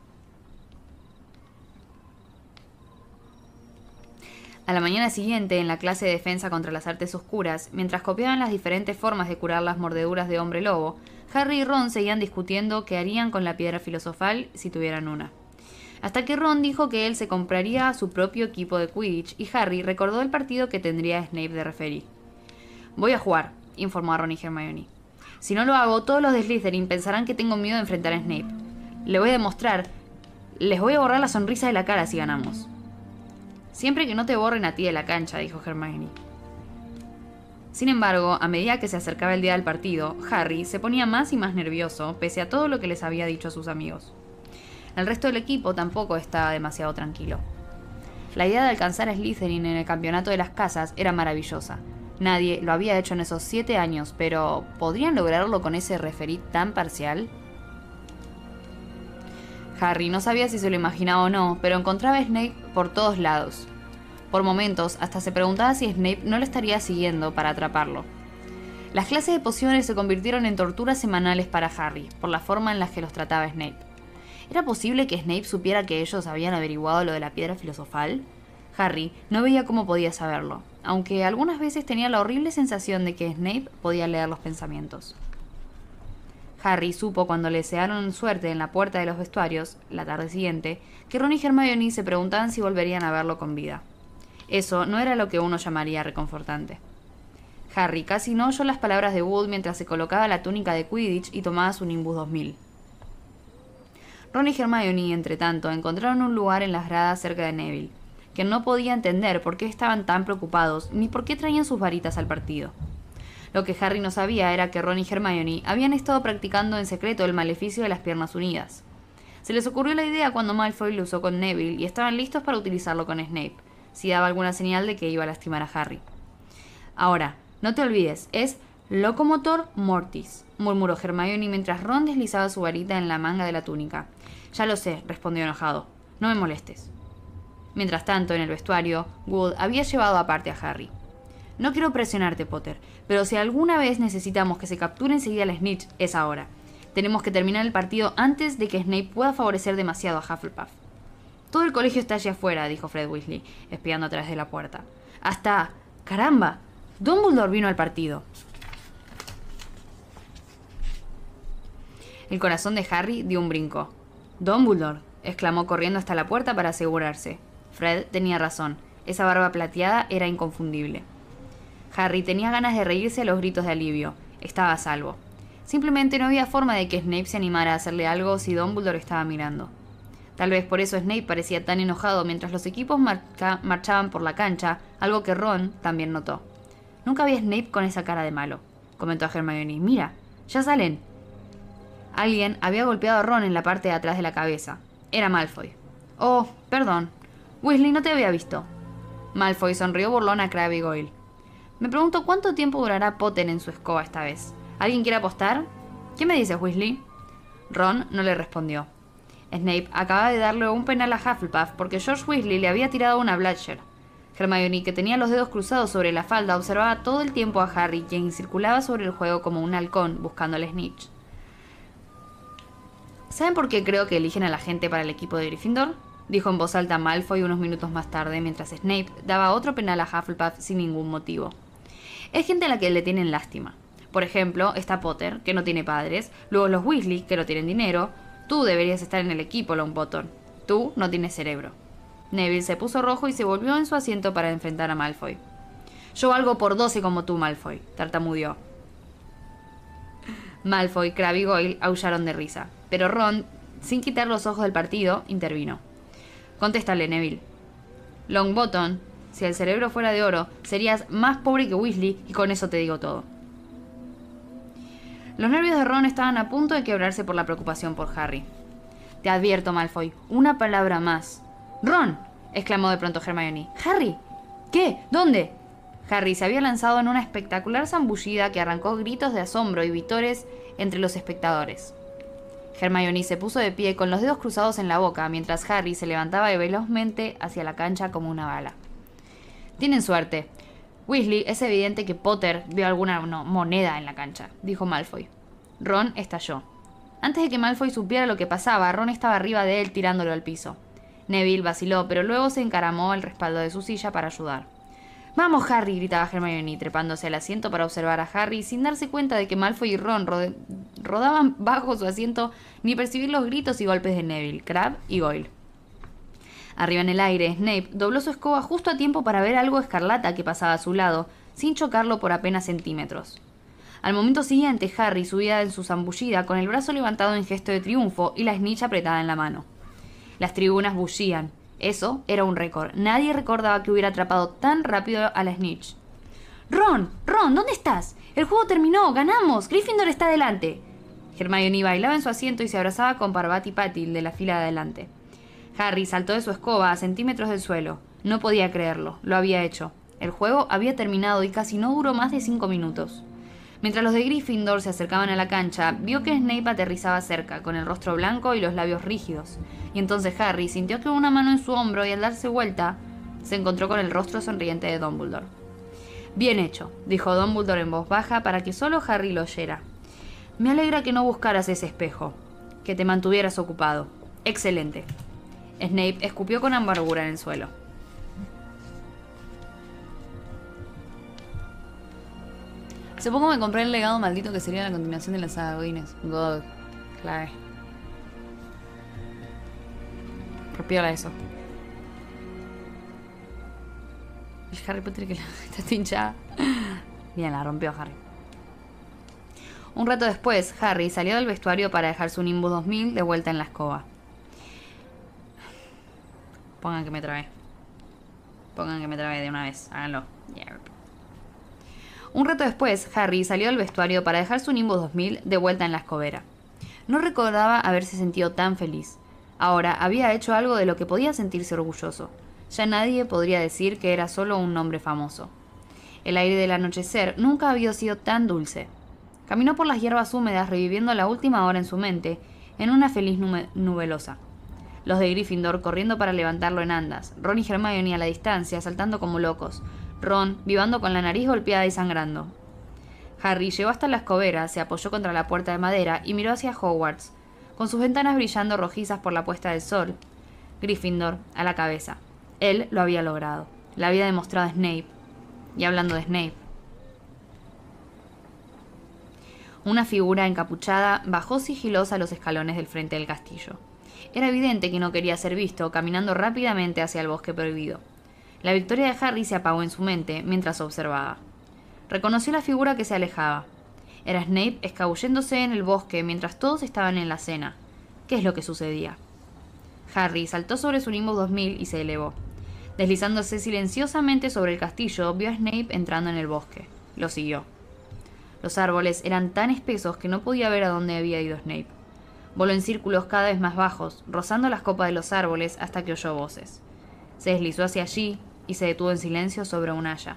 A la mañana siguiente, en la clase de defensa contra las artes oscuras, mientras copiaban las diferentes formas de curar las mordeduras de hombre lobo, Harry y Ron seguían discutiendo qué harían con la piedra filosofal si tuvieran una. Hasta que Ron dijo que él se compraría su propio equipo de Quidditch y Harry recordó el partido que tendría Snape de referee. «Voy a jugar», informó a Ron y Hermione. «Si no lo hago, todos los de Slytherin pensarán que tengo miedo de enfrentar a Snape. Le voy a demostrar. Les voy a borrar la sonrisa de la cara si ganamos». «Siempre que no te borren a ti de la cancha», dijo Hermione. Sin embargo, a medida que se acercaba el día del partido, Harry se ponía más y más nervioso, pese a todo lo que les había dicho a sus amigos. El resto del equipo tampoco estaba demasiado tranquilo. La idea de alcanzar a Slytherin en el campeonato de las casas era maravillosa. Nadie lo había hecho en esos 7 años, pero ¿podrían lograrlo con ese referí tan parcial? Harry no sabía si se lo imaginaba o no, pero encontraba a Snape por todos lados. Por momentos, hasta se preguntaba si Snape no lo estaría siguiendo para atraparlo. Las clases de pociones se convirtieron en torturas semanales para Harry, por la forma en la que los trataba Snape. ¿Era posible que Snape supiera que ellos habían averiguado lo de la piedra filosofal? Harry no veía cómo podía saberlo, aunque algunas veces tenía la horrible sensación de que Snape podía leer los pensamientos. Harry supo cuando le desearon suerte en la puerta de los vestuarios, la tarde siguiente, que Ron y Hermione se preguntaban si volverían a verlo con vida. Eso no era lo que uno llamaría reconfortante. Harry casi no oyó las palabras de Wood mientras se colocaba la túnica de Quidditch y tomaba su Nimbus 2000. Ron y Hermione, entre tanto, encontraron un lugar en las gradas cerca de Neville. que no podía entender por qué estaban tan preocupados ni por qué traían sus varitas al partido. Lo que Harry no sabía era que Ron y Hermione habían estado practicando en secreto el maleficio de las piernas unidas. Se les ocurrió la idea cuando Malfoy lo usó con Neville y estaban listos para utilizarlo con Snape, si daba alguna señal de que iba a lastimar a Harry. Ahora, no te olvides, es Locomotor Mortis, murmuró Hermione mientras Ron deslizaba su varita en la manga de la túnica. Ya lo sé, respondió enojado. No me molestes. Mientras tanto, en el vestuario, Wood había llevado aparte a Harry. No quiero presionarte, Potter, pero si alguna vez necesitamos que se capture enseguida al Snitch, es ahora. Tenemos que terminar el partido antes de que Snape pueda favorecer demasiado a Hufflepuff. Todo el colegio está allá afuera, dijo Fred Weasley, espiando a través de la puerta. Hasta... ¡Caramba! Dumbledore vino al partido. El corazón de Harry dio un brinco. «Dumbledore», exclamó corriendo hasta la puerta para asegurarse. Fred tenía razón. Esa barba plateada era inconfundible. Harry tenía ganas de reírse a los gritos de alivio. Estaba a salvo. Simplemente no había forma de que Snape se animara a hacerle algo si Dumbledore estaba mirando. Tal vez por eso Snape parecía tan enojado mientras los equipos marchaban por la cancha, algo que Ron también notó. «Nunca vi a Snape con esa cara de malo», comentó a Hermione. «Mira, ya salen». Alguien había golpeado a Ron en la parte de atrás de la cabeza. Era Malfoy. «Oh, perdón. Weasley, no te había visto». Malfoy sonrió burlón a Crabbe y Goyle. «Me pregunto cuánto tiempo durará Potter en su escoba esta vez. ¿Alguien quiere apostar? ¿Qué me dices, Weasley?» Ron no le respondió. Snape acababa de darle un penal a Hufflepuff porque George Weasley le había tirado una Bladger. Hermione, que tenía los dedos cruzados sobre la falda, observaba todo el tiempo a Harry, quien circulaba sobre el juego como un halcón buscando al Snitch. ¿Saben por qué creo que eligen a la gente para el equipo de Gryffindor?, dijo en voz alta Malfoy unos minutos más tarde, mientras Snape daba otro penal a Hufflepuff sin ningún motivo. Es gente a la que le tienen lástima. Por ejemplo, está Potter, que no tiene padres, luego los Weasley, que no tienen dinero. Tú deberías estar en el equipo, Longbottom. Tú no tienes cerebro. Neville se puso rojo y se volvió en su asiento para enfrentar a Malfoy. Yo valgo por 12 como tú, Malfoy, tartamudeó. Malfoy, Crabbe y Goyle aullaron de risa, pero Ron, sin quitar los ojos del partido, intervino. Contéstale, Neville. Longbottom, si el cerebro fuera de oro, serías más pobre que Weasley y con eso te digo todo. Los nervios de Ron estaban a punto de quebrarse por la preocupación por Harry. Te advierto, Malfoy, una palabra más. ¡Ron!, exclamó de pronto Hermione. ¡Harry! ¿Qué? ¿Dónde? Harry se había lanzado en una espectacular zambullida que arrancó gritos de asombro y vítores entre los espectadores. Hermione se puso de pie con los dedos cruzados en la boca, mientras Harry se levantaba velozmente hacia la cancha como una bala. Tienen suerte. Weasley, es evidente que Potter vio alguna moneda en la cancha, dijo Malfoy. Ron estalló. Antes de que Malfoy supiera lo que pasaba, Ron estaba arriba de él tirándolo al piso. Neville vaciló, pero luego se encaramó al respaldo de su silla para ayudar. «¡Vamos, Harry!», gritaba Hermione, trepándose al asiento para observar a Harry, sin darse cuenta de que Malfoy y Ron rodaban bajo su asiento ni percibir los gritos y golpes de Neville, Crabbe y Goyle. Arriba en el aire, Snape dobló su escoba justo a tiempo para ver algo escarlata que pasaba a su lado, sin chocarlo por apenas centímetros. Al momento siguiente, Harry subía en su zambullida con el brazo levantado en gesto de triunfo y la snitch apretada en la mano. Las tribunas bullían. Eso era un récord. Nadie recordaba que hubiera atrapado tan rápido a la snitch. «¡Ron! ¡Ron! ¿Dónde estás? El juego terminó. ¡Ganamos! Gryffindor está adelante». Hermione bailaba en su asiento y se abrazaba con Parvati Patil de la fila de adelante. Harry saltó de su escoba a centímetros del suelo. No podía creerlo. Lo había hecho. El juego había terminado y casi no duró más de 5 minutos. Mientras los de Gryffindor se acercaban a la cancha, vio que Snape aterrizaba cerca, con el rostro blanco y los labios rígidos. Y entonces Harry sintió que una mano en su hombro y al darse vuelta, se encontró con el rostro sonriente de Dumbledore. «Bien hecho», dijo Dumbledore en voz baja para que solo Harry lo oyera. «Me alegra que no buscaras ese espejo, que te mantuvieras ocupado. Excelente». Snape escupió con amargura en el suelo. Hace poco me compré el legado maldito que sería la continuación de la saga Godines. God, clave. Rompiola eso. El Harry Potter que está hinchada. Bien, la rompió Harry. Un rato después, Harry salió del vestuario para dejar su Nimbus 2000 de vuelta en la escoba. Pongan que me trabé. Pongan que me trabe de una vez. Háganlo. Yerp. Un rato después, Harry salió del vestuario para dejar su Nimbus 2000 de vuelta en la escobera. No recordaba haberse sentido tan feliz. Ahora había hecho algo de lo que podía sentirse orgulloso. Ya nadie podría decir que era solo un nombre famoso. El aire del anochecer nunca había sido tan dulce. Caminó por las hierbas húmedas reviviendo la última hora en su mente, en una feliz nubelosa. Los de Gryffindor corriendo para levantarlo en andas, Ron y Hermione a la distancia, saltando como locos, Ron vivando con la nariz golpeada y sangrando. Harry llegó hasta la escobera, se apoyó contra la puerta de madera y miró hacia Hogwarts, con sus ventanas brillando rojizas por la puesta del sol. Gryffindor a la cabeza. Él lo había logrado. Le había demostrado a Snape. Y hablando de Snape, una figura encapuchada bajó sigilosa los escalones del frente del castillo. Era evidente que no quería ser visto, caminando rápidamente hacia el bosque prohibido. La victoria de Harry se apagó en su mente mientras observaba. Reconoció la figura que se alejaba. Era Snape escabulléndose en el bosque mientras todos estaban en la cena. ¿Qué es lo que sucedía? Harry saltó sobre su Nimbus 2000 y se elevó. Deslizándose silenciosamente sobre el castillo, vio a Snape entrando en el bosque. Lo siguió. Los árboles eran tan espesos que no podía ver a dónde había ido Snape. Voló en círculos cada vez más bajos, rozando las copas de los árboles hasta que oyó voces. Se deslizó hacia allí y se detuvo en silencio sobre un haya.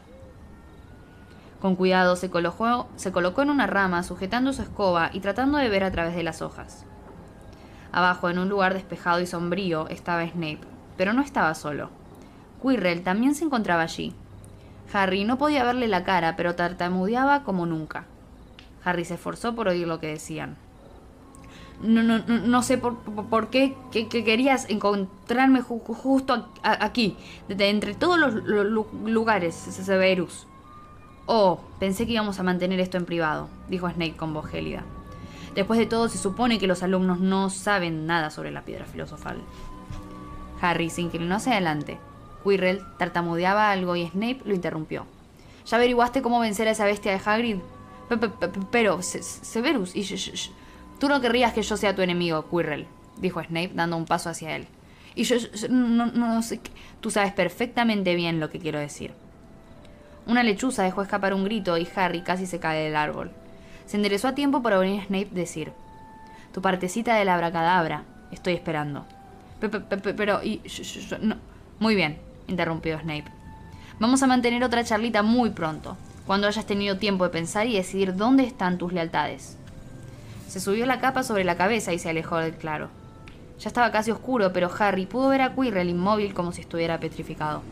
Con cuidado se colocó en una rama, sujetando su escoba y tratando de ver a través de las hojas. Abajo, en un lugar despejado y sombrío, estaba Snape, pero no estaba solo. Quirrell también se encontraba allí. Harry no podía verle la cara, pero tartamudeaba como nunca. Harry se esforzó por oír lo que decían. No sé por qué que querías encontrarme justo aquí, de entre todos los lugares, Severus. Oh, pensé que íbamos a mantener esto en privado, dijo Snape con voz gélida. Después de todo, se supone que los alumnos no saben nada sobre la piedra filosofal. Harry se inclinó hacia adelante. Quirrell tartamudeaba algo y Snape lo interrumpió. ¿Ya averiguaste cómo vencer a esa bestia de Hagrid? Pero, Severus, tú no querrías que yo sea tu enemigo, Quirrell, dijo Snape dando un paso hacia él. Y yo no sé qué. Tú sabes perfectamente bien lo que quiero decir. Una lechuza dejó escapar un grito y Harry casi se cae del árbol. Se enderezó a tiempo para oír a Snape decir: tu partecita del abracadabra, estoy esperando. Pero, no. Muy bien, interrumpió Snape. Vamos a mantener otra charlita muy pronto, cuando hayas tenido tiempo de pensar y decidir dónde están tus lealtades. Se subió la capa sobre la cabeza y se alejó del claro. Ya estaba casi oscuro, pero Harry pudo ver a Quirrell inmóvil como si estuviera petrificado.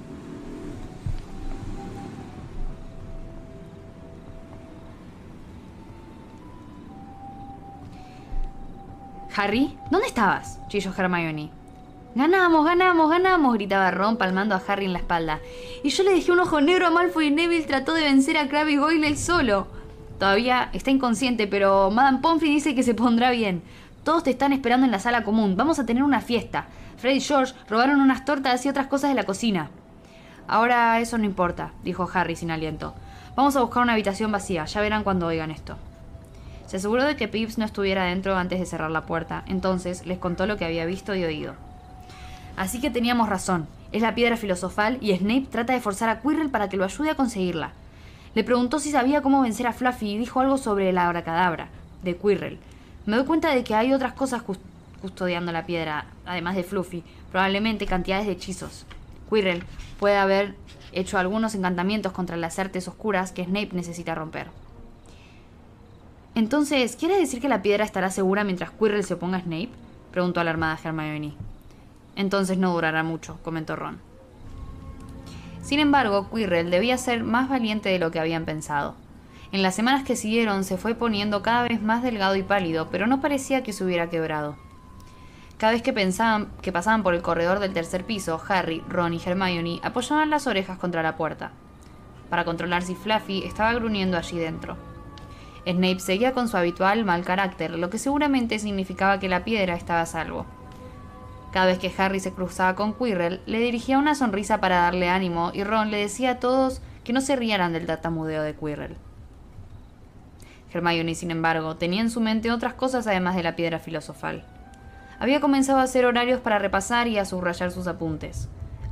«Harry, ¿dónde estabas?», chilló Hermione. Ganamos, gritaba Ron palmando a Harry en la espalda. Y yo le dejé un ojo negro a Malfoy y Neville trató de vencer a Crabbe y Goyle él solo. Todavía está inconsciente, pero Madame Pomfrey dice que se pondrá bien. Todos te están esperando en la sala común. Vamos a tener una fiesta. Fred y George robaron unas tortas y otras cosas de la cocina. Ahora eso no importa, dijo Harry sin aliento. Vamos a buscar una habitación vacía. Ya verán cuando oigan esto. Se aseguró de que Pips no estuviera dentro antes de cerrar la puerta. Entonces les contó lo que había visto y oído. Así que teníamos razón. Es la piedra filosofal y Snape trata de forzar a Quirrell para que lo ayude a conseguirla. Le preguntó si sabía cómo vencer a Fluffy y dijo algo sobre el abracadabra de Quirrell. Me doy cuenta de que hay otras cosas custodiando la piedra, además de Fluffy, probablemente cantidades de hechizos. Quirrell puede haber hecho algunos encantamientos contra las artes oscuras que Snape necesita romper. Entonces, ¿quiere decir que la piedra estará segura mientras Quirrell se oponga a Snape?, preguntó alarmada Hermione. Entonces no durará mucho, comentó Ron. Sin embargo, Quirrell debía ser más valiente de lo que habían pensado. En las semanas que siguieron se fue poniendo cada vez más delgado y pálido, pero no parecía que se hubiera quebrado. Cada vez que pasaban por el corredor del tercer piso, Harry, Ron y Hermione apoyaban las orejas contra la puerta, para controlar si Fluffy estaba gruñendo allí dentro. Snape seguía con su habitual mal carácter, lo que seguramente significaba que la piedra estaba a salvo. Cada vez que Harry se cruzaba con Quirrell, le dirigía una sonrisa para darle ánimo y Ron le decía a todos que no se rieran del tartamudeo de Quirrell. Hermione, sin embargo, tenía en su mente otras cosas además de la piedra filosofal. Había comenzado a hacer horarios para repasar y a subrayar sus apuntes.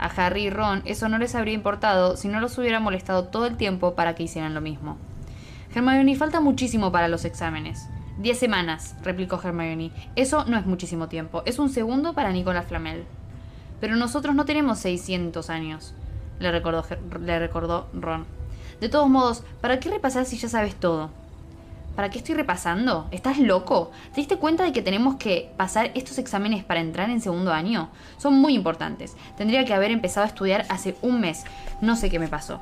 A Harry y Ron eso no les habría importado si no los hubiera molestado todo el tiempo para que hicieran lo mismo. Hermione, falta muchísimo para los exámenes. 10 semanas, replicó Hermione. Eso no es muchísimo tiempo, es un segundo para Nicolas Flamel. Pero nosotros no tenemos 600 años, le recordó Ron. De todos modos, ¿para qué repasar si ya sabes todo? ¿Para qué estoy repasando? ¿Estás loco? ¿Te diste cuenta de que tenemos que pasar estos exámenes para entrar en segundo año? Son muy importantes. Tendría que haber empezado a estudiar hace un mes. No sé qué me pasó.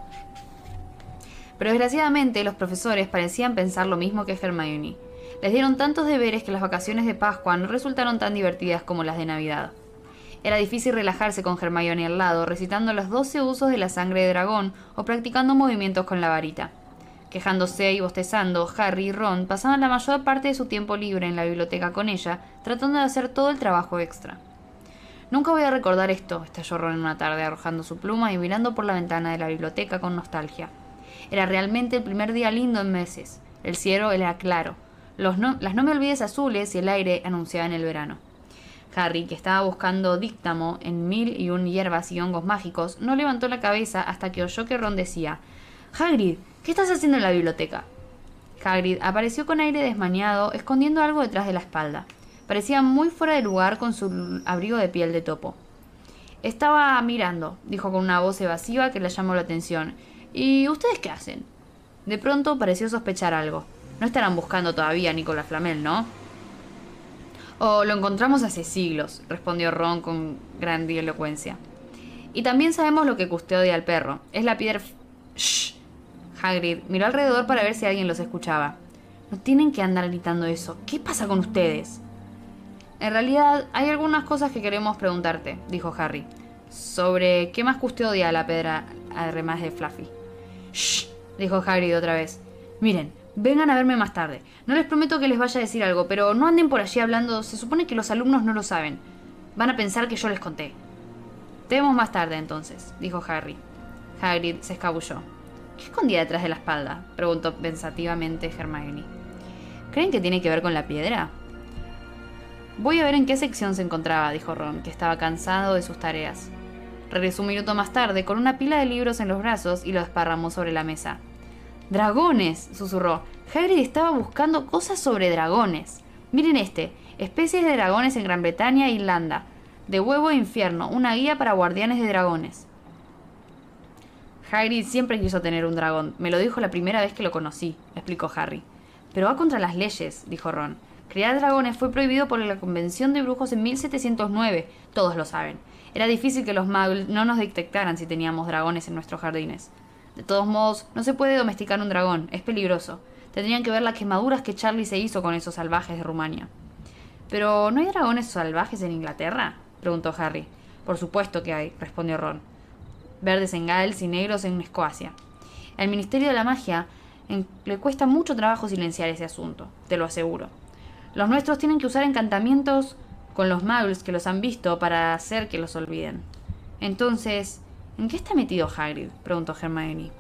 Pero desgraciadamente los profesores parecían pensar lo mismo que Hermione. Les dieron tantos deberes que las vacaciones de Pascua no resultaron tan divertidas como las de Navidad. Era difícil relajarse con Hermione al lado, recitando los 12 usos de la sangre de dragón o practicando movimientos con la varita. Quejándose y bostezando, Harry y Ron pasaban la mayor parte de su tiempo libre en la biblioteca con ella, tratando de hacer todo el trabajo extra. Nunca voy a recordar esto, estalló Ron en una tarde, arrojando su pluma y mirando por la ventana de la biblioteca con nostalgia. Era realmente el primer día lindo en meses. El cielo era claro. Las no me olvides azules y el aire anunciaban el verano. Harry, que estaba buscando díctamo en 1001 hierbas y hongos mágicos, no levantó la cabeza hasta que oyó que Ron decía: «Hagrid, ¿qué estás haciendo en la biblioteca?» Hagrid apareció con aire desmañado, escondiendo algo detrás de la espalda. Parecía muy fuera de lugar con su abrigo de piel de topo. «Estaba mirando», dijo con una voz evasiva que le llamó la atención. «¿Y ustedes qué hacen?» De pronto pareció sospechar algo. «No estarán buscando todavía a Nicolas Flamel, ¿no?» «Oh, lo encontramos hace siglos», respondió Ron con grandilocuencia. «Y también sabemos lo que custodia al perro. Es la piedra...» «Shh». Hagrid miró alrededor para ver si alguien los escuchaba. «No tienen que andar gritando eso. ¿Qué pasa con ustedes?» «En realidad, hay algunas cosas que queremos preguntarte», dijo Harry. «Sobre qué más custodia la piedra además de Fluffy». «Shh», dijo Hagrid otra vez. «Miren, vengan a verme más tarde. No les prometo que les vaya a decir algo, pero no anden por allí hablando. Se supone que los alumnos no lo saben. Van a pensar que yo les conté». «Te vemos más tarde, entonces», dijo Harry. Hagrid se escabulló. «¿Qué escondía detrás de la espalda?», preguntó pensativamente Hermione. «¿Creen que tiene que ver con la piedra?» «Voy a ver en qué sección se encontraba», dijo Ron, que estaba cansado de sus tareas. Regresó un minuto más tarde con una pila de libros en los brazos y lo desparramó sobre la mesa. «¡Dragones!», susurró. Hagrid estaba buscando cosas sobre dragones. «Miren este, especies de dragones en Gran Bretaña e Irlanda. De huevo e infierno, una guía para guardianes de dragones». «Hagrid siempre quiso tener un dragón. Me lo dijo la primera vez que lo conocí», explicó Harry. «Pero va contra las leyes», dijo Ron. «Criar dragones fue prohibido por la Convención de Brujos en 1709. Todos lo saben. Era difícil que los muggles no nos detectaran si teníamos dragones en nuestros jardines. De todos modos, no se puede domesticar un dragón. Es peligroso. Tendrían que ver las quemaduras que Charlie se hizo con esos salvajes de Rumania». «¿Pero no hay dragones salvajes en Inglaterra?», preguntó Harry. «Por supuesto que hay», respondió Ron. «Verdes en Gales y negros en Escocia. Al Ministerio de la Magia le cuesta mucho trabajo silenciar ese asunto, te lo aseguro. Los nuestros tienen que usar encantamientos con los muggles que los han visto para hacer que los olviden». «Entonces, ¿en qué está metido Hagrid?», preguntó Hermione.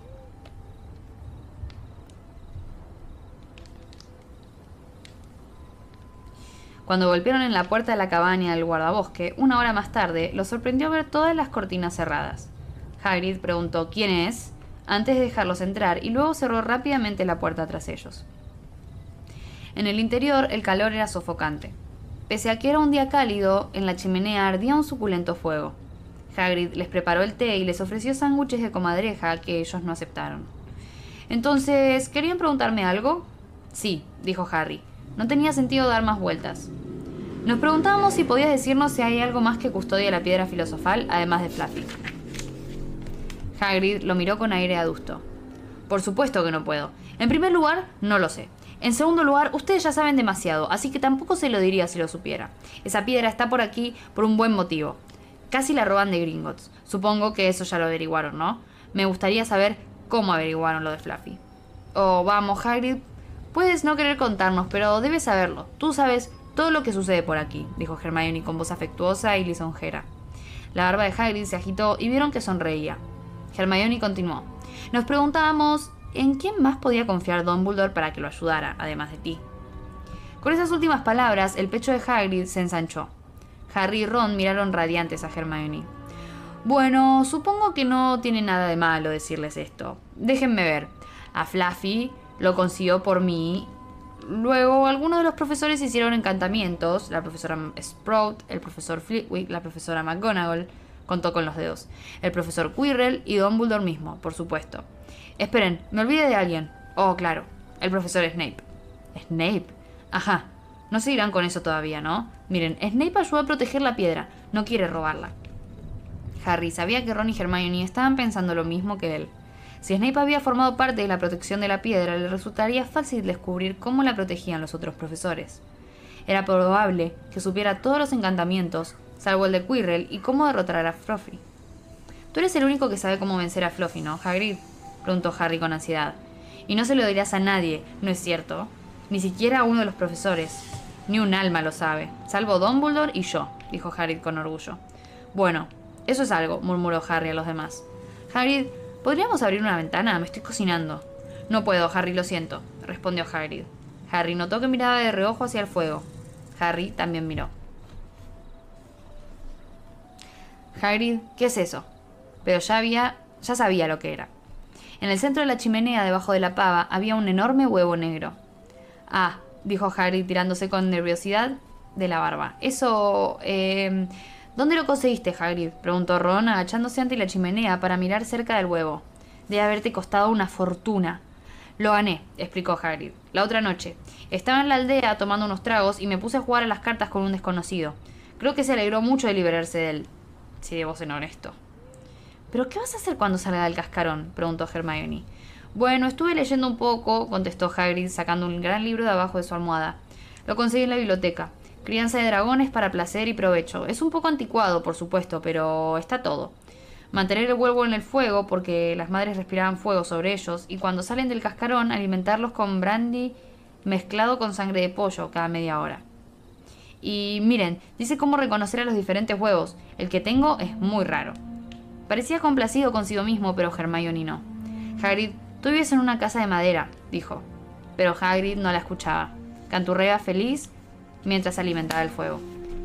Cuando golpearon en la puerta de la cabaña del guardabosque, una hora más tarde, los sorprendió ver todas las cortinas cerradas. Hagrid preguntó «¿Quién es?», antes de dejarlos entrar, y luego cerró rápidamente la puerta tras ellos. En el interior, el calor era sofocante. Pese a que era un día cálido, en la chimenea ardía un suculento fuego. Hagrid les preparó el té y les ofreció sándwiches de comadreja que ellos no aceptaron. «Entonces, ¿querían preguntarme algo?» «Sí», dijo Harry. No tenía sentido dar más vueltas. «Nos preguntábamos si podías decirnos si hay algo más que custodia la piedra filosofal, además de Fluffy». Hagrid lo miró con aire adusto. «Por supuesto que no puedo. En primer lugar, no lo sé. En segundo lugar, ustedes ya saben demasiado, así que tampoco se lo diría si lo supiera. Esa piedra está por aquí por un buen motivo. Casi la roban de Gringotts. Supongo que eso ya lo averiguaron, ¿no? Me gustaría saber cómo averiguaron lo de Fluffy». «Oh, vamos, Hagrid. Puedes no querer contarnos, pero debes saberlo. Tú sabes todo lo que sucede por aquí», dijo Hermione con voz afectuosa y lisonjera. La barba de Hagrid se agitó y vieron que sonreía. Hermione continuó. «Nos preguntábamos en quién más podía confiar Dumbledore para que lo ayudara, además de ti». Con esas últimas palabras, el pecho de Hagrid se ensanchó. Harry y Ron miraron radiantes a Hermione. Bueno, supongo que no tiene nada de malo decirles esto. Déjenme ver. A Fluffy lo consiguió por mí. Luego, algunos de los profesores hicieron encantamientos. La profesora Sprout, el profesor Flitwick, la profesora McGonagall. Contó con los dedos. El profesor Quirrell y Dumbledore mismo, por supuesto. Esperen, me olvidé de alguien. Oh, claro, el profesor Snape. ¿Snape? Ajá. No seguirán con eso todavía, ¿no? Miren, Snape ayudó a proteger la piedra. No quiere robarla. Harry sabía que Ron y Hermione estaban pensando lo mismo que él. Si Snape había formado parte de la protección de la piedra, le resultaría fácil descubrir cómo la protegían los otros profesores. Era probable que supiera todos los encantamientos, salvo el de Quirrell, y cómo derrotar a Fluffy. Tú eres el único que sabe cómo vencer a Fluffy, ¿no, Hagrid? Preguntó Harry con ansiedad. Y no se lo dirás a nadie, ¿no es cierto? Ni siquiera a uno de los profesores. Ni un alma lo sabe, salvo Dumbledore y yo, dijo Hagrid con orgullo. Bueno, eso es algo, murmuró Harry a los demás. Hagrid, ¿podríamos abrir una ventana? Me estoy cocinando. No puedo, Harry, lo siento, respondió Hagrid. Harry notó que miraba de reojo hacia el fuego. Harry también miró. Hagrid, ¿qué es eso? Pero ya sabía lo que era. En el centro de la chimenea, debajo de la pava, había un enorme huevo negro. Ah, dijo Hagrid tirándose con nerviosidad de la barba. Eso, ¿dónde lo conseguiste, Hagrid? Preguntó Ron, agachándose ante la chimenea para mirar cerca del huevo. Debe haberte costado una fortuna. Lo gané, explicó Hagrid. La otra noche. Estaba en la aldea tomando unos tragos y me puse a jugar a las cartas con un desconocido. Creo que se alegró mucho de liberarse de él, si debo ser honesto. ¿Pero qué vas a hacer cuando salga del cascarón? Preguntó Hermione. Bueno, estuve leyendo un poco, contestó Hagrid, sacando un gran libro de abajo de su almohada. Lo conseguí en la biblioteca. Crianza de dragones para placer y provecho. Es un poco anticuado, por supuesto, pero está todo. Mantener el huevo en el fuego, porque las madres respiraban fuego sobre ellos, y cuando salen del cascarón, alimentarlos con brandy mezclado con sangre de pollo cada media hora. Y miren, dice cómo reconocer a los diferentes huevos. El que tengo es muy raro. Parecía complacido consigo mismo, pero Hermione no. Hagrid, tú vives en una casa de madera, dijo. Pero Hagrid no la escuchaba. Canturrea feliz mientras alimentaba el fuego.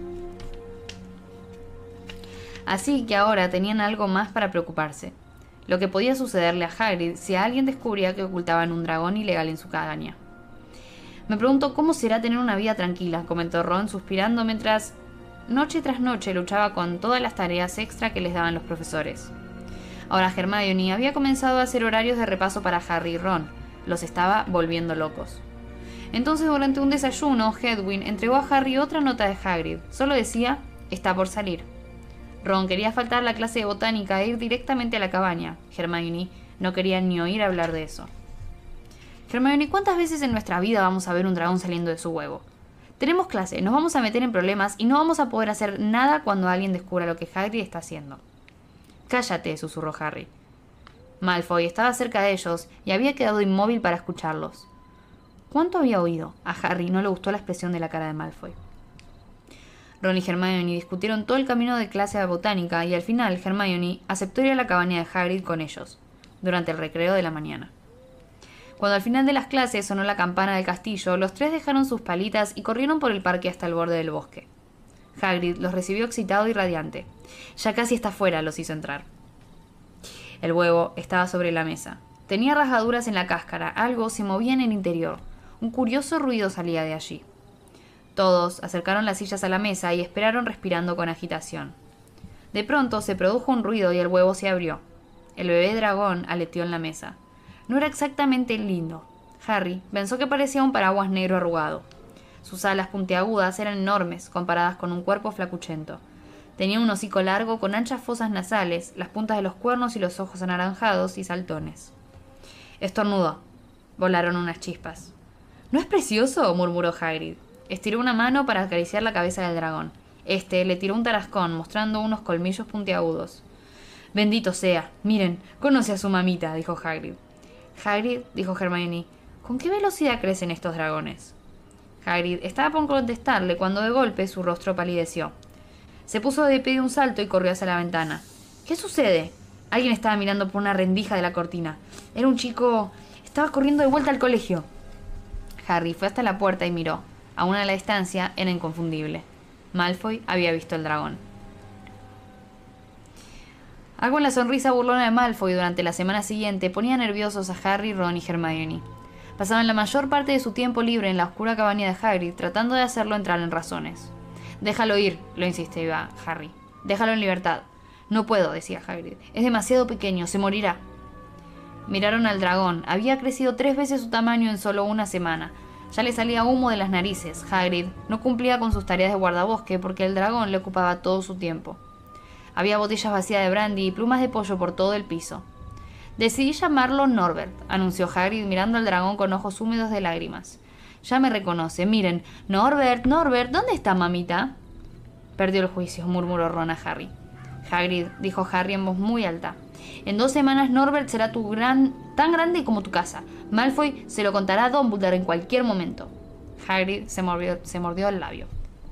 Así que ahora tenían algo más para preocuparse. Lo que podía sucederle a Hagrid si alguien descubría que ocultaban un dragón ilegal en su cabaña. Me pregunto cómo será tener una vida tranquila, comentó Ron suspirando mientras noche tras noche luchaba con todas las tareas extra que les daban los profesores. Ahora Hermione había comenzado a hacer horarios de repaso para Harry y Ron. Los estaba volviendo locos. Entonces, durante un desayuno, Hedwig entregó a Harry otra nota de Hagrid. Solo decía, está por salir. Ron quería faltar la clase de botánica e ir directamente a la cabaña. Hermione no quería ni oír hablar de eso. Hermione, ¿cuántas veces en nuestra vida vamos a ver un dragón saliendo de su huevo? Tenemos clase, nos vamos a meter en problemas y no vamos a poder hacer nada cuando alguien descubra lo que Hagrid está haciendo. Cállate, susurró Harry. Malfoy estaba cerca de ellos y había quedado inmóvil para escucharlos. ¿Cuánto había oído? A Harry no le gustó la expresión de la cara de Malfoy. Ron y Hermione discutieron todo el camino de clase de botánica y al final Hermione aceptó ir a la cabaña de Hagrid con ellos, durante el recreo de la mañana. Cuando al final de las clases sonó la campana del castillo, los tres dejaron sus palitas y corrieron por el parque hasta el borde del bosque. Hagrid los recibió excitado y radiante. Ya casi está fuera, los hizo entrar. El huevo estaba sobre la mesa. Tenía rajaduras en la cáscara, algo se movía en el interior. Un curioso ruido salía de allí. Todos acercaron las sillas a la mesa y esperaron respirando con agitación. De pronto se produjo un ruido y el huevo se abrió. El bebé dragón aleteó en la mesa. No era exactamente lindo. Harry pensó que parecía un paraguas negro arrugado. Sus alas puntiagudas eran enormes comparadas con un cuerpo flacuchento. Tenía un hocico largo con anchas fosas nasales, las puntas de los cuernos y los ojos anaranjados y saltones. Estornudó. Volaron unas chispas. ¿No es precioso?, murmuró Hagrid. Estiró una mano para acariciar la cabeza del dragón. Este le tiró un tarascón, mostrando unos colmillos puntiagudos. «Bendito sea. Miren, conoce a su mamita», dijo Hagrid. «Hagrid», dijo Hermione, «¿con qué velocidad crecen estos dragones?» Hagrid estaba por contestarle cuando de golpe su rostro palideció. Se puso de pie de un salto y corrió hacia la ventana. «¿Qué sucede?» Alguien estaba mirando por una rendija de la cortina. Era un chico... Estaba corriendo de vuelta al colegio. Harry fue hasta la puerta y miró. Aún a la distancia era inconfundible. Malfoy había visto el dragón. Algo en la sonrisa burlona de Malfoy durante la semana siguiente ponía nerviosos a Harry, Ron y Hermione. Pasaban la mayor parte de su tiempo libre en la oscura cabaña de Hagrid, tratando de hacerlo entrar en razones. «Déjalo ir», lo insistía Harry. «Déjalo en libertad». «No puedo», decía Hagrid. «Es demasiado pequeño, se morirá». Miraron al dragón. Había crecido 3 veces su tamaño en solo una semana. Ya le salía humo de las narices. Hagrid no cumplía con sus tareas de guardabosque porque el dragón le ocupaba todo su tiempo. Había botellas vacías de brandy y plumas de pollo por todo el piso. «Decidí llamarlo Norbert», anunció Hagrid mirando al dragón con ojos húmedos de lágrimas. «Ya me reconoce. Miren. Norbert, Norbert, ¿dónde está mamita?» «Perdió el juicio», murmuró Ron a Harry. «Hagrid», dijo Harry en voz muy alta. «En 2 semanas Norbert será tan grande como tu casa. Malfoy se lo contará a Dumbledore en cualquier momento». Hagrid se mordió el labio.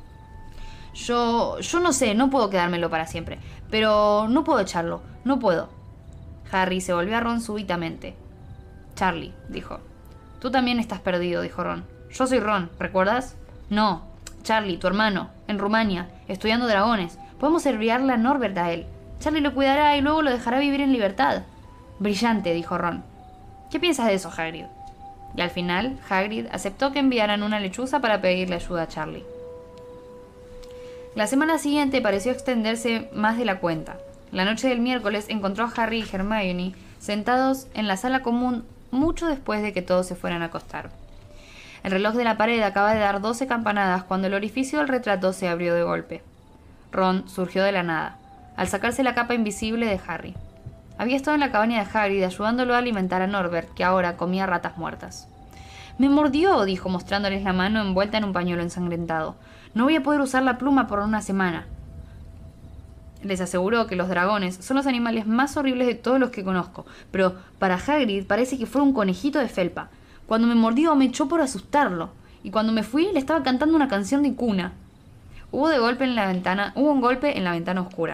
Yo no sé, no puedo quedármelo para siempre. Pero no puedo echarlo, no puedo». Harry se volvió a Ron súbitamente. «Charlie», dijo. «Tú también estás perdido», dijo Ron. «Yo soy Ron, ¿recuerdas?» «No, Charlie, tu hermano, en Rumania, estudiando dragones. Podemos enviarle a Norbert a él. Charlie lo cuidará y luego lo dejará vivir en libertad». «Brillante», dijo Ron. «¿Qué piensas de eso, Hagrid?» Y al final, Hagrid aceptó que enviaran una lechuza para pedirle ayuda a Charlie. La semana siguiente pareció extenderse más de la cuenta. La noche del miércoles encontró a Harry y Hermione sentados en la sala común mucho después de que todos se fueran a acostar. El reloj de la pared acaba de dar 12 campanadas cuando el orificio del retrato se abrió de golpe. Ron surgió de la nada, al sacarse la capa invisible de Harry. Había estado en la cabaña de Hagrid ayudándolo a alimentar a Norbert, que ahora comía ratas muertas. «Me mordió», dijo mostrándoles la mano envuelta en un pañuelo ensangrentado. «No voy a poder usar la pluma por una semana». Les aseguró que los dragones son los animales más horribles de todos los que conozco, pero para Hagrid parece que fue un conejito de felpa. Cuando me mordió me echó por asustarlo, y cuando me fui le estaba cantando una canción de cuna. Hubo un golpe en la ventana oscura.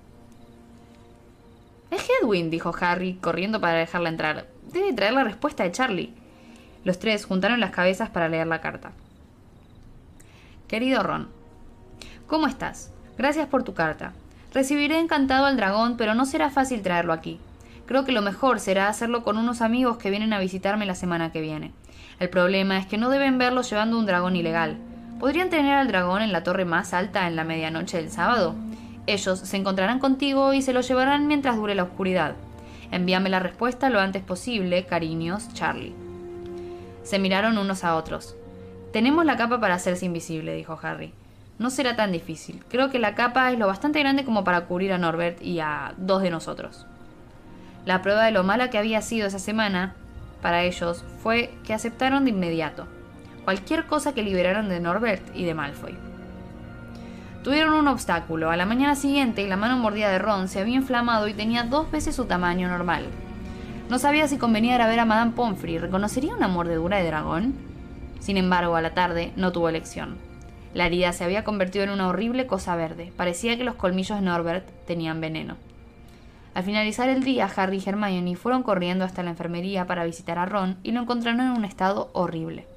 «Es Hedwig», dijo Harry, corriendo para dejarla entrar. «Debe traer la respuesta de Charlie». Los 3 juntaron las cabezas para leer la carta. «Querido Ron, ¿cómo estás? Gracias por tu carta. Recibiré encantado al dragón, pero no será fácil traerlo aquí. Creo que lo mejor será hacerlo con unos amigos que vienen a visitarme la semana que viene. El problema es que no deben verlo llevando un dragón ilegal. ¿Podrían tener al dragón en la torre más alta en la medianoche del sábado? Ellos se encontrarán contigo y se lo llevarán mientras dure la oscuridad. Envíame la respuesta lo antes posible, cariños, Charlie». Se miraron unos a otros. «Tenemos la capa para hacerse invisible», dijo Harry. «No será tan difícil. Creo que la capa es lo bastante grande como para cubrir a Norbert y a 2 de nosotros». La prueba de lo mala que había sido esa semana para ellos fue que aceptaron de inmediato cualquier cosa que liberaran de Norbert y de Malfoy. Tuvieron un obstáculo. A la mañana siguiente, la mano mordida de Ron se había inflamado y tenía 2 veces su tamaño normal. No sabía si convenía ir a ver a Madame Pomfrey. ¿Reconocería una mordedura de dragón? Sin embargo, a la tarde no tuvo elección. La herida se había convertido en una horrible cosa verde. Parecía que los colmillos de Norbert tenían veneno. Al finalizar el día, Harry y Hermione fueron corriendo hasta la enfermería para visitar a Ron y lo encontraron en un estado horrible.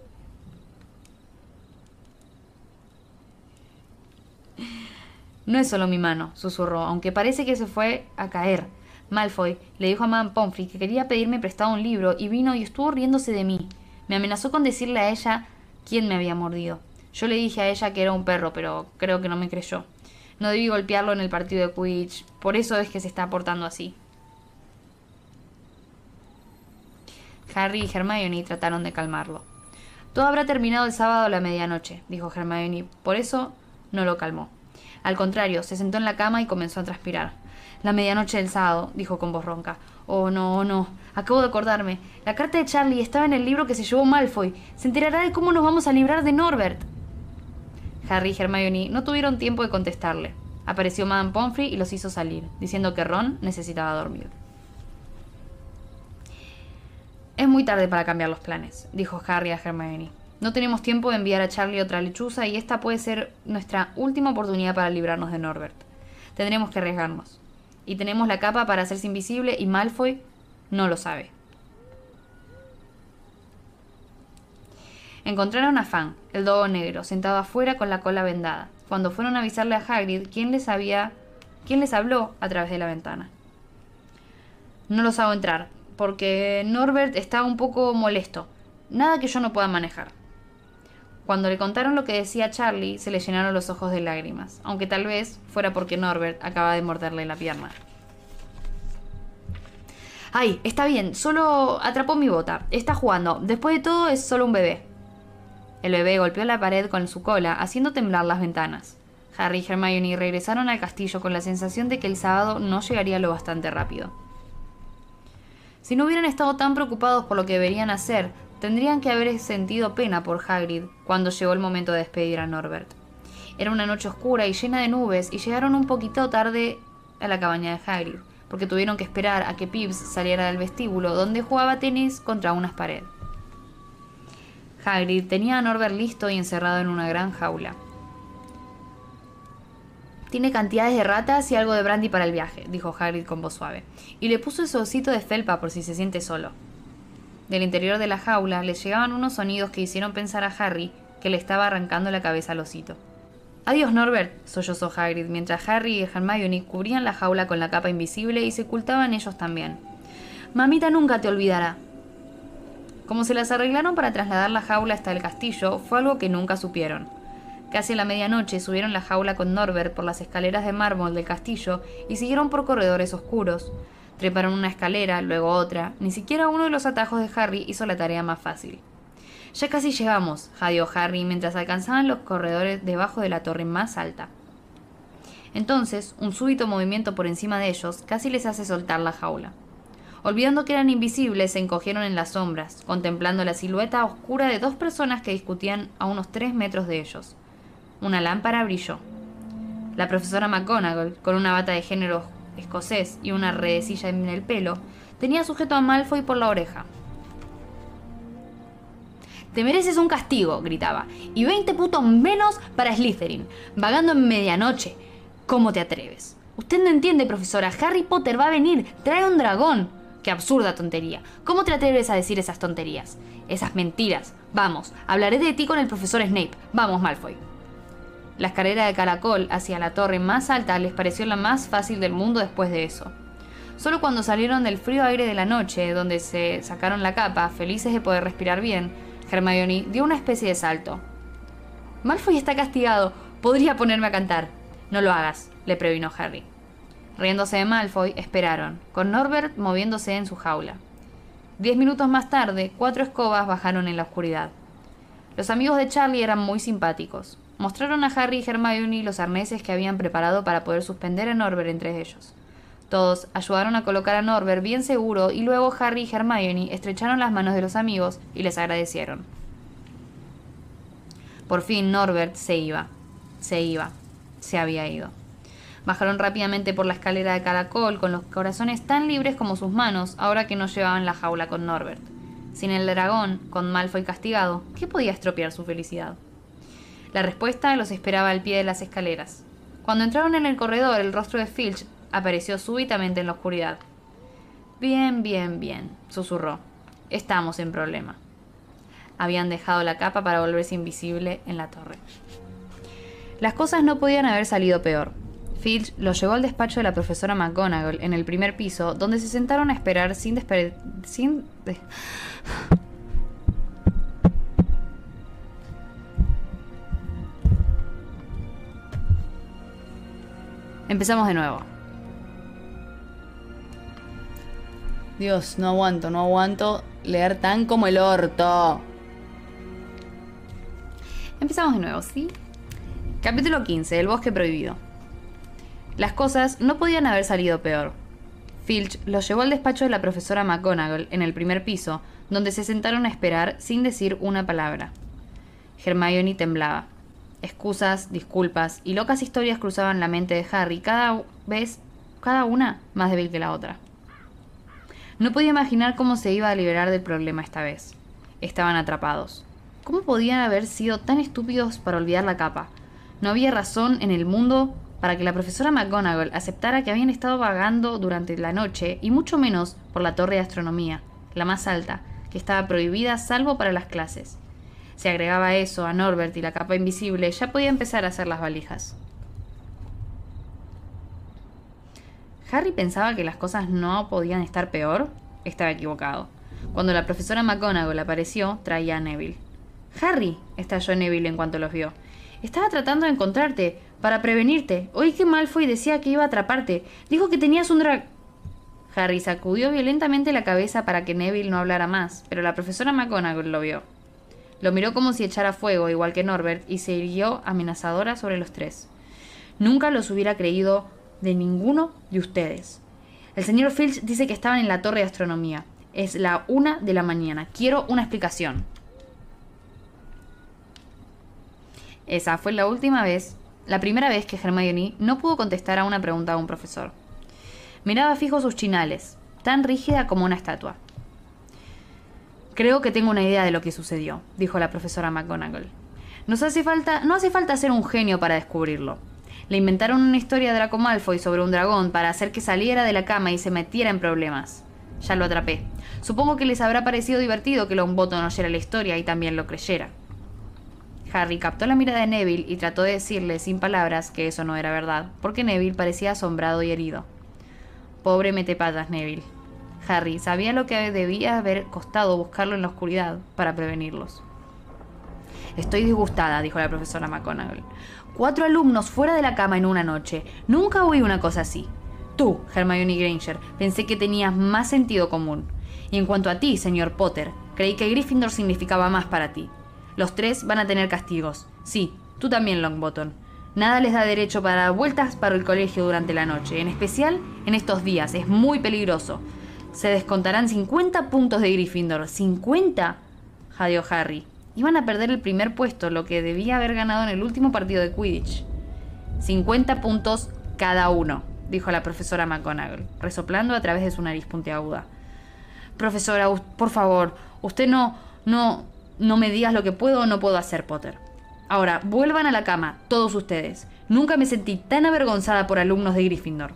«No es solo mi mano», susurró, «aunque parece que se fue a caer. Malfoy le dijo a Madame Pomfrey que quería pedirme prestado un libro y vino y estuvo riéndose de mí. Me amenazó con decirle a ella quién me había mordido. Yo le dije a ella que era un perro, pero creo que no me creyó. No debí golpearlo en el partido de Quidditch, por eso es que se está portando así». Harry y Hermione trataron de calmarlo. «Todo habrá terminado el sábado a la medianoche», dijo Hermione, por eso no lo calmó. Al contrario, se sentó en la cama y comenzó a transpirar. «La medianoche del sábado», dijo con voz ronca. «Oh, no, oh, no. Acabo de acordarme. La carta de Charlie estaba en el libro que se llevó Malfoy. Se enterará de cómo nos vamos a librar de Norbert». Harry y Hermione no tuvieron tiempo de contestarle. Apareció Madame Pomfrey y los hizo salir, diciendo que Ron necesitaba dormir. «Es muy tarde para cambiar los planes», dijo Harry a Hermione. «No tenemos tiempo de enviar a Charlie otra lechuza y esta puede ser nuestra última oportunidad para librarnos de Norbert. Tendremos que arriesgarnos. Y tenemos la capa para hacerse invisible y Malfoy no lo sabe». Encontraron a Fang, el dogo negro, sentado afuera con la cola vendada, cuando fueron a avisarle a Hagrid quién les habló a través de la ventana. No los hago entrar, porque Norbert está un poco molesto. Nada que yo no pueda manejar. Cuando le contaron lo que decía Charlie, se le llenaron los ojos de lágrimas, aunque tal vez fuera porque Norbert acaba de morderle la pierna. ¡Ay, está bien! Solo atrapó mi bota. Está jugando. Después de todo, es solo un bebé. El bebé golpeó la pared con su cola, haciendo temblar las ventanas. Harry y Hermione regresaron al castillo con la sensación de que el sábado no llegaría lo bastante rápido. Si no hubieran estado tan preocupados por lo que deberían hacer, tendrían que haber sentido pena por Hagrid cuando llegó el momento de despedir a Norbert. Era una noche oscura y llena de nubes y llegaron un poquito tarde a la cabaña de Hagrid, porque tuvieron que esperar a que Pips saliera del vestíbulo donde jugaba tenis contra unas paredes. Hagrid tenía a Norbert listo y encerrado en una gran jaula. «Tiene cantidades de ratas y algo de brandy para el viaje», dijo Hagrid con voz suave, y le puso su osito de felpa por si se siente solo. Del interior de la jaula le llegaban unos sonidos que hicieron pensar a Harry que le estaba arrancando la cabeza al osito. «Adiós, Norbert», sollozó Hagrid, mientras Harry y Hermione cubrían la jaula con la capa invisible y se ocultaban ellos también. «Mamita nunca te olvidará». Como se las arreglaron para trasladar la jaula hasta el castillo, fue algo que nunca supieron. Casi a la medianoche subieron la jaula con Norbert por las escaleras de mármol del castillo y siguieron por corredores oscuros. Treparon una escalera, luego otra. Ni siquiera uno de los atajos de Harry hizo la tarea más fácil. «Ya casi llegamos», jadeó Harry mientras alcanzaban los corredores debajo de la torre más alta. Entonces, un súbito movimiento por encima de ellos casi les hace soltar la jaula. Olvidando que eran invisibles, se encogieron en las sombras, contemplando la silueta oscura de dos personas que discutían a unos 3 metros de ellos. Una lámpara brilló. La profesora McGonagall, con una bata de género escocés y una redecilla en el pelo, tenía sujeto a Malfoy por la oreja. «Te mereces un castigo», gritaba, «y 20 puntos menos para Slytherin, vagando en medianoche. ¿Cómo te atreves? Usted no entiende, profesora. Harry Potter va a venir. Trae un dragón». «Qué absurda tontería. ¿Cómo te atreves a decir esas tonterías? Esas mentiras. Vamos, hablaré de ti con el profesor Snape. Vamos, Malfoy». La escalera de caracol hacia la torre más alta les pareció la más fácil del mundo después de eso. Solo cuando salieron del frío aire de la noche, donde se sacaron la capa, felices de poder respirar bien, Hermione dio una especie de salto. «Malfoy está castigado. Podría ponerme a cantar». «No lo hagas», le previno Harry. Riéndose de Malfoy, esperaron, con Norbert moviéndose en su jaula. 10 minutos más tarde, 4 escobas bajaron en la oscuridad. Los amigos de Charlie eran muy simpáticos. Mostraron a Harry y Hermione los arneses que habían preparado para poder suspender a Norbert entre ellos. Todos ayudaron a colocar a Norbert bien seguro y luego Harry y Hermione estrecharon las manos de los amigos y les agradecieron. Por fin Norbert se había ido. Bajaron rápidamente por la escalera de caracol con los corazones tan libres como sus manos ahora que no llevaban la jaula con Norbert. Sin el dragón, con Malfoy castigado, ¿qué podía estropear su felicidad? La respuesta los esperaba al pie de las escaleras. Cuando entraron en el corredor, el rostro de Filch apareció súbitamente en la oscuridad. «Bien, bien, bien», susurró. «Estamos en problema». Habían dejado la capa para volverse invisible en la torre. Las cosas no podían haber salido peor. Filch los llevó al despacho de la profesora McGonagall en el primer piso, donde se sentaron a esperar Empezamos de nuevo. Dios, no aguanto leer tan como el orto. Empezamos de nuevo, ¿sí? Capítulo 15, el bosque prohibido. Las cosas no podían haber salido peor. Filch los llevó al despacho de la profesora McGonagall en el primer piso, donde se sentaron a esperar sin decir una palabra. Hermione temblaba. Excusas, disculpas y locas historias cruzaban la mente de Harry, cada una más débil que la otra. No podía imaginar cómo se iba a liberar del problema esta vez. Estaban atrapados. ¿Cómo podían haber sido tan estúpidos para olvidar la capa? No había razón en el mundo para que la profesora McGonagall aceptara que habían estado vagando durante la noche, y mucho menos por la torre de astronomía, la más alta, que estaba prohibida salvo para las clases. Si agregaba eso a Norbert y la capa invisible, ya podía empezar a hacer las valijas. Harry pensaba que las cosas no podían estar peor. Estaba equivocado. Cuando la profesora McGonagall apareció, traía a Neville. «Harry», estalló Neville en cuanto los vio. «Estaba tratando de encontrarte, para prevenirte. Oí que Malfoy decía que iba a atraparte. Dijo que tenías un Harry sacudió violentamente la cabeza para que Neville no hablara más, pero la profesora McGonagall lo vio. Lo miró como si echara fuego, igual que Norbert, y se irguió amenazadora sobre los tres. «Nunca los hubiera creído de ninguno de ustedes. El señor Filch dice que estaban en la torre de astronomía. Es la 1 de la mañana. Quiero una explicación». Esa fue la primera vez que Hermione no pudo contestar a una pregunta de un profesor. Miraba fijo sus chinales, tan rígida como una estatua. «Creo que tengo una idea de lo que sucedió», dijo la profesora McGonagall. No hace falta ser un genio para descubrirlo. Le inventaron una historia de Draco Malfoy sobre un dragón para hacer que saliera de la cama y se metiera en problemas. Ya lo atrapé. Supongo que les habrá parecido divertido que Longbottom oyera la historia y también lo creyera. Harry captó la mirada de Neville y trató de decirle sin palabras que eso no era verdad, porque Neville parecía asombrado y herido. Pobre metepatas Neville. Harry sabía lo que debía haber costado buscarlo en la oscuridad para prevenirlos. «Estoy disgustada», dijo la profesora McGonagall. 4 alumnos fuera de la cama en una noche. Nunca oí una cosa así. Tú, Hermione Granger, pensé que tenías más sentido común. Y en cuanto a ti, señor Potter, creí que Gryffindor significaba más para ti. Los 3 van a tener castigos. Sí, tú también, Longbottom. Nada les da derecho para dar vueltas para el colegio durante la noche, en especial en estos días. Es muy peligroso. Se descontarán 50 puntos de Gryffindor. ¿50? Jadeó Harry. Iban a perder el primer puesto, lo que debía haber ganado en el último partido de Quidditch. 50 puntos cada uno, dijo la profesora McGonagall, resoplando a través de su nariz puntiaguda. «Profesora, por favor, usted no me digas lo que puedo o no puedo hacer, Potter. Ahora, vuelvan a la cama, todos ustedes. Nunca me sentí tan avergonzada por alumnos de Gryffindor».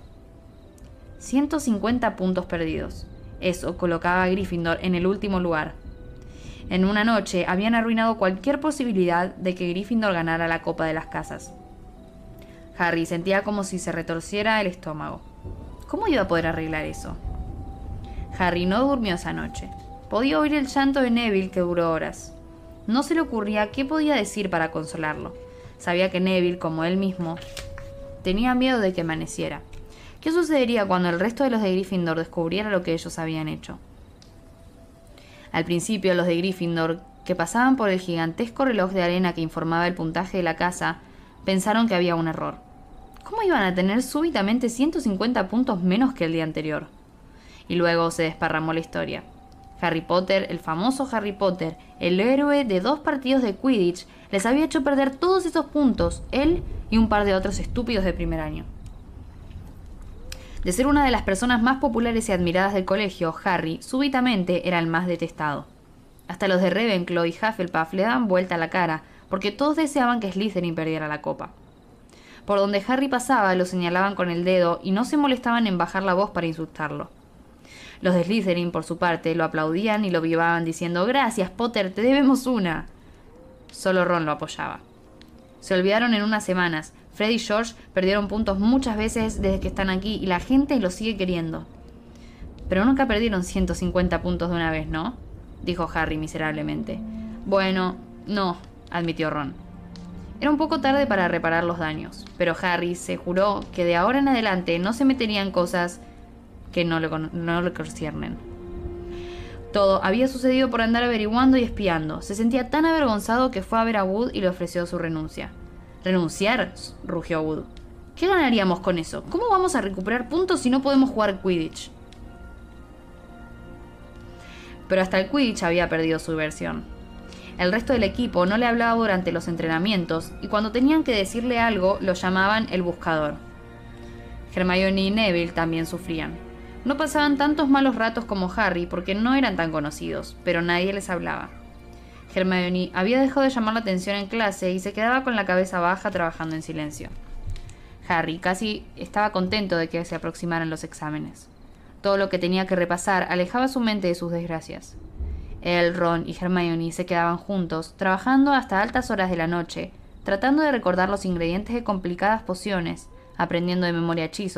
150 puntos perdidos. Eso colocaba a Gryffindor en el último lugar. En una noche habían arruinado cualquier posibilidad de que Gryffindor ganara la Copa de las Casas. Harry sentía como si se retorciera el estómago. ¿Cómo iba a poder arreglar eso? Harry no durmió esa noche. Podía oír el llanto de Neville que duró horas. No se le ocurría qué podía decir para consolarlo. Sabía que Neville, como él mismo, tenía miedo de que amaneciera. ¿Qué sucedería cuando el resto de los de Gryffindor descubriera lo que ellos habían hecho? Al principio, los de Gryffindor, que pasaban por el gigantesco reloj de arena que informaba el puntaje de la casa, pensaron que había un error. ¿Cómo iban a tener súbitamente 150 puntos menos que el día anterior? Y luego se desparramó la historia. Harry Potter, el famoso Harry Potter, el héroe de 2 partidos de Quidditch, les había hecho perder todos esos puntos, él y un par de otros estúpidos de primer año. De ser una de las personas más populares y admiradas del colegio, Harry, súbitamente, era el más detestado. Hasta los de Ravenclaw y Hufflepuff le daban vuelta a la cara, porque todos deseaban que Slytherin perdiera la copa. Por donde Harry pasaba, lo señalaban con el dedo y no se molestaban en bajar la voz para insultarlo. Los de Slytherin, por su parte, lo aplaudían y lo vivaban diciendo «Gracias, Potter, te debemos una». Solo Ron lo apoyaba. Se olvidaron en unas semanas. Fred y George perdieron puntos muchas veces desde que están aquí y la gente los sigue queriendo. Pero nunca perdieron 150 puntos de una vez, ¿no? Dijo Harry miserablemente. Bueno, no, admitió Ron. Era un poco tarde para reparar los daños, pero Harry se juró que de ahora en adelante no se meterían cosas que no le conciernen. Todo había sucedido por andar averiguando y espiando. Se sentía tan avergonzado que fue a ver a Wood y le ofreció su renuncia. ¿Renunciar?, rugió Wood. ¿Qué ganaríamos con eso? ¿Cómo vamos a recuperar puntos si no podemos jugar Quidditch? Pero hasta el Quidditch había perdido su diversión. El resto del equipo no le hablaba durante los entrenamientos y cuando tenían que decirle algo lo llamaban el buscador. Hermione y Neville también sufrían. No pasaban tantos malos ratos como Harry porque no eran tan conocidos, pero nadie les hablaba. Hermione había dejado de llamar la atención en clase y se quedaba con la cabeza baja trabajando en silencio. Harry casi estaba contento de que se aproximaran los exámenes. Todo lo que tenía que repasar alejaba su mente de sus desgracias. Él, Ron y Hermione se quedaban juntos, trabajando hasta altas horas de la noche, tratando de recordar los ingredientes de complicadas pociones, aprendiendo de memoria hechizos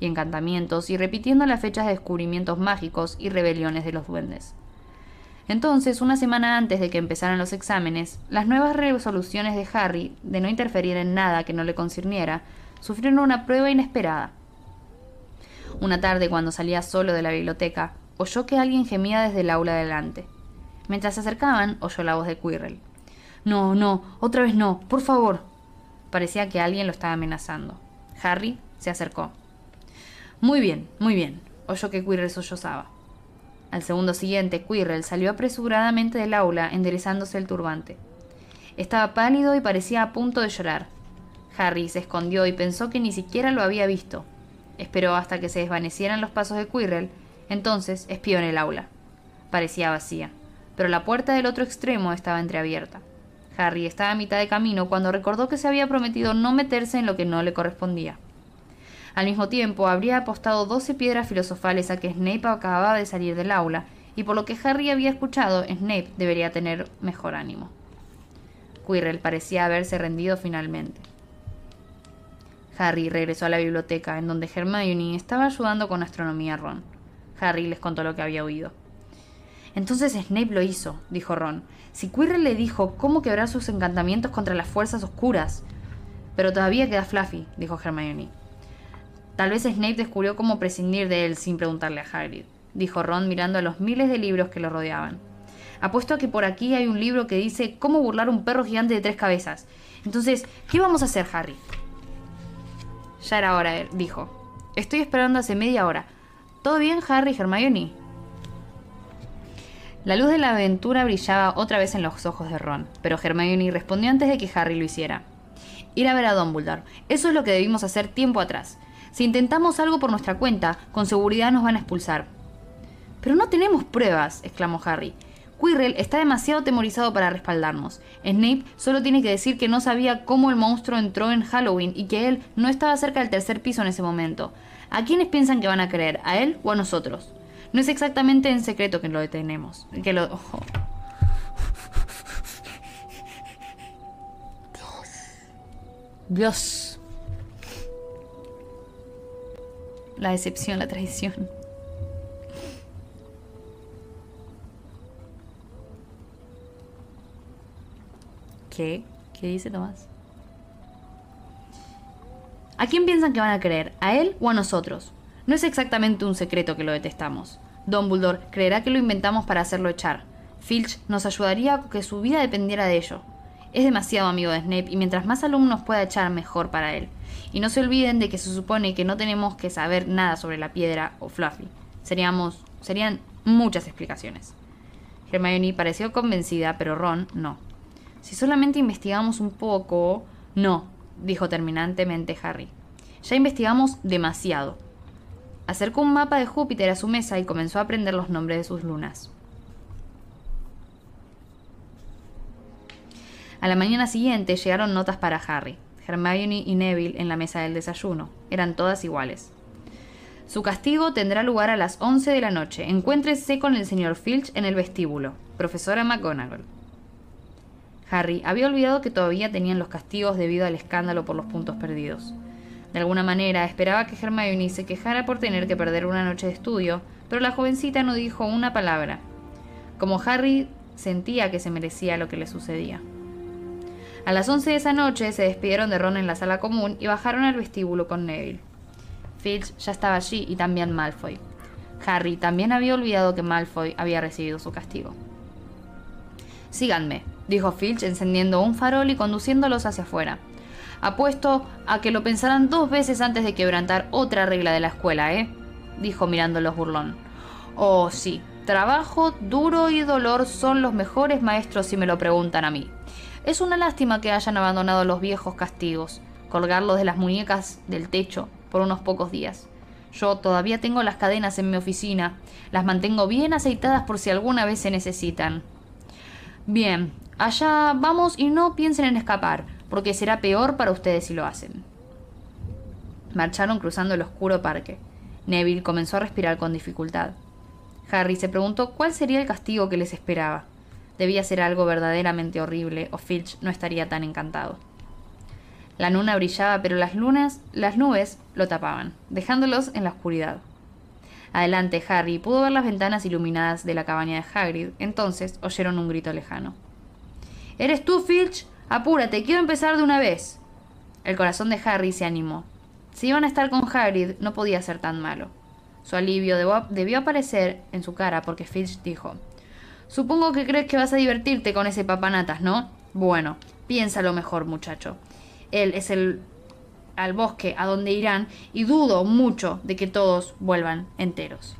y encantamientos y repitiendo las fechas de descubrimientos mágicos y rebeliones de los duendes. Entonces, una semana antes de que empezaran los exámenes, las nuevas resoluciones de Harry de no interferir en nada que no le concerniera sufrieron una prueba inesperada. Una tarde, cuando salía solo de la biblioteca, oyó que alguien gemía desde el aula de delante. Mientras se acercaban, oyó la voz de Quirrell. «No, no, otra vez no, por favor». Parecía que alguien lo estaba amenazando. Harry se acercó. Muy bien, oyó que Quirrell sollozaba. Al segundo siguiente, Quirrell salió apresuradamente del aula, enderezándose el turbante. Estaba pálido y parecía a punto de llorar. Harry se escondió y pensó que ni siquiera lo había visto. Esperó hasta que se desvanecieran los pasos de Quirrell, entonces espió en el aula. Parecía vacía, pero la puerta del otro extremo estaba entreabierta. Harry estaba a mitad de camino cuando recordó que se había prometido no meterse en lo que no le correspondía. Al mismo tiempo, habría apostado 12 piedras filosofales a que Snape acababa de salir del aula, y por lo que Harry había escuchado, Snape debería tener mejor ánimo. Quirrell parecía haberse rendido finalmente. Harry regresó a la biblioteca, en donde Hermione estaba ayudando con astronomía a Ron. Harry les contó lo que había oído. «Entonces Snape lo hizo», dijo Ron. «Si Quirrell le dijo cómo quebrar sus encantamientos contra las fuerzas oscuras». «Pero todavía queda Fluffy», dijo Hermione. «Tal vez Snape descubrió cómo prescindir de él sin preguntarle a Hagrid», dijo Ron mirando a los miles de libros que lo rodeaban. «Apuesto a que por aquí hay un libro que dice cómo burlar un perro gigante de 3 cabezas. Entonces, ¿qué vamos a hacer, Harry?» «Ya era hora», dijo. «Estoy esperando hace media hora. ¿Todo bien, Harry y Hermione?» La luz de la aventura brillaba otra vez en los ojos de Ron, pero Hermione respondió antes de que Harry lo hiciera. «Ir a ver a Dumbledore. Eso es lo que debimos hacer tiempo atrás. Si intentamos algo por nuestra cuenta, con seguridad nos van a expulsar». «Pero no tenemos pruebas», exclamó Harry. «Quirrell está demasiado atemorizado para respaldarnos. Snape solo tiene que decir que no sabía cómo el monstruo entró en Halloween y que él no estaba cerca del 3er piso en ese momento. ¿A quiénes piensan que van a creer? ¿A él o a nosotros? No es exactamente en secreto que lo detenemos. Dios. La decepción, la traición. ¿Qué? ¿Qué dice Tomás? ¿A quién piensan que van a creer? ¿A él o a nosotros? No es exactamente un secreto que lo detestamos. Dumbledore creerá que lo inventamos para hacerlo echar. Filch nos ayudaría a que su vida dependiera de ello. Es demasiado amigo de Snape y mientras más alumnos pueda echar, mejor para él. Y no se olviden de que se supone que no tenemos que saber nada sobre la piedra o Fluffy. Serían muchas explicaciones. Hermione pareció convencida, pero Ron no. Si solamente investigamos un poco... No, dijo terminantemente Harry. Ya investigamos demasiado. Acercó un mapa de Júpiter a su mesa y comenzó a aprender los nombres de sus lunas. A la mañana siguiente llegaron notas para Harry. Hermione y Neville en la mesa del desayuno. Eran todas iguales. Su castigo tendrá lugar a las 11 de la noche. Encuéntrese con el señor Filch en el vestíbulo. Profesora McGonagall. Harry había olvidado que todavía tenían los castigos debido al escándalo por los puntos perdidos. De alguna manera esperaba que Hermione se quejara por tener que perder una noche de estudio, pero la jovencita no dijo una palabra. Como Harry sentía que se merecía lo que le sucedía. A las 11 de esa noche se despidieron de Ron en la sala común y bajaron al vestíbulo con Neville. Filch ya estaba allí y también Malfoy. Harry también había olvidado que Malfoy había recibido su castigo. «Síganme», dijo Filch encendiendo un farol y conduciéndolos hacia afuera. «Apuesto a que lo pensarán 2 veces antes de quebrantar otra regla de la escuela, ¿eh?», dijo mirándolos burlón. «Oh, sí, trabajo, duro y dolor son los mejores maestros si me lo preguntan a mí. Es una lástima que hayan abandonado los viejos castigos, colgarlos de las muñecas del techo por unos pocos días. Yo todavía tengo las cadenas en mi oficina, las mantengo bien aceitadas por si alguna vez se necesitan. Bien, allá vamos y no piensen en escapar, porque será peor para ustedes si lo hacen». Marcharon cruzando el oscuro parque. Neville comenzó a respirar con dificultad. Harry se preguntó cuál sería el castigo que les esperaba. Debía ser algo verdaderamente horrible, o Filch no estaría tan encantado. La luna brillaba, pero las nubes lo tapaban, dejándolos en la oscuridad. Adelante, Harry pudo ver las ventanas iluminadas de la cabaña de Hagrid. Entonces oyeron un grito lejano. —¿Eres tú, Filch? Apúrate, quiero empezar de una vez. El corazón de Harry se animó. Si iban a estar con Hagrid, no podía ser tan malo. Su alivio debió aparecer en su cara porque Filch dijo: «Supongo que crees que vas a divertirte con ese papanatas, ¿no? Bueno, piénsalo mejor, muchacho. Él es al bosque a donde irán y dudo mucho de que todos vuelvan enteros».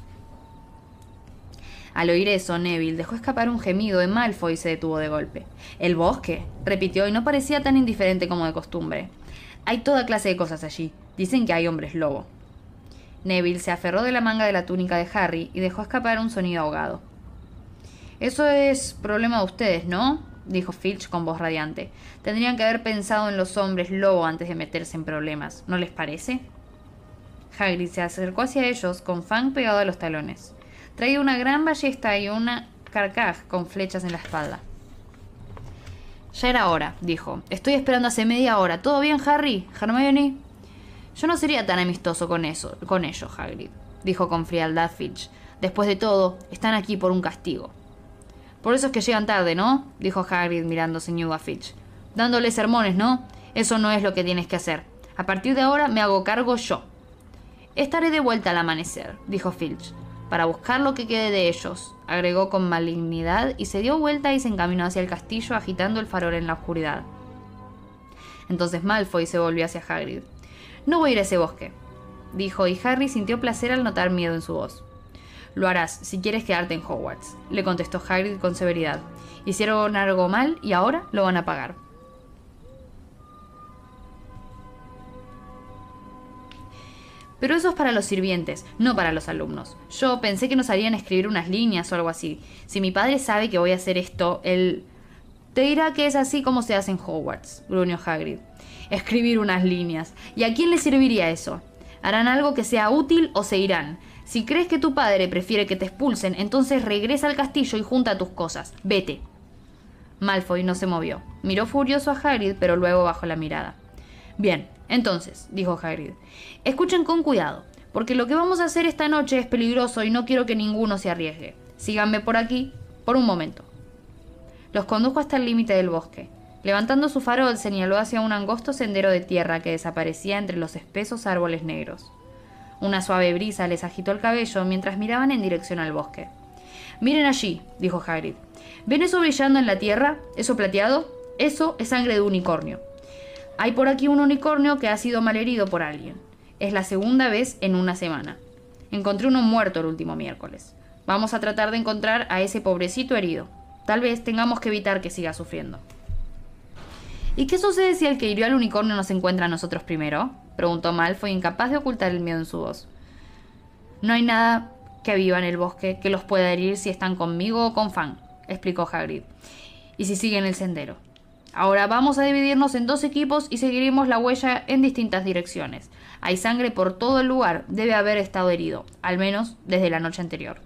Al oír eso, Neville dejó escapar un gemido de Malfoy y se detuvo de golpe. «¿El bosque?», repitió, y no parecía tan indiferente como de costumbre. «Hay toda clase de cosas allí. Dicen que hay hombres lobo». Neville se aferró de la manga de la túnica de Harry y dejó escapar un sonido ahogado. «Eso es problema de ustedes, ¿no?», dijo Filch con voz radiante. «Tendrían que haber pensado en los hombres lobo antes de meterse en problemas, ¿no les parece?». Hagrid se acercó hacia ellos con Fang pegado a los talones. Traía una gran ballesta y una carcaj con flechas en la espalda. «Ya era hora», dijo. «Estoy esperando hace media hora. ¿Todo bien, Harry? ¿Hermione?» «Yo no sería tan amistoso con ello, Hagrid», dijo con frialdad Filch. «Después de todo, están aquí por un castigo». «Por eso es que llegan tarde, ¿no?», dijo Hagrid mirando ceñudo a Filch. «Dándole sermones, ¿no? Eso no es lo que tienes que hacer. A partir de ahora me hago cargo yo». «Estaré de vuelta al amanecer», dijo Filch. «Para buscar lo que quede de ellos», agregó con malignidad, y se dio vuelta y se encaminó hacia el castillo agitando el farol en la oscuridad. Entonces Malfoy se volvió hacia Hagrid. «No voy a ir a ese bosque», dijo, y Harry sintió placer al notar miedo en su voz. «Lo harás si quieres quedarte en Hogwarts», le contestó Hagrid con severidad. «Hicieron algo mal y ahora lo van a pagar». «Pero eso es para los sirvientes, no para los alumnos. Yo pensé que nos harían escribir unas líneas o algo así. Si mi padre sabe que voy a hacer esto, él te dirá que es así como se hace en Hogwarts», gruñó Hagrid. «Escribir unas líneas. ¿Y a quién le serviría eso? Harán algo que sea útil o se irán. Si crees que tu padre prefiere que te expulsen, entonces regresa al castillo y junta tus cosas. Vete». Malfoy no se movió. Miró furioso a Hagrid, pero luego bajó la mirada. «Bien, entonces», dijo Hagrid, «escuchen con cuidado, porque lo que vamos a hacer esta noche es peligroso y no quiero que ninguno se arriesgue. Síganme por aquí, por un momento». Los condujo hasta el límite del bosque. Levantando su farol, señaló hacia un angosto sendero de tierra que desaparecía entre los espesos árboles negros. Una suave brisa les agitó el cabello mientras miraban en dirección al bosque. «Miren allí», dijo Hagrid. «¿Ven eso brillando en la tierra? ¿Eso plateado? Eso es sangre de unicornio. Hay por aquí un unicornio que ha sido malherido por alguien. Es la segunda vez en una semana. Encontré uno muerto el último miércoles. Vamos a tratar de encontrar a ese pobrecito herido. Tal vez tengamos que evitar que siga sufriendo». «¿Y qué sucede si el que hirió al unicornio nos encuentra a nosotros primero?», preguntó Malfoy, incapaz de ocultar el miedo en su voz. «No hay nada que viva en el bosque que los pueda herir si están conmigo o con Fang», explicó Hagrid. «Y si siguen el sendero. Ahora vamos a dividirnos en 2 equipos y seguiremos la huella en distintas direcciones. Hay sangre por todo el lugar. Debe haber estado herido, al menos desde la noche anterior».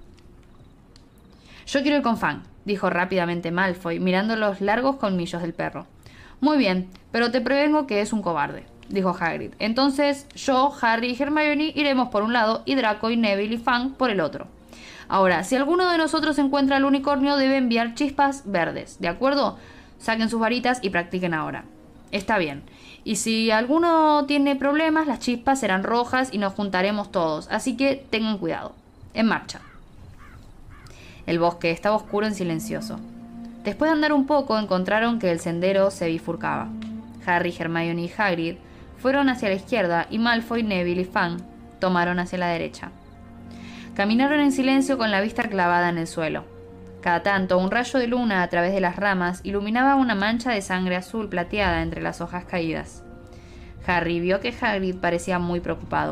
«Yo quiero ir con Fang», dijo rápidamente Malfoy, mirando los largos colmillos del perro. «Muy bien, pero te prevengo que es un cobarde», dijo Hagrid. «Entonces yo, Harry y Hermione iremos por un lado y Draco y Neville y Fang por el otro. Ahora, si alguno de nosotros encuentra al unicornio, debe enviar chispas verdes, ¿de acuerdo? Saquen sus varitas y practiquen ahora». «Está bien. Y si alguno tiene problemas, las chispas serán rojas y nos juntaremos todos, así que tengan cuidado. En marcha». El bosque estaba oscuro y silencioso. Después de andar un poco, encontraron que el sendero se bifurcaba. Harry, Hermione y Hagrid fueron hacia la izquierda y Malfoy, Neville y Fang tomaron hacia la derecha. Caminaron en silencio con la vista clavada en el suelo. Cada tanto, un rayo de luna a través de las ramas iluminaba una mancha de sangre azul plateada entre las hojas caídas. Harry vio que Hagrid parecía muy preocupado.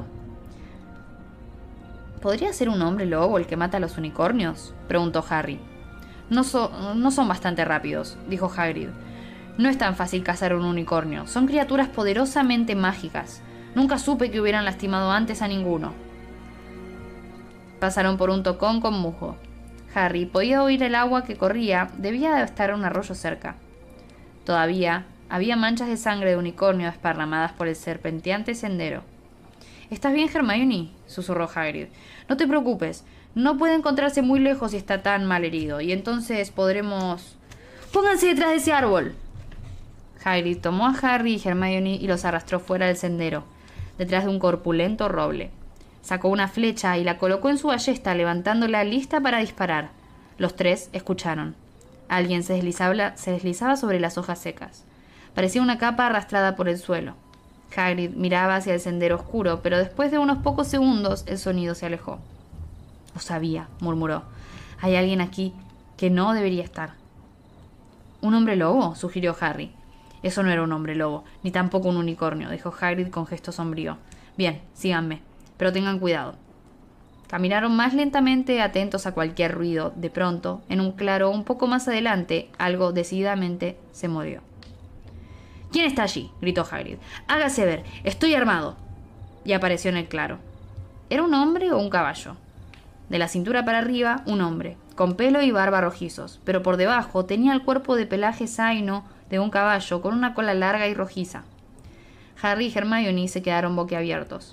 «¿Podría ser un hombre lobo el que mata a los unicornios?», preguntó Harry. No son bastante rápidos», dijo Hagrid. «No es tan fácil cazar un unicornio. Son criaturas poderosamente mágicas. Nunca supe que hubieran lastimado antes a ninguno». Pasaron por un tocón con musgo. Harry podía oír el agua que corría. Debía de estar un arroyo cerca. Todavía Había manchas de sangre de unicornio desparramadas por el serpenteante sendero. —¿Estás bien, Hermione? —susurró Hagrid. —No te preocupes. No puede encontrarse muy lejos si está tan mal herido, y entonces podremos... —¡Pónganse detrás de ese árbol! Hagrid tomó a Harry y Hermione y los arrastró fuera del sendero, detrás de un corpulento roble. Sacó una flecha y la colocó en su ballesta, levantándola lista para disparar. Los tres escucharon. Alguien se deslizaba sobre las hojas secas. Parecía una capa arrastrada por el suelo. Hagrid miraba hacia el sendero oscuro, pero después de unos pocos segundos el sonido se alejó. —Lo sabía —murmuró—. Hay alguien aquí que no debería estar. —¿Un hombre lobo? —sugirió Harry. —Eso no era un hombre lobo, ni tampoco un unicornio —dijo Hagrid con gesto sombrío—. Bien, síganme, pero tengan cuidado. Caminaron más lentamente, atentos a cualquier ruido. De pronto, en un claro un poco más adelante, algo decididamente se movió. —¿Quién está allí? —gritó Hagrid. —Hágase ver, estoy armado. Y apareció en el claro. ¿Era un hombre o un caballo? De la cintura para arriba, un hombre, con pelo y barba rojizos, pero por debajo tenía el cuerpo de pelaje zaino de un caballo con una cola larga y rojiza. Harry y Hermione se quedaron boquiabiertos.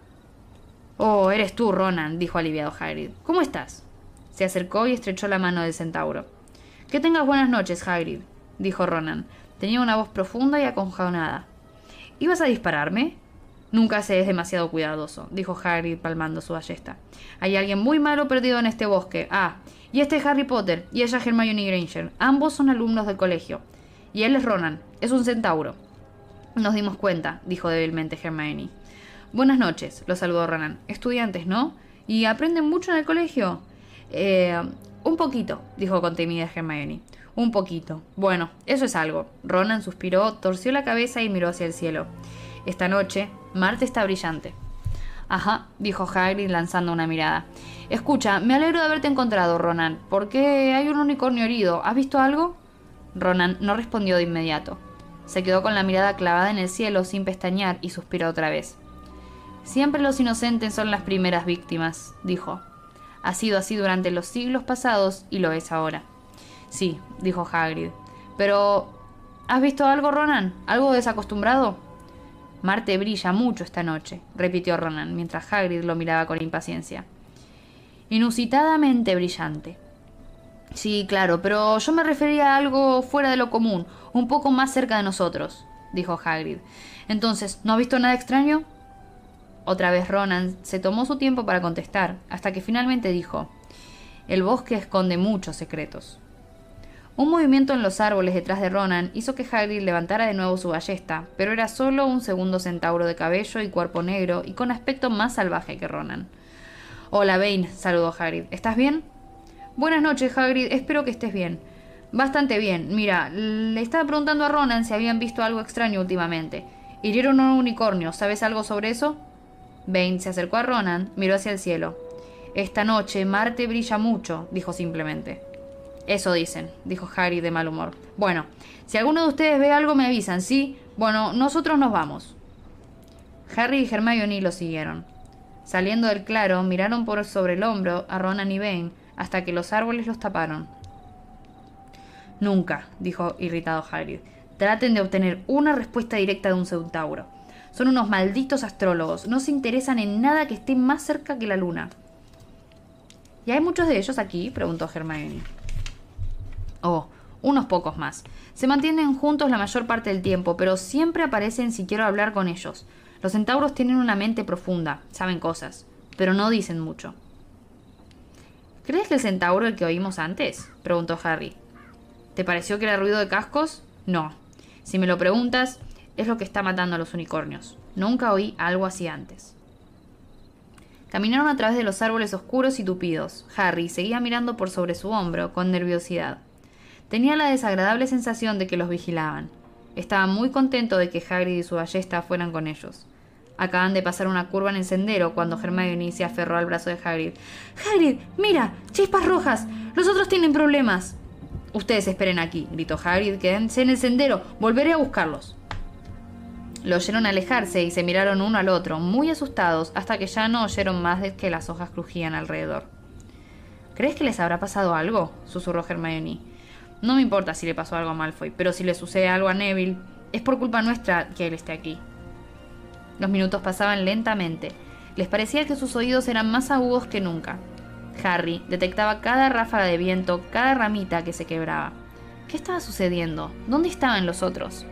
—Oh, eres tú, Ronan —dijo aliviado Hagrid—. ¿Cómo estás? Se acercó y estrechó la mano del centauro. —Que tengas buenas noches, Hagrid —dijo Ronan. Tenía una voz profunda y aconjonada. —¿Ibas a dispararme? —Nunca se es demasiado cuidadoso —dijo Hagrid palmando su ballesta—. Hay alguien muy malo perdido en este bosque. Ah, y este es Harry Potter y ella es Hermione Granger. Ambos son alumnos del colegio. Y él es Ronan. Es un centauro. —Nos dimos cuenta —dijo débilmente Hermione. —Buenas noches —lo saludó Ronan—. Estudiantes, ¿no? ¿Y aprenden mucho en el colegio? Un poquito —dijo con timidez Hermione—. Un poquito. Bueno, eso es algo. Ronan suspiró, torció la cabeza y miró hacia el cielo. Esta noche, Marte está brillante. Ajá, dijo Hagrid lanzando una mirada. Escucha, me alegro de haberte encontrado, Ronan. ¿Por qué hay un unicornio herido? ¿Has visto algo? Ronan no respondió de inmediato. Se quedó con la mirada clavada en el cielo sin pestañear y suspiró otra vez. Siempre los inocentes son las primeras víctimas, dijo. Ha sido así durante los siglos pasados y lo es ahora. Sí, dijo Hagrid. Pero... ¿has visto algo, Ronan? ¿Algo desacostumbrado? Marte brilla mucho esta noche, repitió Ronan, mientras Hagrid lo miraba con impaciencia. Inusitadamente brillante. Sí, claro, pero yo me refería a algo fuera de lo común, un poco más cerca de nosotros, dijo Hagrid. Entonces, ¿no ha visto nada extraño? Otra vez Ronan se tomó su tiempo para contestar, hasta que finalmente dijo: el bosque esconde muchos secretos. Un movimiento en los árboles detrás de Ronan hizo que Hagrid levantara de nuevo su ballesta, pero era solo un segundo centauro de cabello y cuerpo negro y con aspecto más salvaje que Ronan. Hola, Bane, saludó Hagrid. ¿Estás bien? Buenas noches, Hagrid. Espero que estés bien. Bastante bien. Mira, le estaba preguntando a Ronan si habían visto algo extraño últimamente. Hirieron a un unicornio. ¿Sabes algo sobre eso? Bane se acercó a Ronan, miró hacia el cielo. Esta noche Marte brilla mucho, dijo simplemente. Eso dicen, dijo Harry de mal humor. Bueno, si alguno de ustedes ve algo me avisan, ¿sí? Bueno, nosotros nos vamos. Harry y Hermione lo siguieron. Saliendo del claro, miraron por sobre el hombro a Ronan y Bane hasta que los árboles los taparon. Nunca, dijo irritado Hagrid, traten de obtener una respuesta directa de un centauro. Son unos malditos astrólogos, no se interesan en nada que esté más cerca que la luna. ¿Y hay muchos de ellos aquí?, preguntó Hermione. Oh, unos pocos más. Se mantienen juntos la mayor parte del tiempo, pero siempre aparecen si quiero hablar con ellos. Los centauros tienen una mente profunda, saben cosas, pero no dicen mucho. ¿Crees que el centauro el que oímos antes?, preguntó Harry. ¿Te pareció que era ruido de cascos? No. Si me lo preguntas, es lo que está matando a los unicornios. Nunca oí algo así antes. Caminaron a través de los árboles oscuros y tupidos. Harry seguía mirando por sobre su hombro, con nerviosidad. Tenía la desagradable sensación de que los vigilaban. Estaba muy contento de que Hagrid y su ballesta fueran con ellos. Acaban de pasar una curva en el sendero cuando Hermione se aferró al brazo de Hagrid. ¡Hagrid, mira! ¡Chispas rojas! ¡Los otros tienen problemas! Ustedes esperen aquí, gritó Hagrid. Quédense en el sendero. Volveré a buscarlos. Lo oyeron alejarse y se miraron uno al otro, muy asustados, hasta que ya no oyeron más de que las hojas crujían alrededor. ¿Crees que les habrá pasado algo?, susurró Hermione. No me importa si le pasó algo a Malfoy, pero si le sucede algo a Neville... Es por culpa nuestra que él esté aquí. Los minutos pasaban lentamente. Les parecía que sus oídos eran más agudos que nunca. Harry detectaba cada ráfaga de viento, cada ramita que se quebraba. ¿Qué estaba sucediendo? ¿Dónde estaban los otros?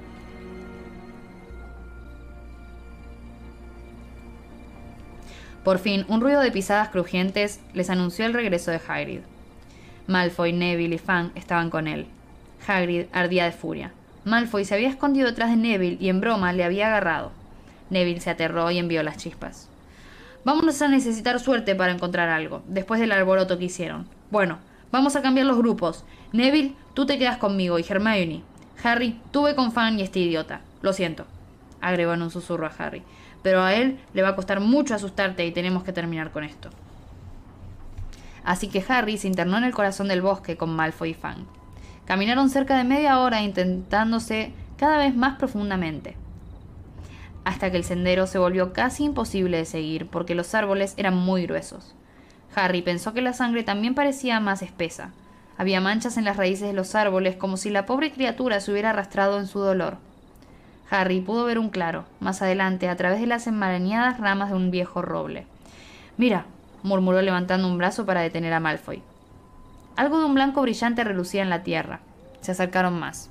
Por fin, un ruido de pisadas crujientes les anunció el regreso de Hagrid. Malfoy, Neville y Fang estaban con él. Hagrid ardía de furia. Malfoy se había escondido detrás de Neville y en broma le había agarrado. Neville se aterró y envió las chispas. Vamos a necesitar suerte para encontrar algo, después del alboroto que hicieron. Bueno, vamos a cambiar los grupos. Neville, tú te quedas conmigo y Hermione. Harry, tú ve con Fang y este idiota. Lo siento, agregó en un susurro a Harry. Pero a él le va a costar mucho asustarte y tenemos que terminar con esto. Así que Harry se internó en el corazón del bosque con Malfoy y Fang. Caminaron cerca de media hora intentándose cada vez más profundamente, hasta que el sendero se volvió casi imposible de seguir porque los árboles eran muy gruesos. Harry pensó que la sangre también parecía más espesa. Había manchas en las raíces de los árboles como si la pobre criatura se hubiera arrastrado en su dolor. Harry pudo ver un claro, más adelante, a través de las enmarañadas ramas de un viejo roble. «Mira», murmuró levantando un brazo para detener a Malfoy. Algo de un blanco brillante relucía en la tierra. Se acercaron más.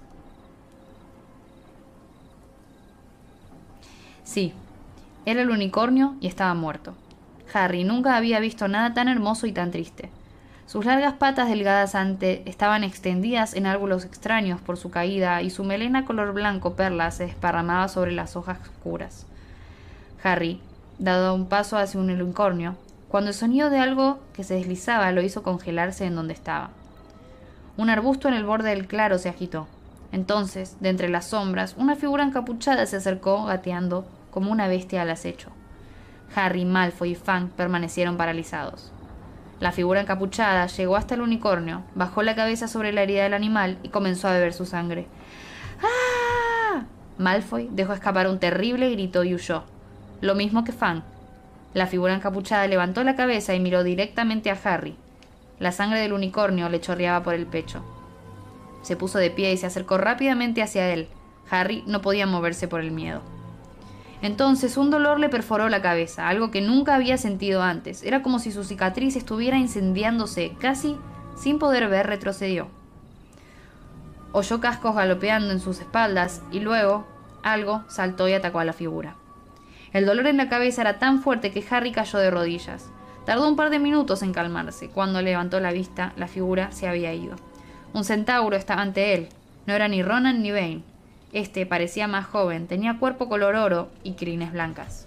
Sí, era el unicornio y estaba muerto. Harry nunca había visto nada tan hermoso y tan triste. Sus largas patas delgadas estaban extendidas en ángulos extraños por su caída y su melena color blanco perla se desparramaba sobre las hojas oscuras. Harry, dado un paso hacia un unicornio, cuando el sonido de algo que se deslizaba lo hizo congelarse en donde estaba. Un arbusto en el borde del claro se agitó. Entonces, de entre las sombras, una figura encapuchada se acercó gateando como una bestia al acecho. Harry, Malfoy y Fang permanecieron paralizados. La figura encapuchada llegó hasta el unicornio, bajó la cabeza sobre la herida del animal y comenzó a beber su sangre. ¡Ah! Malfoy dejó escapar un terrible grito y huyó. Lo mismo que Fang. La figura encapuchada levantó la cabeza y miró directamente a Harry. La sangre del unicornio le chorreaba por el pecho. Se puso de pie y se acercó rápidamente hacia él. Harry no podía moverse por el miedo. Entonces un dolor le perforó la cabeza, algo que nunca había sentido antes. Era como si su cicatriz estuviera incendiándose. Casi sin poder ver, retrocedió. Oyó cascos galopeando en sus espaldas y luego algo saltó y atacó a la figura. El dolor en la cabeza era tan fuerte que Harry cayó de rodillas. Tardó un par de minutos en calmarse. Cuando levantó la vista, la figura se había ido. Un centauro estaba ante él. No era ni Ronan ni Bane. Este parecía más joven, tenía cuerpo color oro y crines blancas.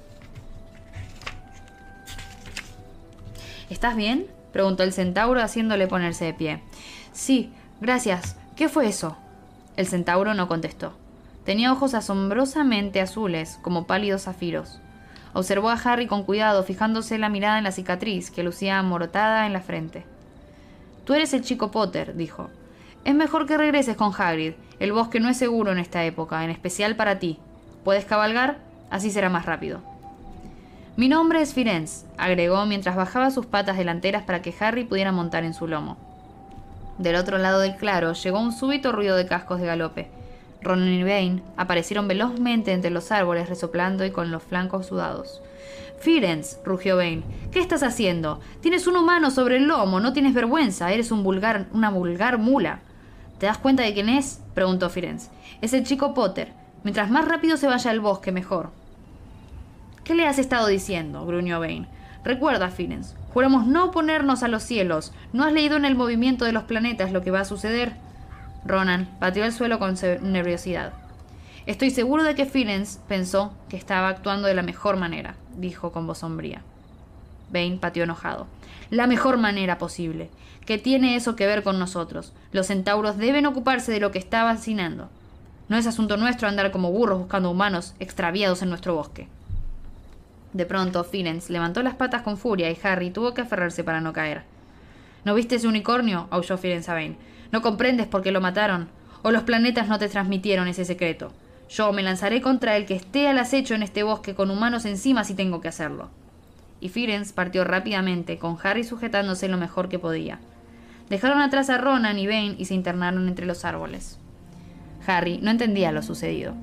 ¿Estás bien?, preguntó el centauro haciéndole ponerse de pie. Sí, gracias. ¿Qué fue eso? El centauro no contestó. Tenía ojos asombrosamente azules, como pálidos zafiros. Observó a Harry con cuidado, fijándose la mirada en la cicatriz, que lucía amortada en la frente. «Tú eres el chico Potter», dijo. «Es mejor que regreses con Hagrid. El bosque no es seguro en esta época, en especial para ti. ¿Puedes cabalgar? Así será más rápido». «Mi nombre es Firenze», agregó mientras bajaba sus patas delanteras para que Harry pudiera montar en su lomo. Del otro lado del claro llegó un súbito ruido de cascos de galope. Ron y Bane aparecieron velozmente entre los árboles, resoplando y con los flancos sudados. «Firenze», rugió Bane, «¿qué estás haciendo? Tienes un humano sobre el lomo, no tienes vergüenza, eres una vulgar mula». «¿Te das cuenta de quién es?», preguntó Firenze. «Es el chico Potter. Mientras más rápido se vaya al bosque, mejor». «¿Qué le has estado diciendo?», gruñó Bane. «Recuerda, Firenze, juramos no oponernos a los cielos. ¿No has leído en el movimiento de los planetas lo que va a suceder?». Ronan pateó el suelo con nerviosidad. «Estoy seguro de que Firenze pensó que estaba actuando de la mejor manera», dijo con voz sombría. Bane pateó enojado. «La mejor manera posible. ¿Qué tiene eso que ver con nosotros? Los centauros deben ocuparse de lo que está vacinando. No es asunto nuestro andar como burros buscando humanos extraviados en nuestro bosque». De pronto, Firenze levantó las patas con furia y Harry tuvo que aferrarse para no caer. «¿No viste ese unicornio?», aulló Firenze a Bane. «¿No comprendes por qué lo mataron? ¿O los planetas no te transmitieron ese secreto? Yo me lanzaré contra el que esté al acecho en este bosque con humanos encima si tengo que hacerlo». Y Firenze partió rápidamente, con Harry sujetándose lo mejor que podía. Dejaron atrás a Ronan y Bane y se internaron entre los árboles. Harry no entendía lo sucedido.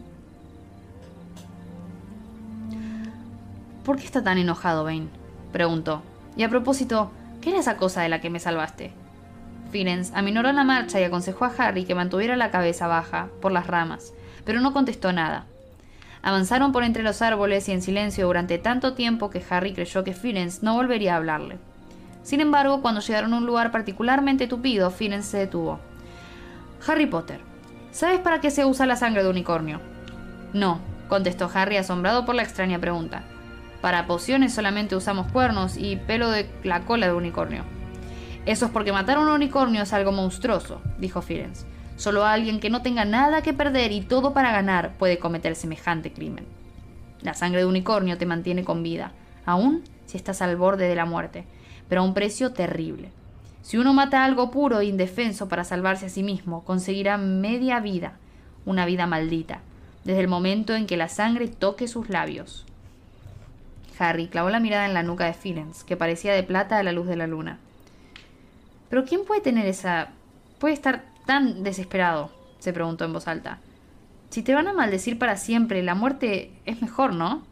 ¿Por qué está tan enojado, Vane?, preguntó. Y a propósito, ¿qué era esa cosa de la que me salvaste? Firenze aminoró la marcha y aconsejó a Harry que mantuviera la cabeza baja por las ramas, pero no contestó nada. Avanzaron por entre los árboles y en silencio durante tanto tiempo que Harry creyó que Firenze no volvería a hablarle. Sin embargo, cuando llegaron a un lugar particularmente tupido, Firenze se detuvo. Harry Potter, ¿sabes para qué se usa la sangre de unicornio? No, contestó Harry asombrado por la extraña pregunta. Para pociones solamente usamos cuernos y pelo de la cola de unicornio. Eso es porque matar a un unicornio es algo monstruoso, dijo Firenze. Solo alguien que no tenga nada que perder y todo para ganar puede cometer semejante crimen. La sangre de unicornio te mantiene con vida, aun si estás al borde de la muerte, pero a un precio terrible. Si uno mata algo puro e indefenso para salvarse a sí mismo, conseguirá media vida, una vida maldita, desde el momento en que la sangre toque sus labios. Harry clavó la mirada en la nuca de Firenze, que parecía de plata a la luz de la luna. ¿Pero quién puede estar tan desesperado?, se preguntó en voz alta. Si te van a maldecir para siempre, la muerte es mejor, ¿no?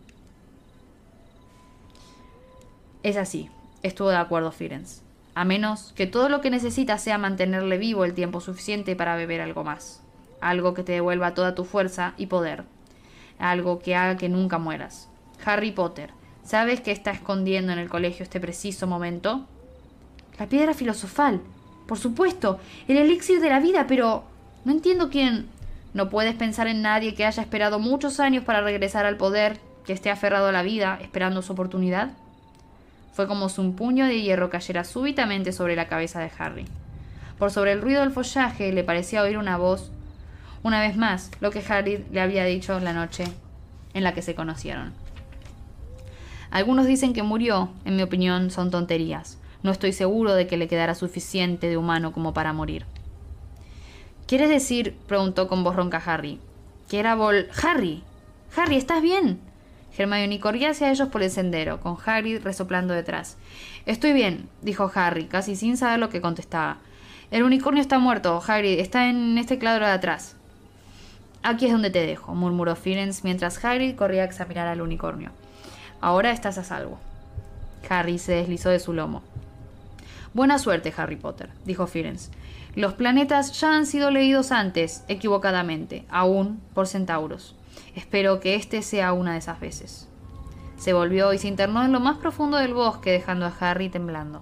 Es así, estuvo de acuerdo Firenze. A menos que todo lo que necesitas sea mantenerle vivo el tiempo suficiente para beber algo más. Algo que te devuelva toda tu fuerza y poder. Algo que haga que nunca mueras. Harry Potter, ¿sabes qué está escondiendo en el colegio este preciso momento? La piedra filosofal. Por supuesto, el elixir de la vida, pero no entiendo quién. ¿No puedes pensar en nadie que haya esperado muchos años para regresar al poder, que esté aferrado a la vida, esperando su oportunidad? Fue como si un puño de hierro cayera súbitamente sobre la cabeza de Harry. Por sobre el ruido del follaje le parecía oír una voz, una vez más, lo que Harry le había dicho la noche en la que se conocieron. Algunos dicen que murió, en mi opinión son tonterías. No estoy seguro de que le quedara suficiente de humano como para morir. ¿Quieres decir?, preguntó con voz ronca Harry, que era ¡Harry! ¡Harry, estás bien! Hermione corría hacia ellos por el sendero, con Hagrid resoplando detrás. Estoy bien, dijo Harry, casi sin saber lo que contestaba. El unicornio está muerto, Hagrid, está en este claro de atrás. Aquí es donde te dejo, murmuró Firenze mientras Hagrid corría a examinar al unicornio. Ahora estás a salvo. Harry se deslizó de su lomo. Buena suerte, Harry Potter, dijo Firenze. Los planetas ya han sido leídos antes, equivocadamente, aún por centauros. Espero que este sea una de esas veces. Se volvió y se internó en lo más profundo del bosque, dejando a Harry temblando.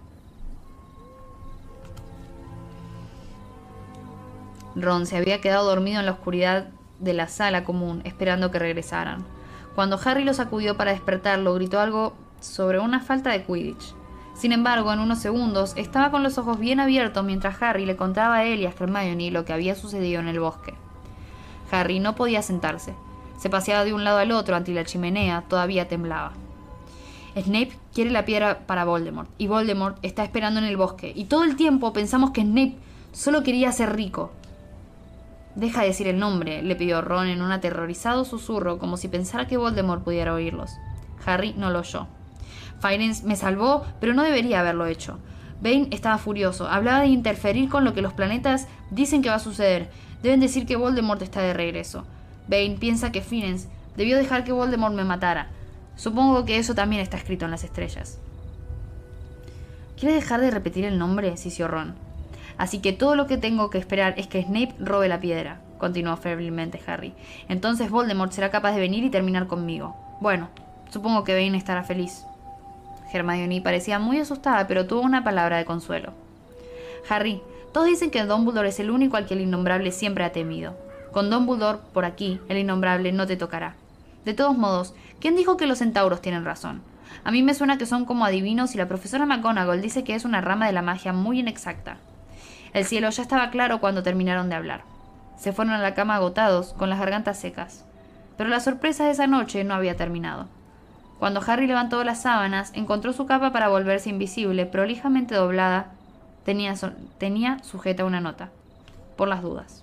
Ron se había quedado dormido en la oscuridad de la sala común, esperando que regresaran. Cuando Harry lo sacudió para despertarlo, gritó algo sobre una falta de Quidditch. Sin embargo, en unos segundos, estaba con los ojos bien abiertos mientras Harry le contaba a él y a Hermione lo que había sucedido en el bosque. Harry no podía sentarse. Se paseaba de un lado al otro ante la chimenea, todavía temblaba. Snape quiere la piedra para Voldemort, y Voldemort está esperando en el bosque, y todo el tiempo pensamos que Snape solo quería ser rico. Deja de decir el nombre, le pidió Ron en un aterrorizado susurro, como si pensara que Voldemort pudiera oírlos. Harry no lo oyó. Firenze me salvó, pero no debería haberlo hecho. Vane estaba furioso, hablaba de interferir con lo que los planetas dicen que va a suceder. Deben decir que Voldemort está de regreso. Vane piensa que Firenze debió dejar que Voldemort me matara. Supongo que eso también está escrito en las estrellas. ¿Quieres dejar de repetir el nombre?, sisió Ron. Así que todo lo que tengo que esperar es que Snape robe la piedra, continuó febrilmente Harry. Entonces Voldemort será capaz de venir y terminar conmigo. Bueno, supongo que Vane estará feliz. Hermione parecía muy asustada, pero tuvo una palabra de consuelo. Harry, todos dicen que Dumbledore es el único al que el innombrable siempre ha temido. Con Dumbledore por aquí, el innombrable no te tocará. De todos modos, ¿quién dijo que los centauros tienen razón? A mí me suena que son como adivinos y la profesora McGonagall dice que es una rama de la magia muy inexacta. El cielo ya estaba claro cuando terminaron de hablar. Se fueron a la cama agotados, con las gargantas secas. Pero la sorpresa de esa noche no había terminado. Cuando Harry levantó las sábanas, encontró su capa para volverse invisible, prolijamente doblada. Tenía sujeta una nota. Por las dudas.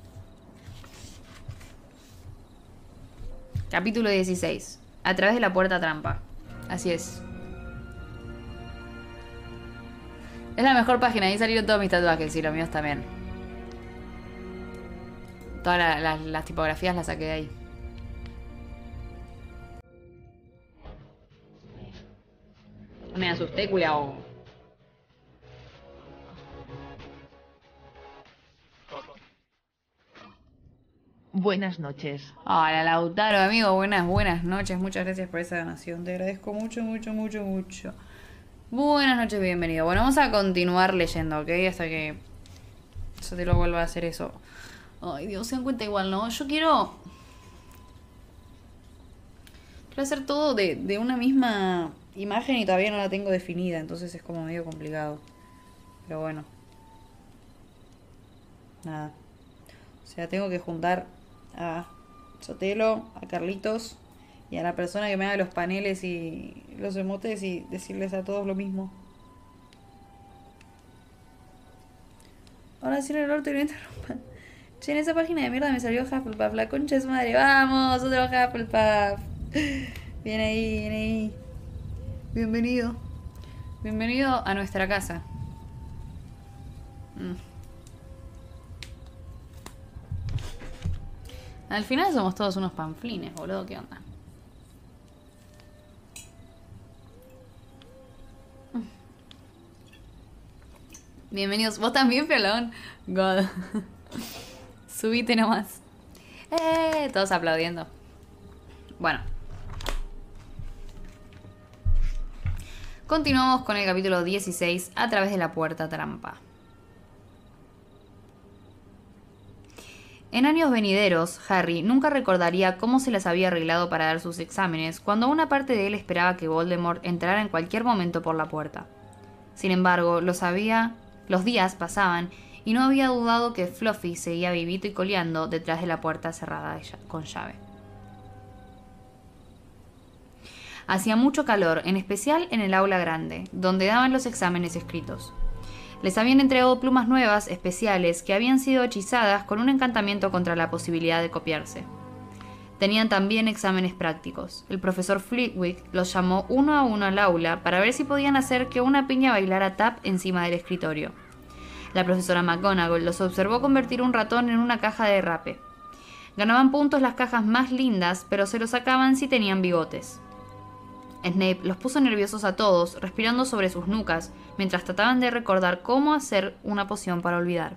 Capítulo 16. A través de la puerta trampa. Así es. Es la mejor página, ahí salieron todos mis tatuajes y los míos también. Todas las tipografías las saqué de ahí. Me asusté, culiao. Buenas noches. Hola, Lautaro, amigo. Buenas noches. Muchas gracias por esa donación. Te agradezco mucho. Buenas noches, bienvenido. Bueno, vamos a continuar leyendo, ¿ok? Hasta que yo te lo vuelva a hacer eso. Ay, Dios, se dan cuenta igual, ¿no? Yo quiero hacer todo de una misma imagen y todavía no la tengo definida, entonces es como medio complicado. Pero bueno. Nada. O sea, tengo que juntar a Sotelo, a Carlitos y a la persona que me haga los paneles y los emotes y decirles a todos lo mismo. Ahora sí el orto y no interrumpan. Che, en esa página de mierda me salió Hufflepuff, la concha de su madre. ¡Vamos! Otro Hufflepuff. Viene ahí. Bienvenido a nuestra casa. Al final somos todos unos panflines, boludo. ¿Qué onda? Bienvenidos. ¿Vos también, Fiolón? God. Subite nomás. Todos aplaudiendo. Bueno. Continuamos con el capítulo 16, a través de la puerta trampa. En años venideros, Harry nunca recordaría cómo se las había arreglado para dar sus exámenes, cuando una parte de él esperaba que Voldemort entrara en cualquier momento por la puerta. Sin embargo, los días pasaban y no había dudado que Fluffy seguía vivito y coleando detrás de la puerta cerrada con llave. Hacía mucho calor, en especial en el aula grande, donde daban los exámenes escritos. Les habían entregado plumas nuevas, especiales, que habían sido hechizadas con un encantamiento contra la posibilidad de copiarse. Tenían también exámenes prácticos. El profesor Flitwick los llamó uno a uno al aula para ver si podían hacer que una piña bailara tap encima del escritorio. La profesora McGonagall los observó convertir un ratón en una caja de rape. Ganaban puntos las cajas más lindas, pero se los sacaban si tenían bigotes. Snape los puso nerviosos a todos, respirando sobre sus nucas, mientras trataban de recordar cómo hacer una poción para olvidar.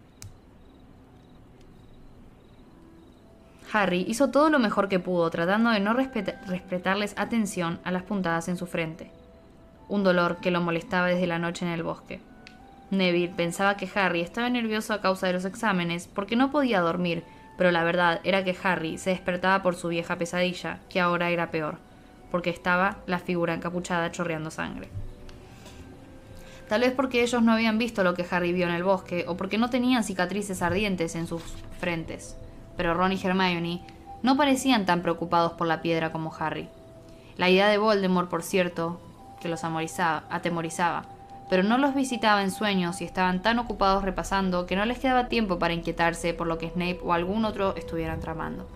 Harry hizo todo lo mejor que pudo, tratando de no respetarles atención a las puntadas en su frente. Un dolor que lo molestaba desde la noche en el bosque. Neville pensaba que Harry estaba nervioso a causa de los exámenes porque no podía dormir, pero la verdad era que Harry se despertaba por su vieja pesadilla, que ahora era peor, porque estaba la figura encapuchada chorreando sangre. Tal vez porque ellos no habían visto lo que Harry vio en el bosque, o porque no tenían cicatrices ardientes en sus frentes. Pero Ron y Hermione no parecían tan preocupados por la piedra como Harry. La idea de Voldemort, por cierto, que los atemorizaba, pero no los visitaba en sueños y estaban tan ocupados repasando que no les quedaba tiempo para inquietarse por lo que Snape o algún otro estuvieran tramando.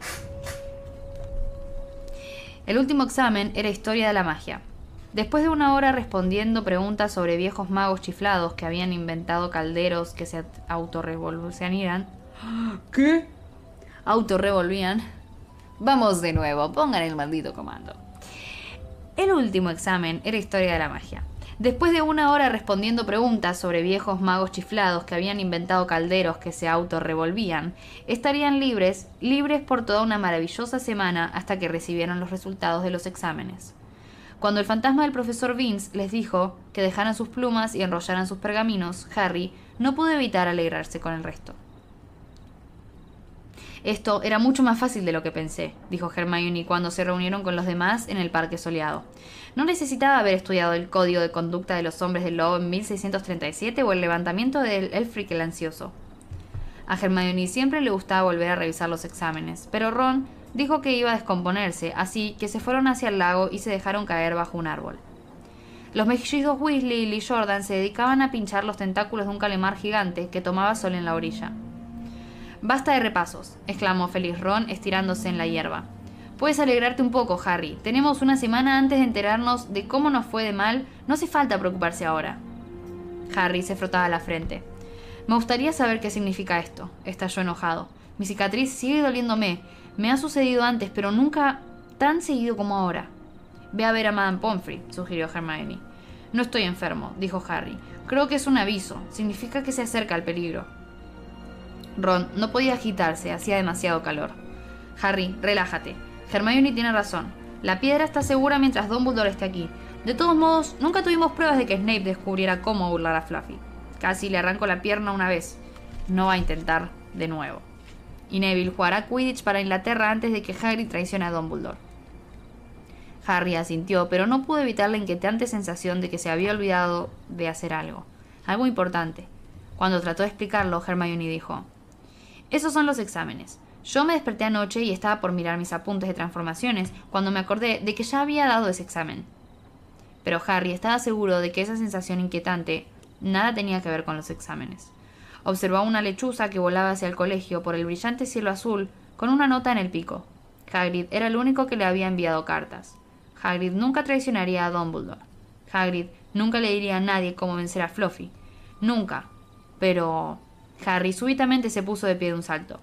El último examen era Historia de la Magia. Después de una hora respondiendo preguntas sobre viejos magos chiflados que habían inventado calderos que se autorrevolucionaran. ¿Qué? Autorrevolvían. Vamos de nuevo, pongan el maldito comando. El último examen era Historia de la Magia. Después de una hora respondiendo preguntas sobre viejos magos chiflados que habían inventado calderos que se autorrevolvían, estarían libres por toda una maravillosa semana hasta que recibieran los resultados de los exámenes. Cuando el fantasma del profesor Vince les dijo que dejaran sus plumas y enrollaran sus pergaminos, Harry no pudo evitar alegrarse con el resto. Esto era mucho más fácil de lo que pensé, dijo Hermione cuando se reunieron con los demás en el parque soleado. No necesitaba haber estudiado el Código de Conducta de los Hombres del Lobo en 1637 o el levantamiento del Elfric el Ansioso. A Hermione siempre le gustaba volver a revisar los exámenes, pero Ron dijo que iba a descomponerse, así que se fueron hacia el lago y se dejaron caer bajo un árbol. Los mellizos Weasley y Lee Jordan se dedicaban a pinchar los tentáculos de un calamar gigante que tomaba sol en la orilla. «Basta de repasos», exclamó feliz Ron estirándose en la hierba. «Puedes alegrarte un poco, Harry. Tenemos una semana antes de enterarnos de cómo nos fue de mal. No hace falta preocuparse ahora». Harry se frotaba la frente. «Me gustaría saber qué significa esto», estalló enojado. Mi cicatriz sigue doliéndome. Me ha sucedido antes, pero nunca tan seguido como ahora. Ve a ver a Madame Pomfrey, sugirió Hermione. No estoy enfermo, dijo Harry. Creo que es un aviso. Significa que se acerca el peligro. Ron no podía agitarse, hacía demasiado calor. Harry, relájate. Hermione tiene razón. La piedra está segura mientras Dumbledore esté aquí. De todos modos, nunca tuvimos pruebas de que Snape descubriera cómo burlar a Fluffy. Casi le arrancó la pierna una vez. No va a intentar de nuevo. Y Neville jugará Quidditch para Inglaterra antes de que Hagrid traicione a Dumbledore. Harry asintió, pero no pudo evitar la inquietante sensación de que se había olvidado de hacer algo. Algo importante. Cuando trató de explicarlo, Hermione dijo: «Esos son los exámenes. Yo me desperté anoche y estaba por mirar mis apuntes de transformaciones cuando me acordé de que ya había dado ese examen». Pero Harry estaba seguro de que esa sensación inquietante nada tenía que ver con los exámenes. Observó una lechuza que volaba hacia el colegio por el brillante cielo azul con una nota en el pico. Hagrid era el único que le había enviado cartas. Hagrid nunca traicionaría a Dumbledore. Hagrid nunca le diría a nadie cómo vencer a Fluffy. Nunca. Pero Harry súbitamente se puso de pie de un salto.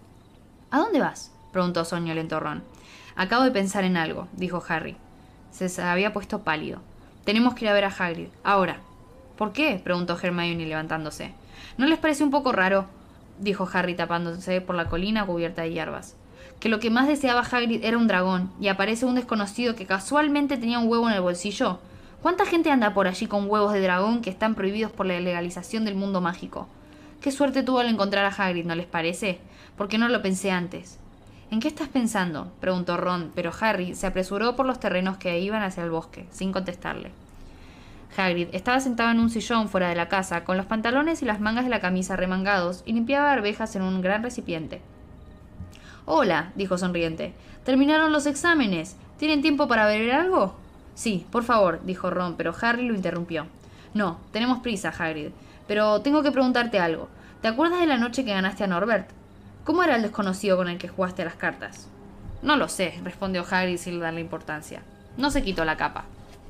¿A dónde vas?, preguntó soñoliento Ron. Acabo de pensar en algo, dijo Harry. Se había puesto pálido. Tenemos que ir a ver a Hagrid, ahora. ¿Por qué?, preguntó Hermione levantándose. ¿No les parece un poco raro?, dijo Harry tapándose por la colina cubierta de hierbas. Que lo que más deseaba Hagrid era un dragón, y aparece un desconocido que casualmente tenía un huevo en el bolsillo. ¿Cuánta gente anda por allí con huevos de dragón que están prohibidos por la legalización del mundo mágico? Qué suerte tuvo al encontrar a Hagrid, ¿no les parece? ¿Por qué no lo pensé antes? ¿En qué estás pensando?, preguntó Ron, pero Harry se apresuró por los terrenos que iban hacia el bosque, sin contestarle. Hagrid estaba sentado en un sillón fuera de la casa, con los pantalones y las mangas de la camisa remangados, y limpiaba arvejas en un gran recipiente. «Hola», dijo sonriente. «¿Terminaron los exámenes? ¿Tienen tiempo para beber algo?» «Sí, por favor», dijo Ron, pero Harry lo interrumpió. «No, tenemos prisa, Hagrid. Pero tengo que preguntarte algo. ¿Te acuerdas de la noche que ganaste a Norbert? ¿Cómo era el desconocido con el que jugaste a las cartas?» «No lo sé», respondió Hagrid sin darle importancia. No se quitó la capa.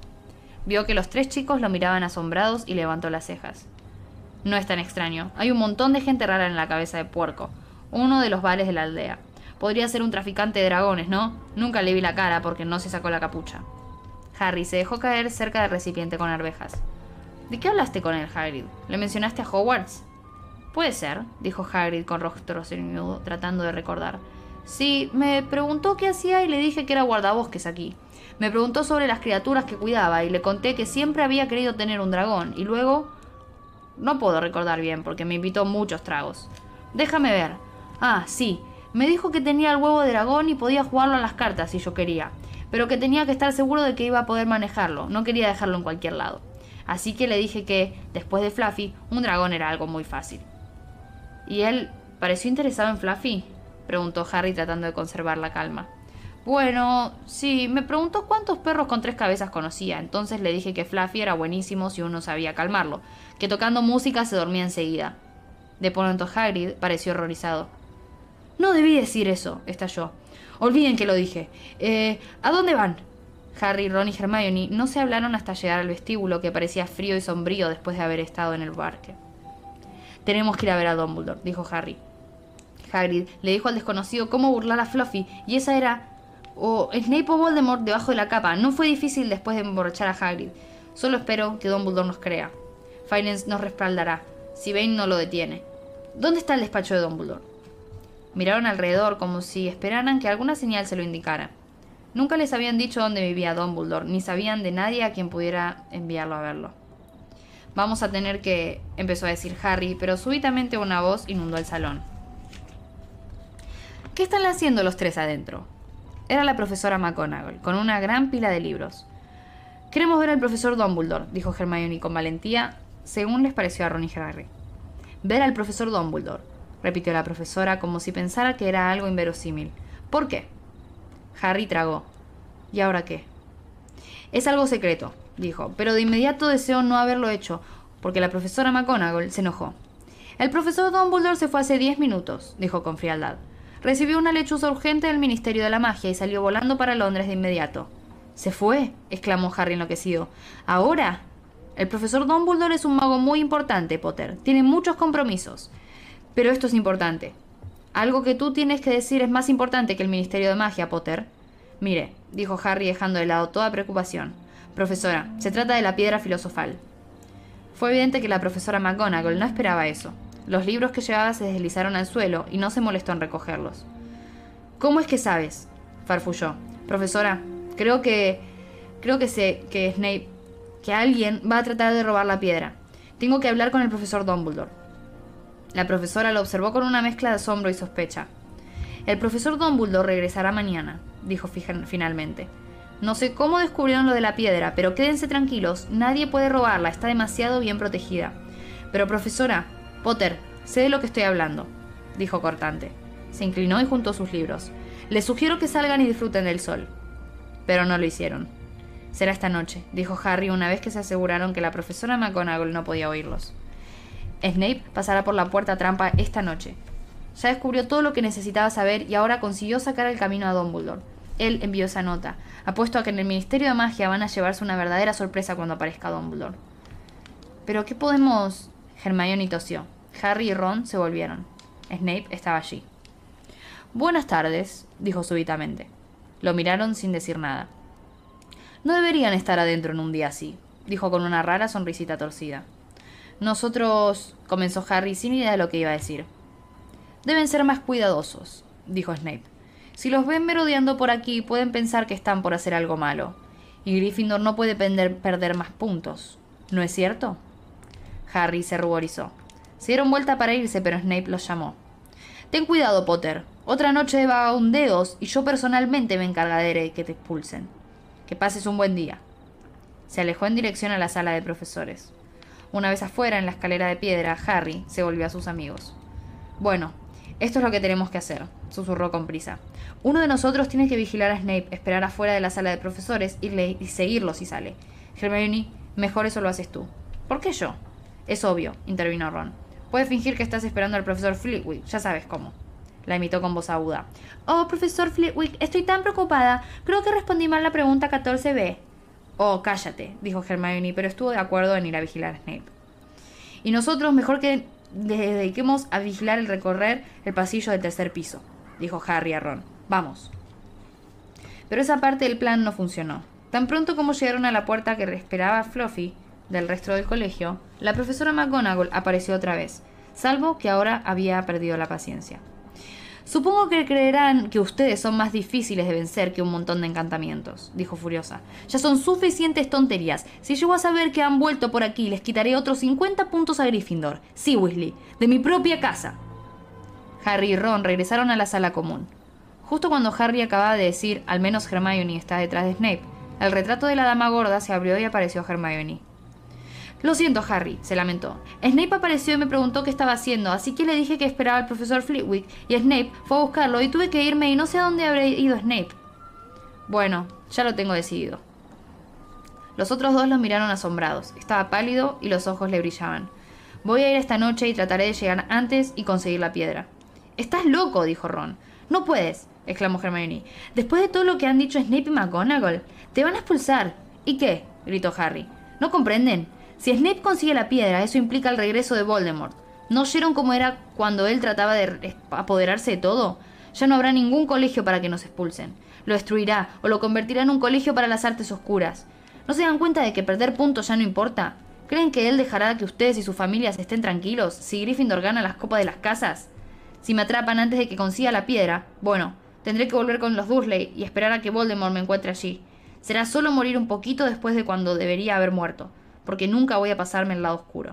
Vio que los tres chicos lo miraban asombrados y levantó las cejas. «No es tan extraño. Hay un montón de gente rara en la cabeza de Puerco, uno de los vales de la aldea. Podría ser un traficante de dragones, ¿no? Nunca le vi la cara porque no se sacó la capucha». Harry se dejó caer cerca del recipiente con arvejas. «¿De qué hablaste con él, Hagrid? ¿Le mencionaste a Hogwarts?» «Puede ser», dijo Hagrid con rostro ceñudo, tratando de recordar. «Sí, me preguntó qué hacía y le dije que era guardabosques aquí. Me preguntó sobre las criaturas que cuidaba y le conté que siempre había querido tener un dragón, y luego... No puedo recordar bien porque me invitó muchos tragos. Déjame ver. Ah, sí. Me dijo que tenía el huevo de dragón y podía jugarlo a las cartas si yo quería, pero que tenía que estar seguro de que iba a poder manejarlo, no quería dejarlo en cualquier lado. Así que le dije que, después de Fluffy, un dragón era algo muy fácil». «¿Y él pareció interesado en Fluffy?», preguntó Harry tratando de conservar la calma. «Bueno, sí, me preguntó cuántos perros con 3 cabezas conocía, entonces le dije que Fluffy era buenísimo si uno sabía calmarlo, que tocando música se dormía enseguida». De pronto Hagrid pareció horrorizado. «No debí decir eso», estalló. «Olviden que lo dije. ¿A dónde van?» Harry, Ron y Hermione no se hablaron hasta llegar al vestíbulo, que parecía frío y sombrío después de haber estado en el parque. «Tenemos que ir a ver a Dumbledore», dijo Harry. Hagrid le dijo al desconocido cómo burlar a Fluffy, y esa era... Snape o Voldemort debajo de la capa. No fue difícil después de emborrachar a Hagrid. Solo espero que Dumbledore nos crea. Firenze nos respaldará, si Bane no lo detiene. ¿Dónde está el despacho de Dumbledore?» Miraron alrededor como si esperaran que alguna señal se lo indicara. Nunca les habían dicho dónde vivía Dumbledore, ni sabían de nadie a quien pudiera enviarlo a verlo. «Vamos a tener que...», empezó a decir Harry, pero súbitamente una voz inundó el salón. «¿Qué están haciendo los tres adentro?». Era la profesora McGonagall, con una gran pila de libros. «Queremos ver al profesor Dumbledore», dijo Hermione con valentía, según les pareció a Ron y Harry. «Ver al profesor Dumbledore», repitió la profesora como si pensara que era algo inverosímil. «¿Por qué?». Harry tragó. «¿Y ahora qué?». «Es algo secreto», dijo, pero de inmediato deseó no haberlo hecho, porque la profesora McGonagall se enojó. «El profesor Dumbledore se fue hace 10 minutos», dijo con frialdad. «Recibió una lechuza urgente del Ministerio de la Magia y salió volando para Londres de inmediato». «¿Se fue?», exclamó Harry enloquecido. «¿Ahora?». «El profesor Dumbledore es un mago muy importante, Potter. Tiene muchos compromisos. Pero esto es importante. Algo que tú tienes que decir es más importante que el Ministerio de Magia, Potter. Mire, dijo Harry dejando de lado toda preocupación. Profesora, se trata de la piedra filosofal. Fue evidente que la profesora McGonagall no esperaba eso. Los libros que llevaba se deslizaron al suelo y no se molestó en recogerlos. ¿Cómo es que sabes? Farfulló. Profesora, creo que sé que Snape, que alguien va a tratar de robar la piedra. Tengo que hablar con el profesor Dumbledore. La profesora lo observó con una mezcla de asombro y sospecha. El profesor Dumbledore regresará mañana, dijo finalmente. No sé cómo descubrieron lo de la piedra, pero quédense tranquilos, nadie puede robarla, está demasiado bien protegida. Pero profesora, Potter, sé de lo que estoy hablando, dijo cortante. Se inclinó y juntó sus libros. Les sugiero que salgan y disfruten del sol. Pero no lo hicieron. Será esta noche, dijo Harry una vez que se aseguraron que la profesora McGonagall no podía oírlos. Snape pasará por la puerta trampa esta noche. Ya descubrió todo lo que necesitaba saber y ahora consiguió sacar el camino a Dumbledore. Él envió esa nota. Apuesto a que en el Ministerio de Magia van a llevarse una verdadera sorpresa cuando aparezca Dumbledore. ¿Pero qué podemos...? Hermione tosió. Harry y Ron se volvieron. Snape estaba allí. Buenas tardes, dijo súbitamente. Lo miraron sin decir nada. No deberían estar adentro en un día así, dijo con una rara sonrisita torcida. Nosotros... comenzó Harry sin idea de lo que iba a decir. Deben ser más cuidadosos, dijo Snape. Si los ven merodeando por aquí, pueden pensar que están por hacer algo malo. Y Gryffindor no puede perder más puntos. ¿No es cierto? Harry se ruborizó. Se dieron vuelta para irse, pero Snape los llamó. Ten cuidado, Potter. Otra noche de vagabundeos y yo personalmente me encargaré de que te expulsen. Que pases un buen día. Se alejó en dirección a la sala de profesores. Una vez afuera, en la escalera de piedra, Harry se volvió a sus amigos. Bueno, esto es lo que tenemos que hacer, susurró con prisa. Uno de nosotros tiene que vigilar a Snape, esperar afuera de la sala de profesores y seguirlo si sale. Hermione, mejor eso lo haces tú. ¿Por qué yo? Es obvio, intervino Ron. Puedes fingir que estás esperando al profesor Flitwick, ya sabes cómo. La imitó con voz aguda. Oh, profesor Flitwick, estoy tan preocupada. Creo que respondí mal la pregunta 14B. Oh, cállate, dijo Hermione, pero estuvo de acuerdo en ir a vigilar a Snape. Y nosotros mejor que les dediquemos a vigilar el recorrer el pasillo del tercer piso, dijo Harry a Ron. Vamos. Pero esa parte del plan no funcionó. Tan pronto como llegaron a la puerta que esperaba Fluffy del resto del colegio, la profesora McGonagall apareció otra vez, salvo que ahora había perdido la paciencia. Supongo que creerán que ustedes son más difíciles de vencer que un montón de encantamientos, dijo furiosa. Ya son suficientes tonterías. Si llego a saber que han vuelto por aquí, les quitaré otros 50 puntos a Gryffindor. Sí, Weasley, de mi propia casa. Harry y Ron regresaron a la sala común. Justo cuando Harry acababa de decir, al menos Hermione está detrás de Snape, el retrato de la dama gorda se abrió y apareció Hermione. Lo siento, Harry, se lamentó. Snape apareció y me preguntó qué estaba haciendo, así que le dije que esperaba al profesor Flitwick, y Snape fue a buscarlo y tuve que irme y no sé a dónde habrá ido Snape. Bueno, ya lo tengo decidido. Los otros dos lo miraron asombrados. Estaba pálido y los ojos le brillaban. Voy a ir esta noche y trataré de llegar antes y conseguir la piedra. Estás loco, dijo Ron. No puedes, exclamó Hermione. Después de todo lo que han dicho Snape y McGonagall, te van a expulsar. ¿Y qué? Gritó Harry. ¿No comprenden? Si Snape consigue la piedra, eso implica el regreso de Voldemort. ¿No oyeron cómo era cuando él trataba de apoderarse de todo? Ya no habrá ningún colegio para que nos expulsen. Lo destruirá o lo convertirá en un colegio para las artes oscuras. ¿No se dan cuenta de que perder puntos ya no importa? ¿Creen que él dejará que ustedes y sus familias estén tranquilos si Gryffindor gana las copas de las casas? Si me atrapan antes de que consiga la piedra, bueno, tendré que volver con los Dursley y esperar a que Voldemort me encuentre allí. Será solo morir un poquito después de cuando debería haber muerto, porque nunca voy a pasarme el lado oscuro.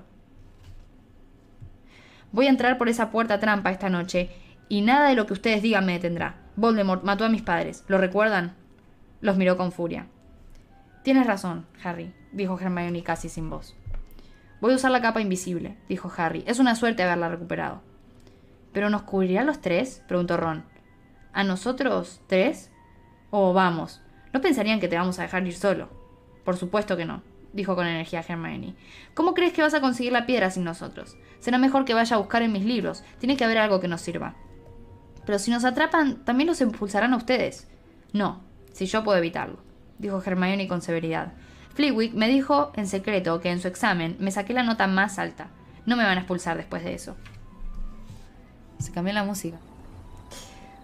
Voy a entrar por esa puerta trampa esta noche, y nada de lo que ustedes digan me detendrá. Voldemort mató a mis padres, ¿lo recuerdan? Los miró con furia. Tienes razón, Harry, dijo Hermione casi sin voz. Voy a usar la capa invisible, dijo Harry. Es una suerte haberla recuperado. ¿Pero nos cubrirá a los tres?, preguntó Ron. ¿A nosotros tres? Oh, vamos, ¿no pensarían que te vamos a dejar ir solo? Por supuesto que no, dijo con energía Hermione. ¿Cómo crees que vas a conseguir la piedra sin nosotros? Será mejor que vaya a buscar en mis libros. Tiene que haber algo que nos sirva. Pero si nos atrapan, ¿también los expulsarán a ustedes? No, si yo puedo evitarlo, dijo Hermione con severidad. Flitwick me dijo en secreto que en su examen me saqué la nota más alta. No me van a expulsar después de eso. Se cambió la música.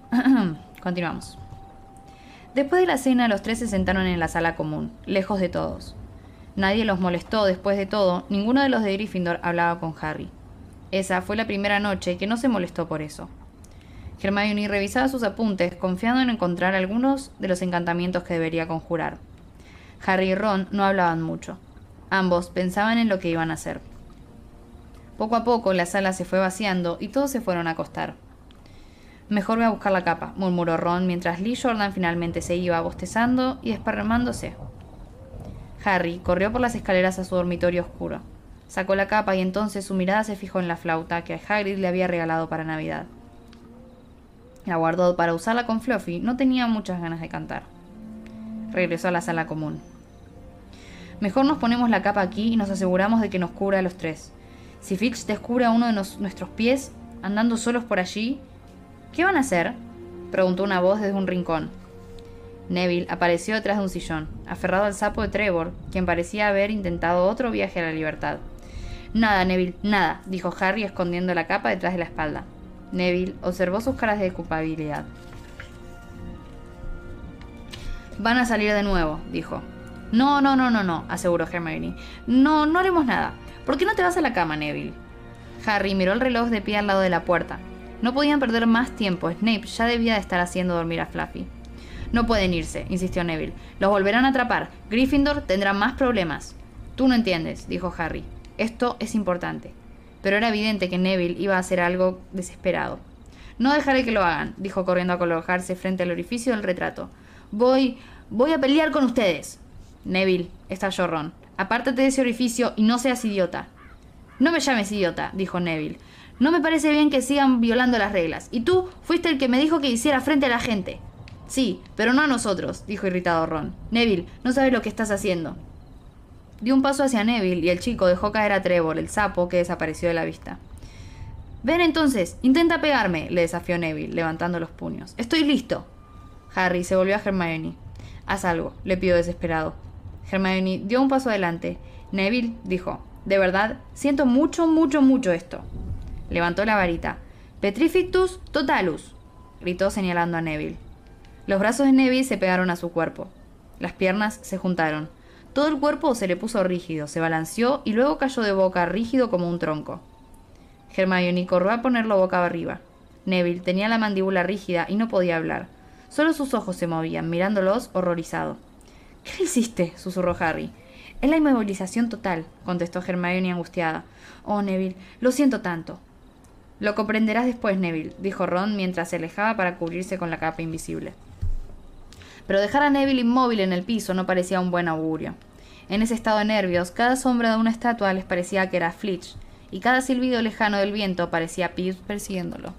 Continuamos. Después de la cena, los tres se sentaron en la sala común, lejos de todos. Nadie los molestó, después de todo, ninguno de los de Gryffindor hablaba con Harry. Esa fue la primera noche que no se molestó por eso. Hermione revisaba sus apuntes, confiando en encontrar algunos de los encantamientos que debería conjurar. Harry y Ron no hablaban mucho. Ambos pensaban en lo que iban a hacer. Poco a poco la sala se fue vaciando y todos se fueron a acostar. «Mejor voy a buscar la capa», murmuró Ron mientras Lee Jordan finalmente se iba bostezando y desparramándose. Harry corrió por las escaleras a su dormitorio oscuro. Sacó la capa y entonces su mirada se fijó en la flauta que Hagrid le había regalado para Navidad. La guardó para usarla con Fluffy, no tenía muchas ganas de cantar. Regresó a la sala común. «Mejor nos ponemos la capa aquí y nos aseguramos de que nos cubra a los tres. Si Fitch descubre a uno de nuestros pies andando solos por allí...» «¿Qué van a hacer?», preguntó una voz desde un rincón. Neville apareció detrás de un sillón, aferrado al sapo de Trevor, quien parecía haber intentado otro viaje a la libertad. «Nada, Neville, nada», dijo Harry escondiendo la capa detrás de la espalda. Neville observó sus caras de culpabilidad. «Van a salir de nuevo», dijo. No, aseguró Hermione. No haremos nada. ¿Por qué no te vas a la cama, Neville?» Harry miró el reloj de pie al lado de la puerta. No podían perder más tiempo. Snape ya debía de estar haciendo dormir a Fluffy. «No pueden irse», insistió Neville. «Los volverán a atrapar. Gryffindor tendrá más problemas». «Tú no entiendes», dijo Harry. «Esto es importante». Pero era evidente que Neville iba a hacer algo desesperado. «No dejaré que lo hagan», dijo corriendo a colocarse frente al orificio del retrato. Voy a pelear con ustedes». «Neville», estalló Ron, «apártate de ese orificio y no seas idiota». «No me llames idiota», dijo Neville. «No me parece bien que sigan violando las reglas. Y tú fuiste el que me dijo que hiciera frente a la gente». «Sí, pero no a nosotros», dijo irritado Ron. «Neville, no sabes lo que estás haciendo». Dio un paso hacia Neville y el chico dejó caer a Trevor, el sapo, que desapareció de la vista. «Ven entonces, intenta pegarme», le desafió Neville, levantando los puños. «Estoy listo». Harry se volvió a Hermione. «Haz algo», le pidió desesperado. Hermione dio un paso adelante. «Neville», dijo, «de verdad, siento mucho esto». Levantó la varita. «Petrifictus totalus», gritó señalando a Neville. Los brazos de Neville se pegaron a su cuerpo. Las piernas se juntaron. Todo el cuerpo se le puso rígido, se balanceó y luego cayó de boca rígido como un tronco. Hermione corrió a ponerlo boca arriba. Neville tenía la mandíbula rígida y no podía hablar. Solo sus ojos se movían, mirándolos horrorizado. «¿Qué le hiciste?», susurró Harry. «Es la inmovilización total», contestó Hermione angustiada. «Oh, Neville, lo siento tanto». «Lo comprenderás después, Neville», dijo Ron mientras se alejaba para cubrirse con la capa invisible. Pero dejar a Neville inmóvil en el piso no parecía un buen augurio. En ese estado de nervios, cada sombra de una estatua les parecía que era Flitch, y cada silbido lejano del viento parecía Pips persiguiéndolo.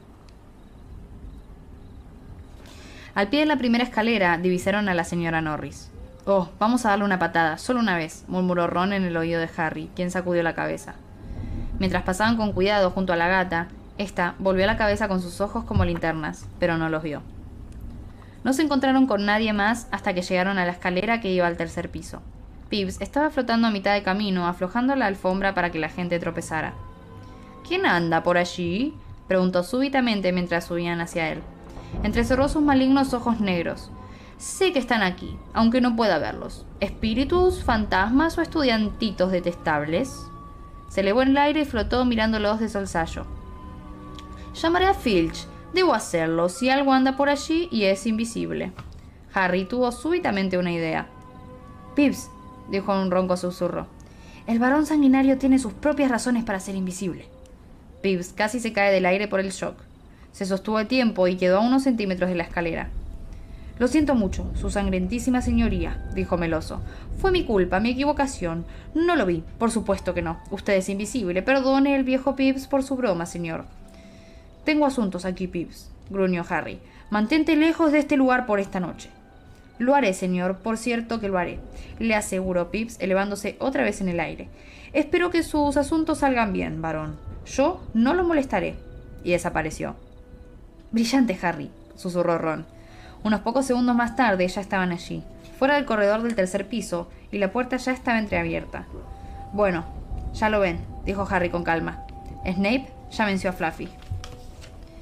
Al pie de la primera escalera divisaron a la señora Norris. «Oh, vamos a darle una patada, solo una vez», murmuró Ron en el oído de Harry, quien sacudió la cabeza. Mientras pasaban con cuidado junto a la gata, ésta volvió la cabeza con sus ojos como linternas, pero no los vio. No se encontraron con nadie más hasta que llegaron a la escalera que iba al tercer piso. Pips estaba flotando a mitad de camino, aflojando la alfombra para que la gente tropezara. «¿Quién anda por allí?», preguntó súbitamente mientras subían hacia él. Entrecerró sus malignos ojos negros. «Sé que están aquí, aunque no pueda verlos. ¿Espíritus, fantasmas o estudiantitos detestables?». Se elevó en el aire y flotó mirándolos de solsayo. «Llamaré a Filch. Debo hacerlo si algo anda por allí y es invisible». Harry tuvo súbitamente una idea. «Pips», dijo en un ronco susurro, «el varón sanguinario tiene sus propias razones para ser invisible». Pips casi se cae del aire por el shock. Se sostuvo a tiempo y quedó a unos centímetros de la escalera. «Lo siento mucho, su sangrentísima señoría», dijo meloso. «Fue mi culpa, mi equivocación. No lo vi, por supuesto que no. Usted es invisible. Perdone el viejo Pips por su broma, señor». «Tengo asuntos aquí, Pips», gruñó Harry. «Mantente lejos de este lugar por esta noche». «Lo haré, señor, por cierto que lo haré», le aseguró Pips, elevándose otra vez en el aire. «Espero que sus asuntos salgan bien, varón. Yo no lo molestaré». Y desapareció. «Brillante, Harry», susurró Ron. Unos pocos segundos más tarde ya estaban allí, fuera del corredor del tercer piso, y la puerta ya estaba entreabierta. «Bueno, ya lo ven», dijo Harry con calma. «Snape ya venció a Fluffy».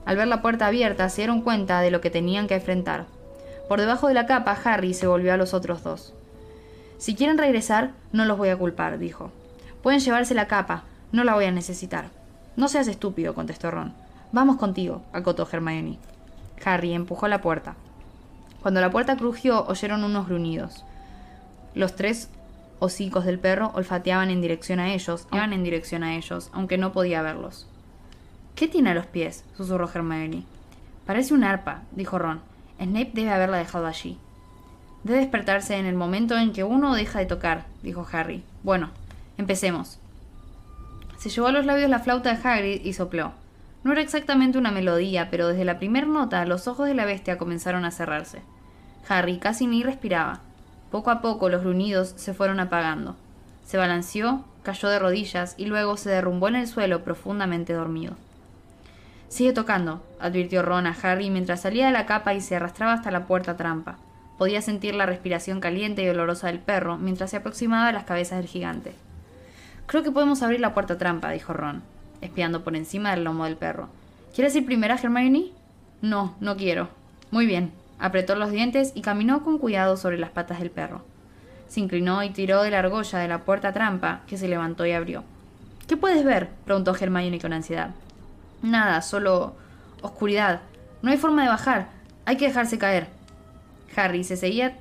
Al ver la puerta abierta, se dieron cuenta de lo que tenían que enfrentar. Por debajo de la capa, Harry se volvió a los otros dos. «Si quieren regresar, no los voy a culpar», dijo. «Pueden llevarse la capa, no la voy a necesitar». «No seas estúpido», contestó Ron. «Vamos contigo», acotó Hermione. Harry empujó la puerta. Cuando la puerta crujió, oyeron unos gruñidos. Los 3 hocicos del perro olfateaban en dirección a ellos, iban en dirección a ellos, aunque no podía verlos. «¿Qué tiene a los pies?», susurró Hermione. «Parece un arpa», dijo Ron. «Snape debe haberla dejado allí». «Debe despertarse en el momento en que uno deja de tocar», dijo Harry. «Bueno, empecemos». Se llevó a los labios la flauta de Hagrid y sopló. No era exactamente una melodía, pero desde la primera nota los ojos de la bestia comenzaron a cerrarse. Harry casi ni respiraba. Poco a poco los gruñidos se fueron apagando. Se balanceó, cayó de rodillas y luego se derrumbó en el suelo profundamente dormido. «Sigue tocando», advirtió Ron a Harry mientras salía de la capa y se arrastraba hasta la puerta trampa. Podía sentir la respiración caliente y olorosa del perro mientras se aproximaba a las cabezas del gigante. «Creo que podemos abrir la puerta trampa», dijo Ron, espiando por encima del lomo del perro. «¿Quieres ir primera, Hermione?» «No, no quiero». «Muy bien». Apretó los dientes y caminó con cuidado sobre las patas del perro. Se inclinó y tiró de la argolla de la puerta trampa, que se levantó y abrió. «¿Qué puedes ver?», preguntó Hermione con ansiedad. «Nada, solo oscuridad. No hay forma de bajar. Hay que dejarse caer». Harry se seguía...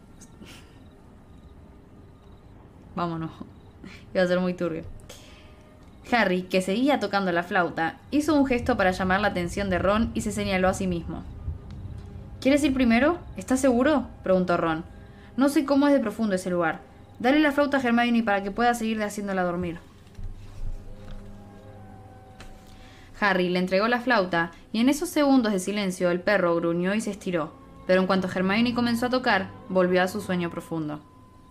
Vámonos. Iba a ser muy turbio. Harry, que seguía tocando la flauta, hizo un gesto para llamar la atención de Ron y se señaló a sí mismo. «¿Quieres ir primero? ¿Estás seguro?», preguntó Ron. «No sé cómo es de profundo ese lugar. Dale la flauta a Hermione para que pueda seguir haciéndola dormir». Harry le entregó la flauta y en esos segundos de silencio el perro gruñó y se estiró, pero en cuanto Hermione comenzó a tocar, volvió a su sueño profundo.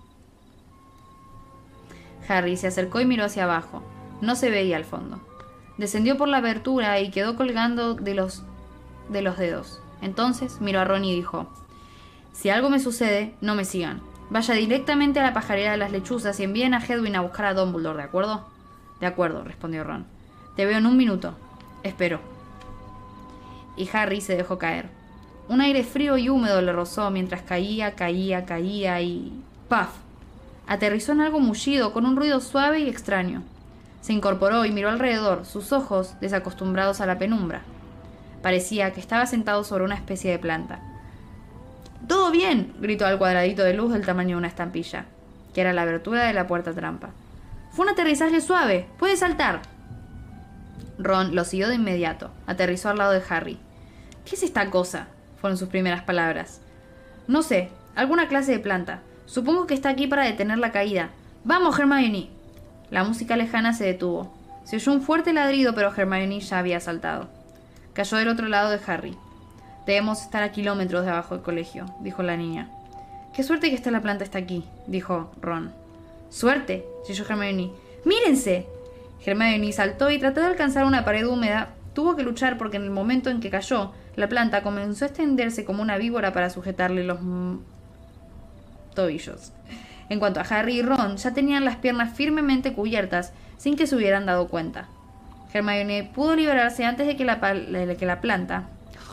Harry se acercó y miró hacia abajo. No se veía al fondo. Descendió por la abertura y quedó colgando de los dedos. Entonces miró a Ron y dijo: «Si algo me sucede, no me sigan. Vaya directamente a la pajarera de las lechuzas y envíen a Hedwig a buscar a Dumbledore, ¿de acuerdo?» «De acuerdo», respondió Ron. «Te veo en un minuto. Espero». Y Harry se dejó caer. Un aire frío y húmedo le rozó mientras caía y... ¡paf! Aterrizó en algo mullido con un ruido suave y extraño. Se incorporó y miró alrededor, sus ojos desacostumbrados a la penumbra. Parecía que estaba sentado sobre una especie de planta. «¡Todo bien!», gritó al cuadradito de luz del tamaño de una estampilla, que era la abertura de la puerta trampa. «Fue un aterrizaje suave. ¡Puedes saltar!». Ron lo siguió de inmediato. Aterrizó al lado de Harry. «¿Qué es esta cosa?», fueron sus primeras palabras. «No sé. Alguna clase de planta. Supongo que está aquí para detener la caída. ¡Vamos, Hermione!». La música lejana se detuvo. Se oyó un fuerte ladrido, pero Hermione ya había saltado. Cayó del otro lado de Harry. «Debemos estar a kilómetros de abajo del colegio», dijo la niña. «Qué suerte que la planta está aquí», dijo Ron. «¿Suerte?», chilló Hermione. «¡Mírense!». Hermione saltó y trató de alcanzar una pared húmeda. Tuvo que luchar porque en el momento en que cayó, la planta comenzó a extenderse como una víbora para sujetarle los tobillos. En cuanto a Harry y Ron, ya tenían las piernas firmemente cubiertas sin que se hubieran dado cuenta. Hermione pudo liberarse antes de que la planta...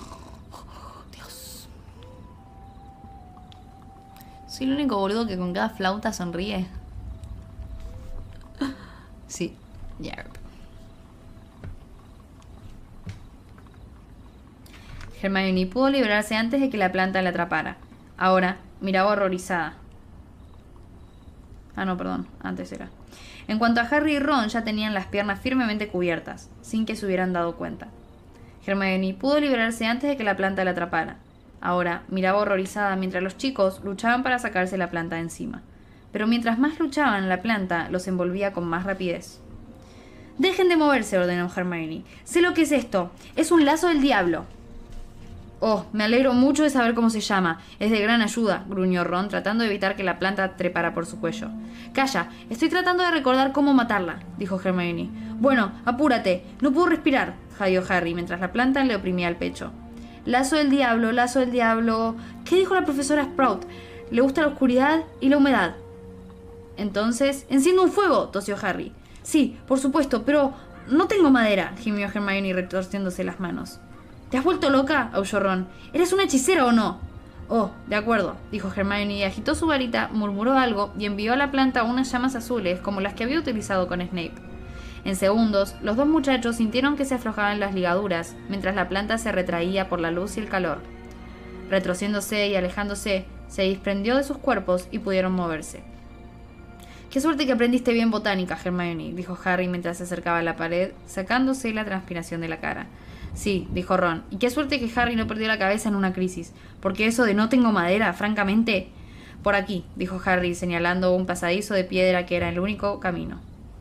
Dios. Soy el único boludo que con cada flauta sonríe. Sí, ya. Hermione pudo liberarse antes de que la planta la atrapara. Ahora miraba horrorizada. No, perdón, antes era. En cuanto a Harry y Ron, ya tenían las piernas firmemente cubiertas, sin que se hubieran dado cuenta. Hermione pudo liberarse antes de que la planta la atrapara. Ahora miraba horrorizada mientras los chicos luchaban para sacarse la planta de encima. Pero mientras más luchaban, la planta los envolvía con más rapidez. «Dejen de moverse», ordenó Hermione. «Sé lo que es esto. Es un lazo del diablo». «Oh, me alegro mucho de saber cómo se llama. Es de gran ayuda», gruñó Ron, tratando de evitar que la planta trepara por su cuello. «Calla, estoy tratando de recordar cómo matarla», dijo Hermione. «Bueno, apúrate. No puedo respirar», jadeó Harry, mientras la planta le oprimía el pecho. «Lazo del diablo, lazo del diablo». ¿Qué dijo la profesora Sprout? «Le gusta la oscuridad y la humedad». «Entonces, enciende un fuego», tosió Harry. «Sí, por supuesto, pero no tengo madera», gimió Hermione retorciéndose las manos. ¿Te has vuelto loca?, aulló Ron. ¿Eres una hechicera o no? Oh, de acuerdo, dijo Hermione y agitó su varita, murmuró algo y envió a la planta unas llamas azules como las que había utilizado con Snape. En segundos, los dos muchachos sintieron que se aflojaban las ligaduras, mientras la planta se retraía por la luz y el calor. Retrociéndose y alejándose, se desprendió de sus cuerpos y pudieron moverse. «Qué suerte que aprendiste bien botánica, Hermione», dijo Harry mientras se acercaba a la pared, sacándose la transpiración de la cara. «Sí», dijo Ron, «y qué suerte que Harry no perdió la cabeza en una crisis, porque eso de no tengo madera, francamente...» «Por aquí», dijo Harry, señalando un pasadizo de piedra que era el único camino.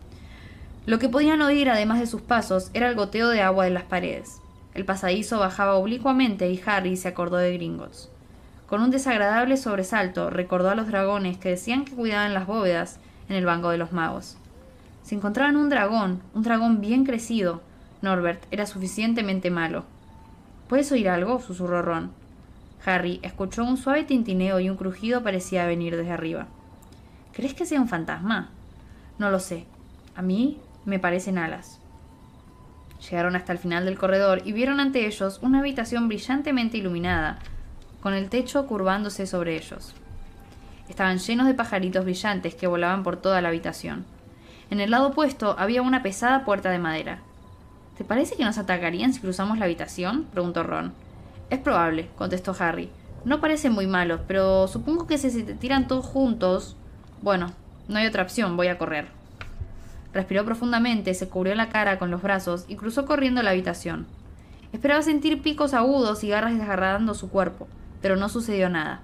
Lo que podían oír, además de sus pasos, era el goteo de agua de las paredes. El pasadizo bajaba oblicuamente y Harry se acordó de Gringotts. Con un desagradable sobresalto, recordó a los dragones que decían que cuidaban las bóvedas en el banco de los magos. Si encontraban un dragón bien crecido, Norbert era suficientemente malo. ¿Puedes oír algo?, susurró Ron. Harry escuchó un suave tintineo y un crujido parecía venir desde arriba. ¿Crees que sea un fantasma? No lo sé. A mí me parecen alas. Llegaron hasta el final del corredor y vieron ante ellos una habitación brillantemente iluminada, con el techo curvándose sobre ellos. Estaban llenos de pajaritos brillantes que volaban por toda la habitación. En el lado opuesto había una pesada puerta de madera. ¿Te parece que nos atacarían si cruzamos la habitación?, preguntó Ron. Es probable, contestó Harry. No parecen muy malos, pero supongo que si se te tiran todos juntos... Bueno, no hay otra opción, voy a correr. Respiró profundamente, se cubrió la cara con los brazos y cruzó corriendo la habitación. Esperaba sentir picos agudos y garras desgarrando su cuerpo, pero no sucedió nada.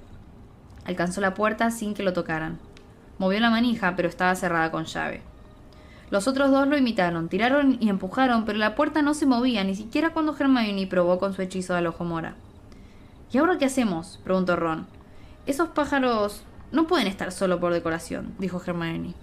Alcanzó la puerta sin que lo tocaran. Movió la manija, pero estaba cerrada con llave. Los otros dos lo imitaron, tiraron y empujaron, pero la puerta no se movía, ni siquiera cuando Hermione probó con su hechizo del ojo mora. ¿Y ahora qué hacemos?, preguntó Ron. Esos pájaros no pueden estar solo por decoración, dijo Hermione.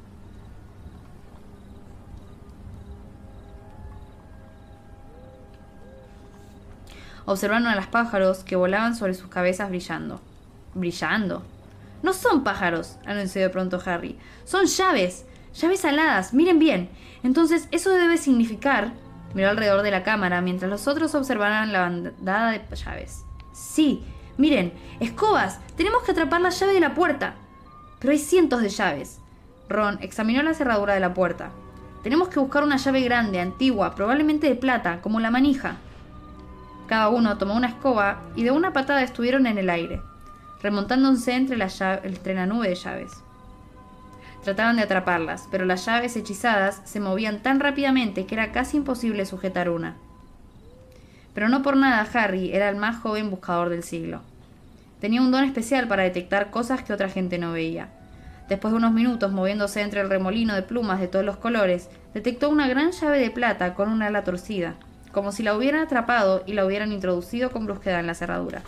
Observaron a los pájaros que volaban sobre sus cabezas brillando. ¿Brillando? «No son pájaros», anunció de pronto Harry. «Son llaves. Llaves aladas. Miren bien. Entonces, eso debe significar...» Miró alrededor de la cámara mientras los otros observaban la bandada de llaves. «Sí. Miren. Escobas. Tenemos que atrapar la llave de la puerta». «Pero hay cientos de llaves». Ron examinó la cerradura de la puerta. «Tenemos que buscar una llave grande, antigua, probablemente de plata, como la manija». Cada uno tomó una escoba y de una patada estuvieron en el aire, remontándose entre la nube de llaves. Trataban de atraparlas, pero las llaves hechizadas se movían tan rápidamente que era casi imposible sujetar una. Pero no por nada Harry era el más joven buscador del siglo. Tenía un don especial para detectar cosas que otra gente no veía. Después de unos minutos moviéndose entre el remolino de plumas de todos los colores, detectó una gran llave de plata con un ala torcida, como si la hubieran atrapado y la hubieran introducido con brusquedad en la cerradura.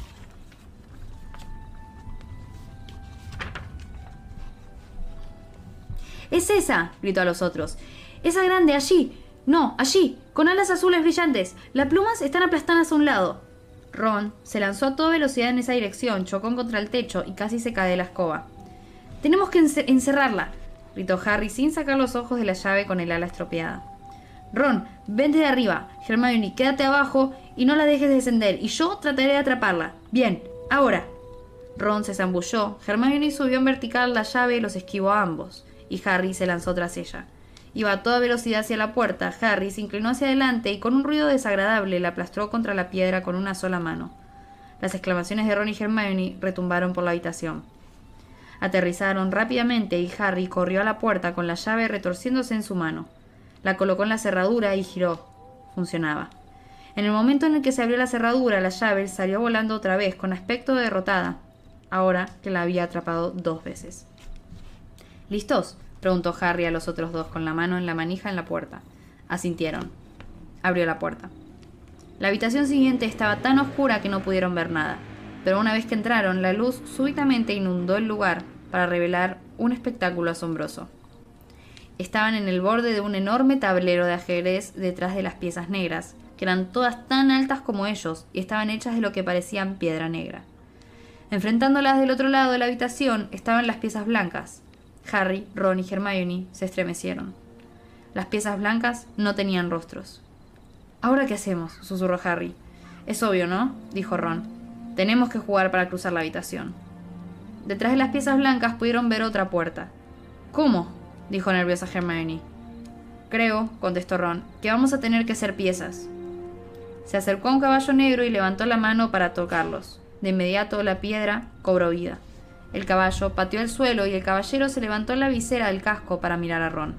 «¡Es esa!», gritó a los otros. «¡Esa grande, allí! No, allí, con alas azules brillantes. Las plumas están aplastadas a un lado». Ron se lanzó a toda velocidad en esa dirección, chocó contra el techo y casi se cae de la escoba. «¡Tenemos que encerrarla!», gritó Harry sin sacar los ojos de la llave con el ala estropeada. «Ron, vente de arriba. Hermione, quédate abajo y no la dejes descender, y yo trataré de atraparla. Bien, ahora». Ron se zambulló, Hermione subió en vertical la llave y los esquivó a ambos, y Harry se lanzó tras ella. Iba a toda velocidad hacia la puerta. Harry se inclinó hacia adelante y con un ruido desagradable la aplastó contra la piedra con una sola mano. Las exclamaciones de Ron y Hermione retumbaron por la habitación. Aterrizaron rápidamente y Harry corrió a la puerta con la llave retorciéndose en su mano. La colocó en la cerradura y giró. Funcionaba. En el momento en el que se abrió la cerradura, la llave salió volando otra vez, con aspecto de derrotada, ahora que la había atrapado 2 veces. «¿Listos?», preguntó Harry a los otros dos, con la mano en la manija en la puerta. Asintieron. Abrió la puerta. La habitación siguiente estaba tan oscura que no pudieron ver nada, pero una vez que entraron, la luz súbitamente inundó el lugar para revelar un espectáculo asombroso. Estaban en el borde de un enorme tablero de ajedrez detrás de las piezas negras, que eran todas tan altas como ellos y estaban hechas de lo que parecían piedra negra. Enfrentándolas del otro lado de la habitación estaban las piezas blancas. Harry, Ron y Hermione se estremecieron. Las piezas blancas no tenían rostros. «¿Ahora qué hacemos?», susurró Harry. Es obvio, ¿no? Dijo Ron. Tenemos que jugar para cruzar la habitación. Detrás de las piezas blancas pudieron ver otra puerta. ¿Cómo? Dijo nerviosa Hermione. Creo, contestó Ron, que vamos a tener que hacer piezas. Se acercó a un caballo negro y levantó la mano para tocarlos. De inmediato la piedra cobró vida. El caballo pateó el suelo y el caballero se levantó la visera del casco para mirar a Ron.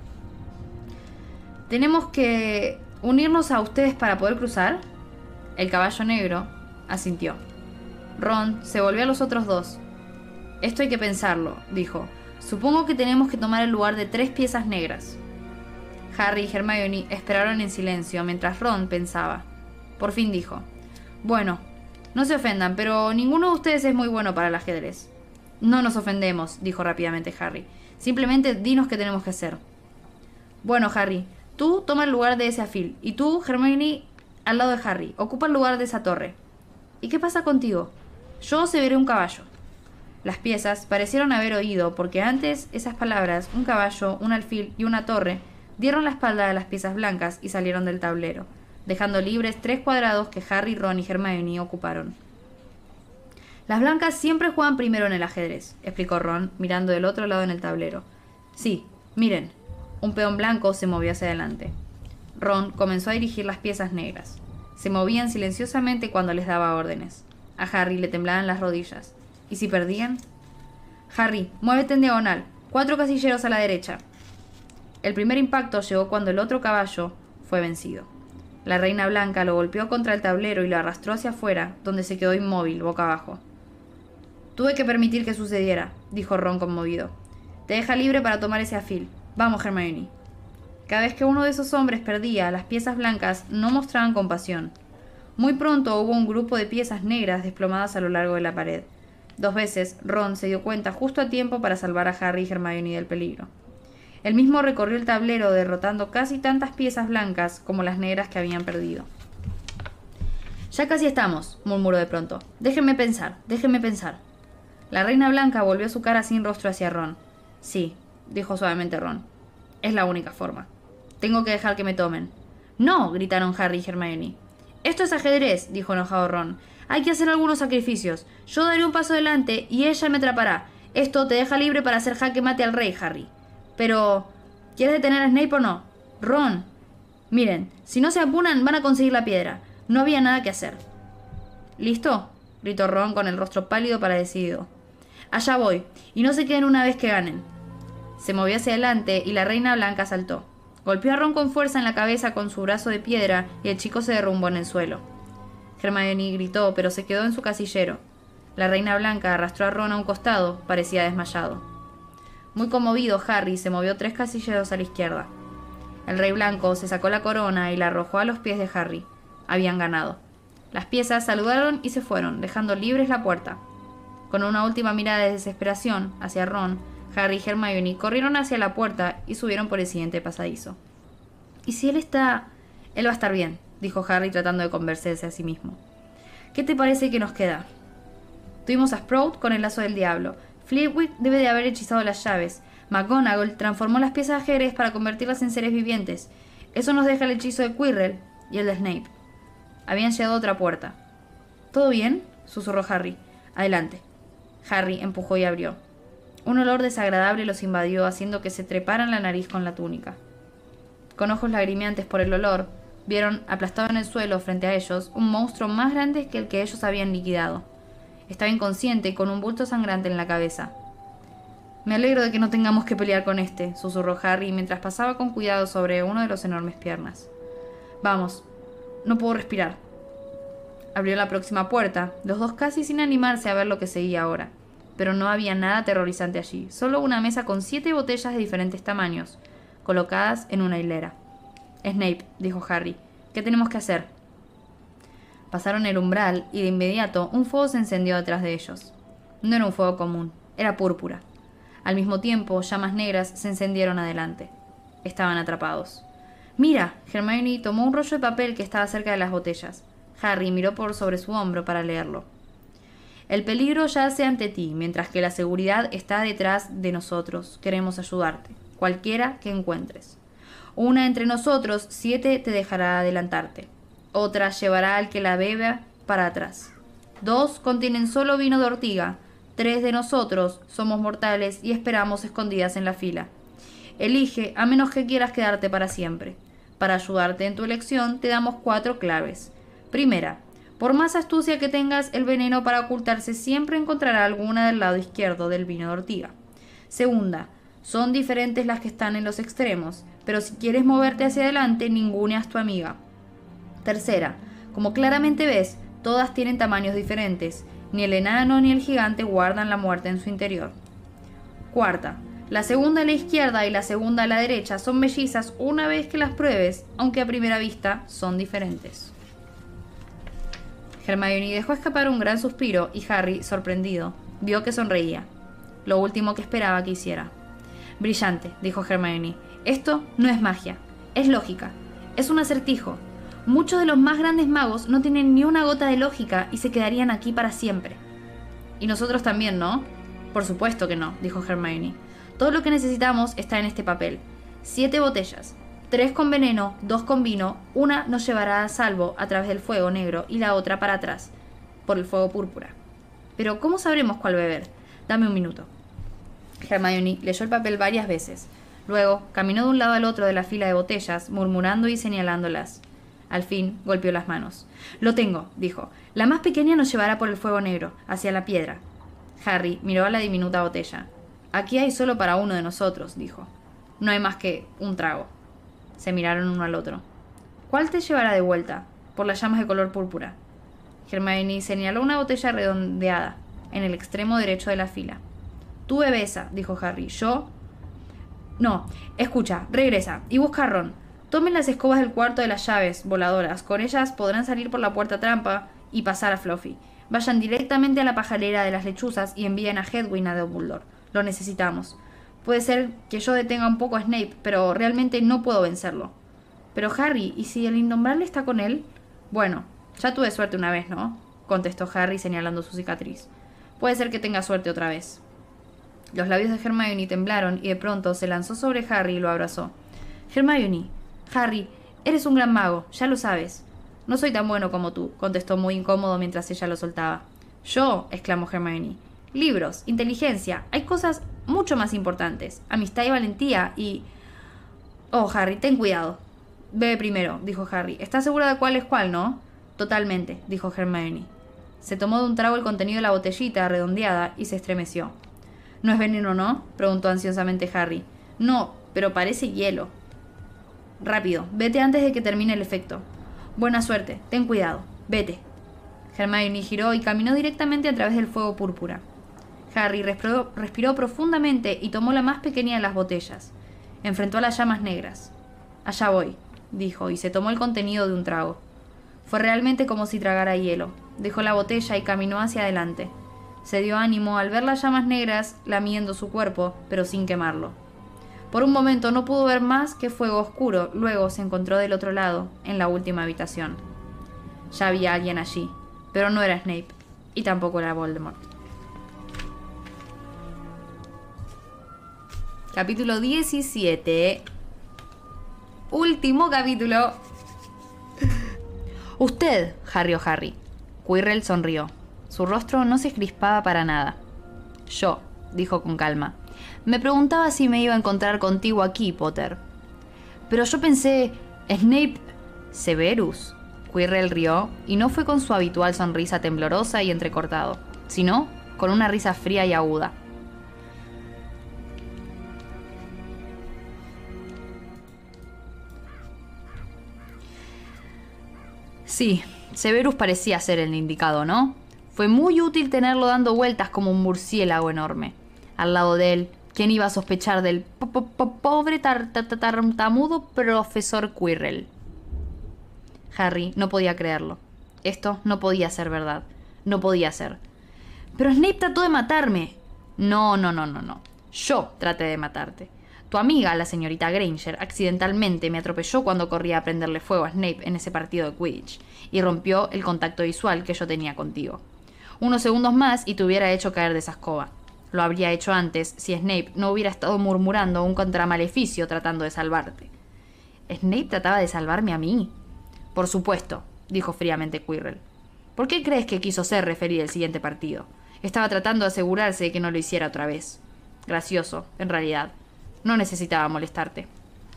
¿Tenemos que unirnos a ustedes para poder cruzar? El caballo negro asintió. Ron se volvió a los otros dos. Esto hay que pensarlo, dijo. Supongo que tenemos que tomar el lugar de 3 piezas negras. Harry y Hermione esperaron en silencio mientras Ron pensaba. Por fin dijo: Bueno, no se ofendan, pero ninguno de ustedes es muy bueno para el ajedrez. No nos ofendemos, dijo rápidamente Harry. Simplemente dinos qué tenemos que hacer. Bueno, Harry, tú toma el lugar de ese alfil, y tú, Hermione, al lado de Harry, ocupa el lugar de esa torre. ¿Y qué pasa contigo? Yo ceberé un caballo. Las piezas parecieron haber oído, porque antes esas palabras, un caballo, un alfil y una torre, dieron la espalda a las piezas blancas y salieron del tablero, dejando libres 3 cuadrados que Harry, Ron y Hermione ocuparon. Las blancas siempre juegan primero en el ajedrez, explicó Ron, mirando del otro lado en el tablero. Sí, miren. Un peón blanco se movió hacia adelante. Ron comenzó a dirigir las piezas negras. Se movían silenciosamente cuando les daba órdenes. A Harry le temblaban las rodillas. ¿Y si perdían? Harry, muévete en diagonal. 4 casilleros a la derecha. El primer impacto llegó cuando el otro caballo fue vencido. La reina blanca lo golpeó contra el tablero y lo arrastró hacia afuera, donde se quedó inmóvil, boca abajo. Tuve que permitir que sucediera, dijo Ron conmovido. Te deja libre para tomar ese alfil. Vamos, Hermione. Cada vez que uno de esos hombres perdía, las piezas blancas no mostraban compasión. Muy pronto hubo un grupo de piezas negras desplomadas a lo largo de la pared. 2 veces, Ron se dio cuenta justo a tiempo para salvar a Harry y Hermione del peligro. Él mismo recorrió el tablero derrotando casi tantas piezas blancas como las negras que habían perdido. Ya casi estamos, murmuró de pronto. Déjenme pensar. La reina blanca volvió su cara sin rostro hacia Ron. Sí, dijo suavemente Ron. Es la única forma. Tengo que dejar que me tomen. ¡No! Gritaron Harry y Hermione. Esto es ajedrez, dijo enojado Ron. Hay que hacer algunos sacrificios. Yo daré un paso adelante y ella me atrapará. Esto te deja libre para hacer jaque mate al rey, Harry. Pero, ¿quieres detener a Snape o no? Ron. Miren, si no se apuran van a conseguir la piedra. No había nada que hacer. ¿Listo? Gritó Ron con el rostro pálido para decidido. Allá voy, y no se queden una vez que ganen. Se movió hacia adelante y la reina blanca saltó. Golpeó a Ron con fuerza en la cabeza con su brazo de piedra y el chico se derrumbó en el suelo. Hermione gritó, pero se quedó en su casillero. La reina blanca arrastró a Ron a un costado, parecía desmayado. Muy conmovido, Harry se movió 3 casilleros a la izquierda. El rey blanco se sacó la corona y la arrojó a los pies de Harry. Habían ganado. Las piezas saludaron y se fueron, dejando libres la puerta. Con una última mirada de desesperación hacia Ron, Harry y Hermione corrieron hacia la puerta y subieron por el siguiente pasadizo. ¿Y si él está...? Él va a estar bien, dijo Harry tratando de convencerse a sí mismo. ¿Qué te parece que nos queda? Tuvimos a Sprout con el lazo del diablo. Flitwick debe de haber hechizado las llaves. McGonagall transformó las piezas de ajedrez para convertirlas en seres vivientes. Eso nos deja el hechizo de Quirrell y el de Snape. Habían llegado a otra puerta. ¿Todo bien?, susurró Harry. Adelante. Harry empujó y abrió. Un olor desagradable los invadió, haciendo que se treparan la nariz con la túnica. Con ojos lagrimeantes por el olor, vieron aplastado en el suelo frente a ellos un monstruo más grande que el que ellos habían liquidado. Estaba inconsciente y con un bulto sangrante en la cabeza. Me alegro de que no tengamos que pelear con este, susurró Harry mientras pasaba con cuidado sobre uno de los enormes piernas. Vamos, no puedo respirar. Abrió la próxima puerta, los dos casi sin animarse a ver lo que seguía ahora. Pero no había nada aterrorizante allí, solo una mesa con 7 botellas de diferentes tamaños, colocadas en una hilera. Snape, dijo Harry, ¿qué tenemos que hacer? Pasaron el umbral y de inmediato un fuego se encendió detrás de ellos. No era un fuego común, era púrpura. Al mismo tiempo, llamas negras se encendieron adelante. Estaban atrapados. ¡Mira! Hermione tomó un rollo de papel que estaba cerca de las botellas. Harry miró por sobre su hombro para leerlo. El peligro yace ante ti, mientras que la seguridad está detrás de nosotros. Queremos ayudarte, cualquiera que encuentres. Una entre nosotros, 7 te dejará adelantarte. Otra llevará al que la beba para atrás. 2 contienen solo vino de ortiga. 3 de nosotros somos mortales y esperamos escondidas en la fila. Elige, a menos que quieras quedarte para siempre. Para ayudarte en tu elección, te damos 4 claves. Primera, por más astucia que tengas, el veneno para ocultarse siempre encontrará alguna del lado izquierdo del vino de ortiga. Segunda, son diferentes las que están en los extremos, pero si quieres moverte hacia adelante, ninguneas tu amiga. Tercera, como claramente ves, todas tienen tamaños diferentes. Ni el enano ni el gigante guardan la muerte en su interior. Cuarta, la segunda a la izquierda y la segunda a la derecha son mellizas una vez que las pruebes, aunque a primera vista son diferentes. Hermione dejó escapar un gran suspiro y Harry, sorprendido, vio que sonreía. Lo último que esperaba que hiciera. Brillante, dijo Hermione. Esto no es magia, es lógica. Es un acertijo. Muchos de los más grandes magos no tienen ni una gota de lógica y se quedarían aquí para siempre. Y nosotros también, ¿no? Por supuesto que no, dijo Hermione. Todo lo que necesitamos está en este papel. 7 botellas. 3 con veneno, 2 con vino. Una nos llevará a salvo a través del fuego negro y la otra para atrás, por el fuego púrpura. Pero ¿cómo sabremos cuál beber? Dame un minuto. Hermione leyó el papel varias veces. Luego caminó de un lado al otro de la fila de botellas, murmurando y señalándolas. Al fin golpeó las manos. Lo tengo, dijo. La más pequeña nos llevará por el fuego negro, hacia la piedra. Harry miró a la diminuta botella. Aquí hay solo para uno de nosotros, dijo. No hay más que un trago. Se miraron uno al otro. ¿Cuál te llevará de vuelta? Por las llamas de color púrpura. Hermione señaló una botella redondeada, en el extremo derecho de la fila. Tú bebe esa, dijo Harry. ¿Yo? No, escucha, regresa y busca a Ron. Tomen las escobas del cuarto de las llaves voladoras. Con ellas podrán salir por la puerta trampa y pasar a Fluffy. Vayan directamente a la pajarera de las lechuzas y envíen a Hedwig a Dumbledore. Lo necesitamos. Puede ser que yo detenga un poco a Snape, pero realmente no puedo vencerlo. Pero Harry, ¿y si el innombrable está con él? Bueno, ya tuve suerte una vez, ¿no? Contestó Harry señalando su cicatriz. Puede ser que tenga suerte otra vez. Los labios de Hermione temblaron y de pronto se lanzó sobre Harry y lo abrazó. Hermione, Harry, eres un gran mago, ya lo sabes. No soy tan bueno como tú, contestó muy incómodo mientras ella lo soltaba. Yo, exclamó Hermione. Libros, inteligencia, hay cosas mucho más importantes. Amistad y valentía y... Oh, Harry, ten cuidado. Bebe primero, dijo Harry. ¿Estás segura de cuál es cuál, no? Totalmente, dijo Hermione. Se tomó de un trago el contenido de la botellita redondeada y se estremeció. ¿No es veneno, no? Preguntó ansiosamente Harry. No, pero parece hielo. Rápido, vete antes de que termine el efecto. Buena suerte, ten cuidado, vete. Hermione giró y caminó directamente a través del fuego púrpura. Harry respiró profundamente y tomó la más pequeña de las botellas. Enfrentó a las llamas negras. Allá voy, dijo, y se tomó el contenido de un trago. Fue realmente como si tragara hielo. Dejó la botella y caminó hacia adelante. Se dio ánimo al ver las llamas negras lamiendo su cuerpo, pero sin quemarlo. Por un momento no pudo ver más que fuego oscuro, luego se encontró del otro lado, en la última habitación. Ya había alguien allí, pero no era Snape, y tampoco era Voldemort. Capítulo 17. Último capítulo. Usted, Harry O'Harry. Quirrell sonrió. Su rostro no se crispaba para nada. Yo, dijo con calma. Me preguntaba si me iba a encontrar contigo aquí, Potter. Pero yo pensé... Snape... Severus. Quirrell rió, y no fue con su habitual sonrisa temblorosa y entrecortado, sino con una risa fría y aguda. Sí, Severus parecía ser el indicado, ¿no? Fue muy útil tenerlo dando vueltas como un murciélago enorme. Al lado de él, ¿quién iba a sospechar del pobre tartamudo profesor Quirrell? Harry no podía creerlo. Esto no podía ser verdad. No podía ser. Pero Snape trató de matarme. No. Yo traté de matarte. Tu amiga, la señorita Granger, accidentalmente me atropelló cuando corría a prenderle fuego a Snape en ese partido de Quidditch y rompió el contacto visual que yo tenía contigo. Unos segundos más y te hubiera hecho caer de esa escoba. Lo habría hecho antes si Snape no hubiera estado murmurando un contramaleficio tratando de salvarte. ¿Snape trataba de salvarme a mí? Por supuesto, dijo fríamente Quirrell. ¿Por qué crees que quiso ser referee del siguiente partido? Estaba tratando de asegurarse de que no lo hiciera otra vez. Gracioso, en realidad. No necesitaba molestarte.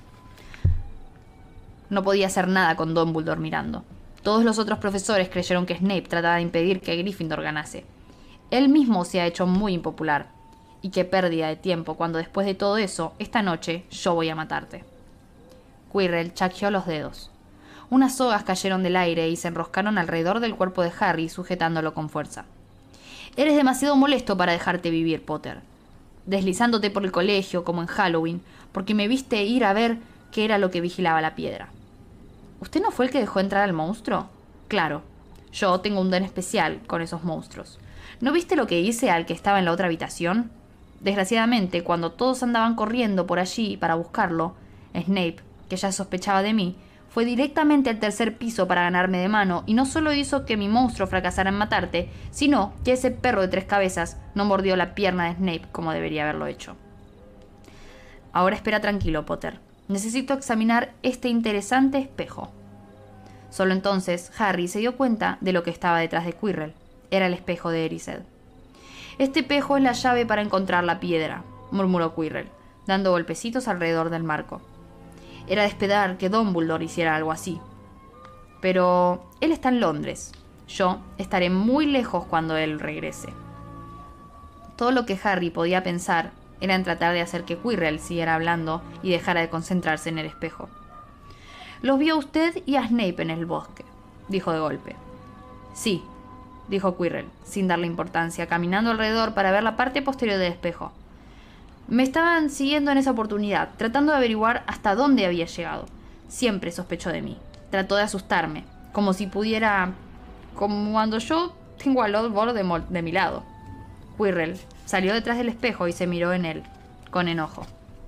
No podía hacer nada con Dumbledore mirando. Todos los otros profesores creyeron que Snape trataba de impedir que Gryffindor ganase. Él mismo se ha hecho muy impopular. Y qué pérdida de tiempo cuando después de todo eso, esta noche, yo voy a matarte. Quirrell chasqueó los dedos. Unas sogas cayeron del aire y se enroscaron alrededor del cuerpo de Harry, sujetándolo con fuerza. Eres demasiado molesto para dejarte vivir, Potter. Deslizándote por el colegio, como en Halloween, porque me viste ir a ver qué era lo que vigilaba la piedra. ¿Usted no fue el que dejó entrar al monstruo? Claro, yo tengo un don especial con esos monstruos. ¿No viste lo que hice al que estaba en la otra habitación? Desgraciadamente, cuando todos andaban corriendo por allí para buscarlo, Snape, que ya sospechaba de mí, fue directamente al tercer piso para ganarme de mano y no solo hizo que mi monstruo fracasara en matarte, sino que ese perro de 3 cabezas no mordió la pierna de Snape como debería haberlo hecho. Ahora espera tranquilo, Potter. Necesito examinar este interesante espejo. Solo entonces Harry se dio cuenta de lo que estaba detrás de Quirrell. Era el espejo de Erised. Este espejo es la llave para encontrar la piedra, murmuró Quirrell, dando golpecitos alrededor del marco. Era de esperar que Dumbledore hiciera algo así. Pero él está en Londres. Yo estaré muy lejos cuando él regrese. Todo lo que Harry podía pensar era en tratar de hacer que Quirrell siguiera hablando y dejara de concentrarse en el espejo. «Los vio a usted y a Snape en el bosque», dijo de golpe. «Sí», dijo Quirrell, sin darle importancia, caminando alrededor para ver la parte posterior del espejo. «Me estaban siguiendo en esa oportunidad, tratando de averiguar hasta dónde había llegado. Siempre sospechó de mí. Trató de asustarme, como si pudiera... como cuando yo tengo a Lord Voldemort de mi lado». Quirrell salió detrás del espejo y se miró en él, con enojo.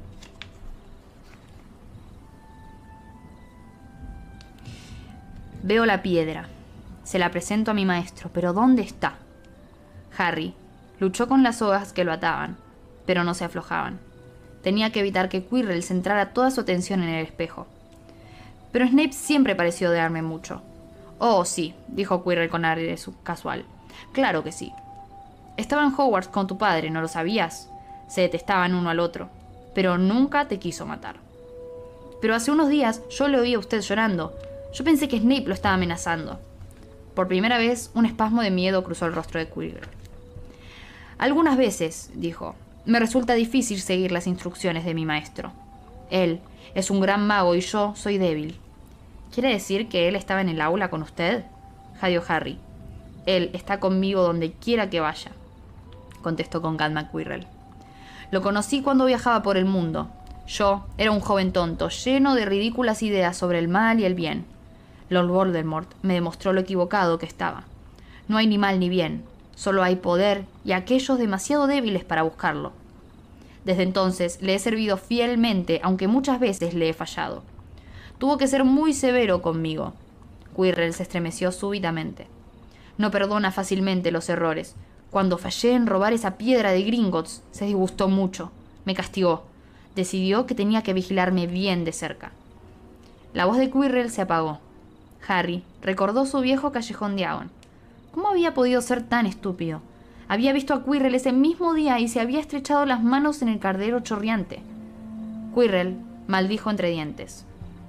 «Veo la piedra. Se la presento a mi maestro, pero ¿dónde está?» Harry luchó con las sogas que lo ataban, pero no se aflojaban. Tenía que evitar que Quirrell centrara toda su atención en el espejo. Pero Snape siempre pareció odiarme mucho. «Oh, sí», dijo Quirrell con aire casual. «Claro que sí. Estaba en Hogwarts con tu padre, ¿no lo sabías? Se detestaban uno al otro, pero nunca te quiso matar. Pero hace unos días yo le oí a usted llorando. Yo pensé que Snape lo estaba amenazando». Por primera vez, un espasmo de miedo cruzó el rostro de Quirrell. «Algunas veces», dijo, «me resulta difícil seguir las instrucciones de mi maestro. Él es un gran mago y yo soy débil». «¿Quiere decir que él estaba en el aula con usted?», jadeó Harry. «Él está conmigo donde quiera que vaya», contestó con calma Quirrell. «Lo conocí cuando viajaba por el mundo. Yo era un joven tonto, lleno de ridículas ideas sobre el mal y el bien. Lord Voldemort me demostró lo equivocado que estaba. No hay ni mal ni bien, solo hay poder y aquellos demasiado débiles para buscarlo. Desde entonces le he servido fielmente, aunque muchas veces le he fallado. Tuvo que ser muy severo conmigo». Quirrell se estremeció súbitamente. «No perdona fácilmente los errores. Cuando fallé en robar esa piedra de Gringotts, se disgustó mucho. Me castigó. Decidió que tenía que vigilarme bien de cerca». La voz de Quirrell se apagó. Harry recordó su viejo callejón de Diagon. ¿Cómo había podido ser tan estúpido? Había visto a Quirrell ese mismo día y se había estrechado las manos en el caldero chorreante. Quirrell maldijo entre dientes.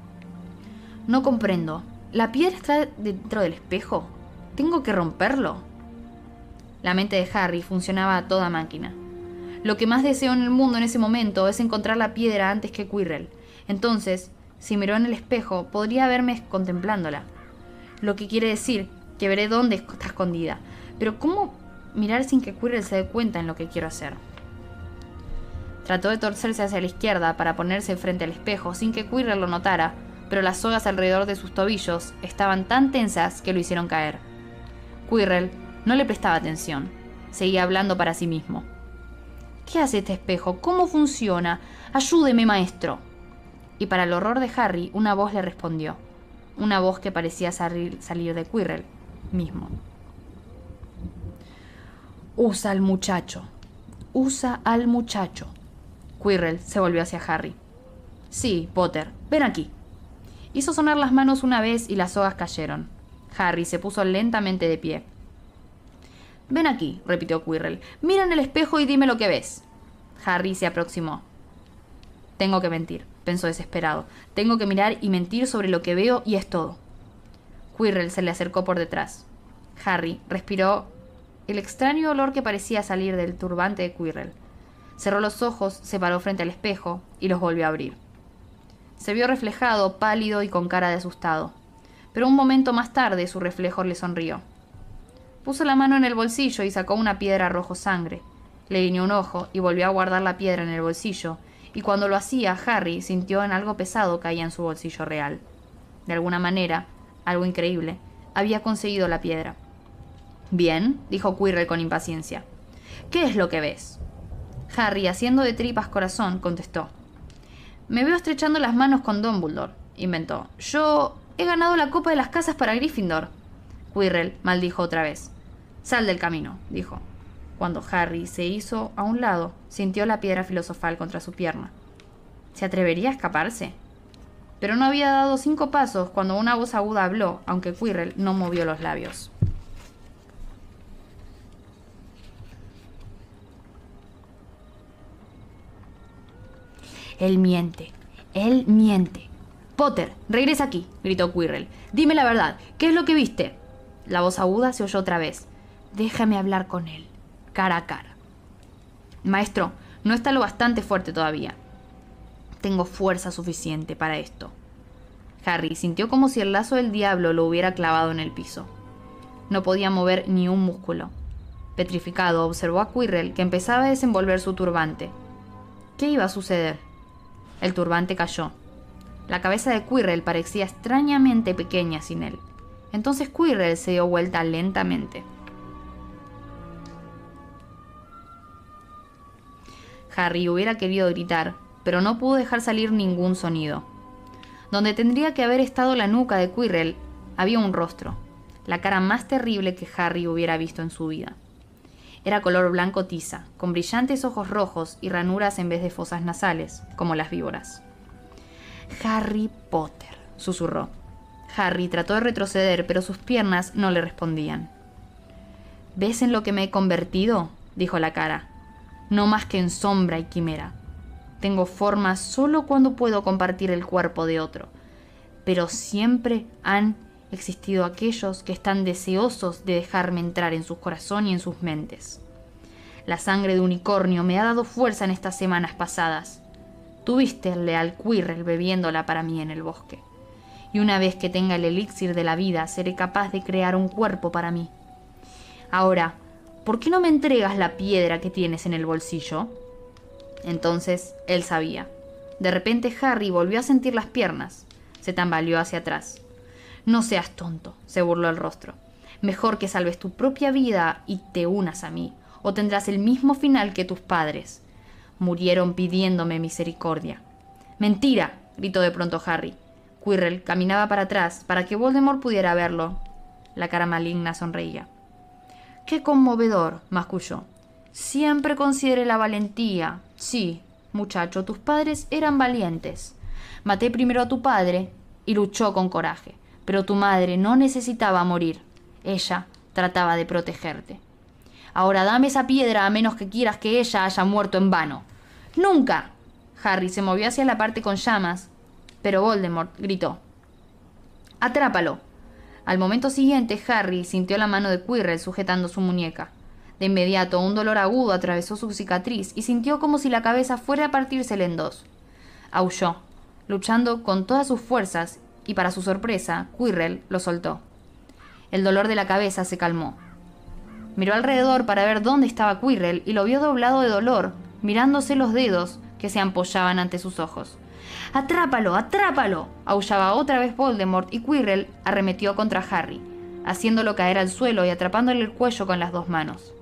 «No comprendo. ¿La piedra está dentro del espejo? ¿Tengo que romperlo?» La mente de Harry funcionaba a toda máquina. Lo que más deseó en el mundo en ese momento es encontrar la piedra antes que Quirrell. Entonces, si miró en el espejo, podría verme contemplándola. Lo que quiere decir que veré dónde está escondida. Pero ¿cómo mirar sin que Quirrell se dé cuenta en lo que quiero hacer? Trató de torcerse hacia la izquierda para ponerse frente al espejo sin que Quirrell lo notara, pero las sogas alrededor de sus tobillos estaban tan tensas que lo hicieron caer. Quirrell no le prestaba atención. Seguía hablando para sí mismo. «¿Qué hace este espejo? ¿Cómo funciona? Ayúdeme, maestro». Y para el horror de Harry, una voz le respondió. Una voz que parecía salir de Quirrell mismo. «Usa al muchacho. Usa al muchacho». Quirrell se volvió hacia Harry. «Sí, Potter, ven aquí». Hizo sonar las manos una vez y las sogas cayeron. Harry se puso lentamente de pie. «Ven aquí», repitió Quirrell. «Mira en el espejo y dime lo que ves». Harry se aproximó. «Tengo que mentir», pensó desesperado. «Tengo que mirar y mentir sobre lo que veo y es todo». Quirrell se le acercó por detrás. Harry respiró el extraño olor que parecía salir del turbante de Quirrell. Cerró los ojos, se paró frente al espejo y los volvió a abrir. Se vio reflejado, pálido y con cara de asustado. Pero un momento más tarde su reflejo le sonrió. Puso la mano en el bolsillo y sacó una piedra rojo sangre. Le guiñó un ojo y volvió a guardar la piedra en el bolsillo, y cuando lo hacía, Harry sintió en algo pesado caía en su bolsillo real. De alguna manera, algo increíble, había conseguido la piedra. «Bien», dijo Quirrell con impaciencia. «¿Qué es lo que ves?» Harry, haciendo de tripas corazón, contestó. «Me veo estrechando las manos con Dumbledore», inventó. «Yo he ganado la copa de las casas para Gryffindor». Quirrell maldijo otra vez. «Sal del camino», dijo. Cuando Harry se hizo a un lado, sintió la piedra filosofal contra su pierna. ¿Se atrevería a escaparse? Pero no había dado 5 pasos cuando una voz aguda habló, aunque Quirrell no movió los labios. «Él miente. Él miente. Potter, regresa aquí», gritó Quirrell. «Dime la verdad. ¿Qué es lo que viste?» La voz aguda se oyó otra vez. «Déjame hablar con él, cara a cara». «Maestro, no está lo bastante fuerte todavía». «Tengo fuerza suficiente para esto». Harry sintió como si el lazo del diablo lo hubiera clavado en el piso. No podía mover ni un músculo. Petrificado, observó a Quirrell, que empezaba a desenvolver su turbante. ¿Qué iba a suceder? El turbante cayó. La cabeza de Quirrell parecía extrañamente pequeña sin él. Entonces Quirrell se dio vuelta lentamente. Harry hubiera querido gritar, pero no pudo dejar salir ningún sonido. Donde tendría que haber estado la nuca de Quirrell, había un rostro, la cara más terrible que Harry hubiera visto en su vida. Era color blanco tiza, con brillantes ojos rojos y ranuras en vez de fosas nasales, como las víboras. «Harry Potter», susurró. Harry trató de retroceder, pero sus piernas no le respondían. «¿Ves en lo que me he convertido?», dijo la cara. «No más que en sombra y quimera. Tengo forma solo cuando puedo compartir el cuerpo de otro. Pero siempre han existido aquellos que están deseosos de dejarme entrar en su corazón y en sus mentes. La sangre de unicornio me ha dado fuerza en estas semanas pasadas. Tuviste el leal Quirrell bebiéndola para mí en el bosque. Y una vez que tenga el elixir de la vida, seré capaz de crear un cuerpo para mí. Ahora, ¿por qué no me entregas la piedra que tienes en el bolsillo?» Entonces, él sabía. De repente Harry volvió a sentir las piernas. Se tambaleó hacia atrás. «No seas tonto», se burló el rostro. «Mejor que salves tu propia vida y te unas a mí, o tendrás el mismo final que tus padres. Murieron pidiéndome misericordia». «¡Mentira!», gritó de pronto Harry. Quirrell caminaba para atrás para que Voldemort pudiera verlo. La cara maligna sonreía. «¡Qué conmovedor!», masculló. «Siempre consideré la valentía. Sí, muchacho, tus padres eran valientes. Maté primero a tu padre y luchó con coraje. Pero tu madre no necesitaba morir. Ella trataba de protegerte. Ahora dame esa piedra a menos que quieras que ella haya muerto en vano». «¡Nunca!». Harry se movió hacia la parte con llamas, pero Voldemort gritó. «¡Atrápalo!». Al momento siguiente, Harry sintió la mano de Quirrell sujetando su muñeca. De inmediato, un dolor agudo atravesó su cicatriz y sintió como si la cabeza fuera a partírsele en dos. Aulló, luchando con todas sus fuerzas, y para su sorpresa, Quirrell lo soltó. El dolor de la cabeza se calmó. Miró alrededor para ver dónde estaba Quirrell y lo vio doblado de dolor, mirándose los dedos que se ampollaban ante sus ojos. «¡Atrápalo! ¡Atrápalo!», aullaba otra vez Voldemort, y Quirrell arremetió contra Harry, haciéndolo caer al suelo y atrapándole el cuello con las 2 manos.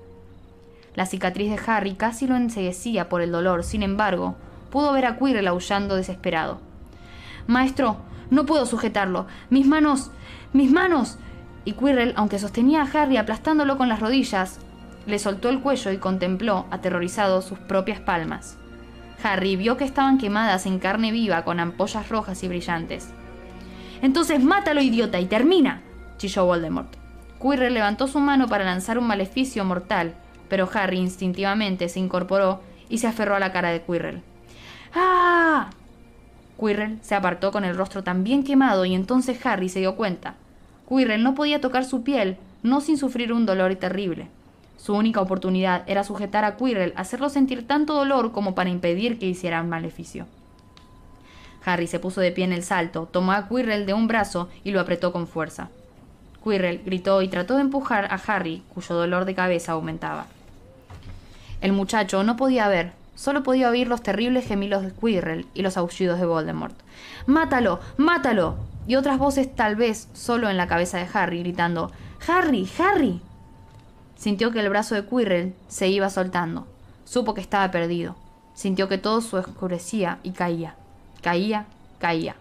La cicatriz de Harry casi lo enceguecía por el dolor, sin embargo, pudo ver a Quirrell aullando desesperado. «¡Maestro! ¡No puedo sujetarlo! ¡Mis manos! ¡Mis manos!». Y Quirrell, aunque sostenía a Harry aplastándolo con las rodillas, le soltó el cuello y contempló, aterrorizado, sus propias palmas. Harry vio que estaban quemadas en carne viva con ampollas rojas y brillantes. «Entonces mátalo, idiota, y termina», chilló Voldemort. Quirrell levantó su mano para lanzar un maleficio mortal, pero Harry instintivamente se incorporó y se aferró a la cara de Quirrell. ¡Ah! Quirrell se apartó con el rostro tan bien quemado y entonces Harry se dio cuenta. Quirrell no podía tocar su piel, no sin sufrir un dolor terrible. Su única oportunidad era sujetar a Quirrell, hacerlo sentir tanto dolor como para impedir que hiciera un maleficio. Harry se puso de pie en el salto, tomó a Quirrell de un brazo y lo apretó con fuerza. Quirrell gritó y trató de empujar a Harry, cuyo dolor de cabeza aumentaba. El muchacho no podía ver, solo podía oír los terribles gemidos de Quirrell y los aullidos de Voldemort. ¡Mátalo! ¡Mátalo! Y otras voces tal vez solo en la cabeza de Harry, gritando ¡Harry! ¡Harry! Sintió que el brazo de Quirrell se iba soltando. Supo que estaba perdido. Sintió que todo se oscurecía y caía. Caía, caía.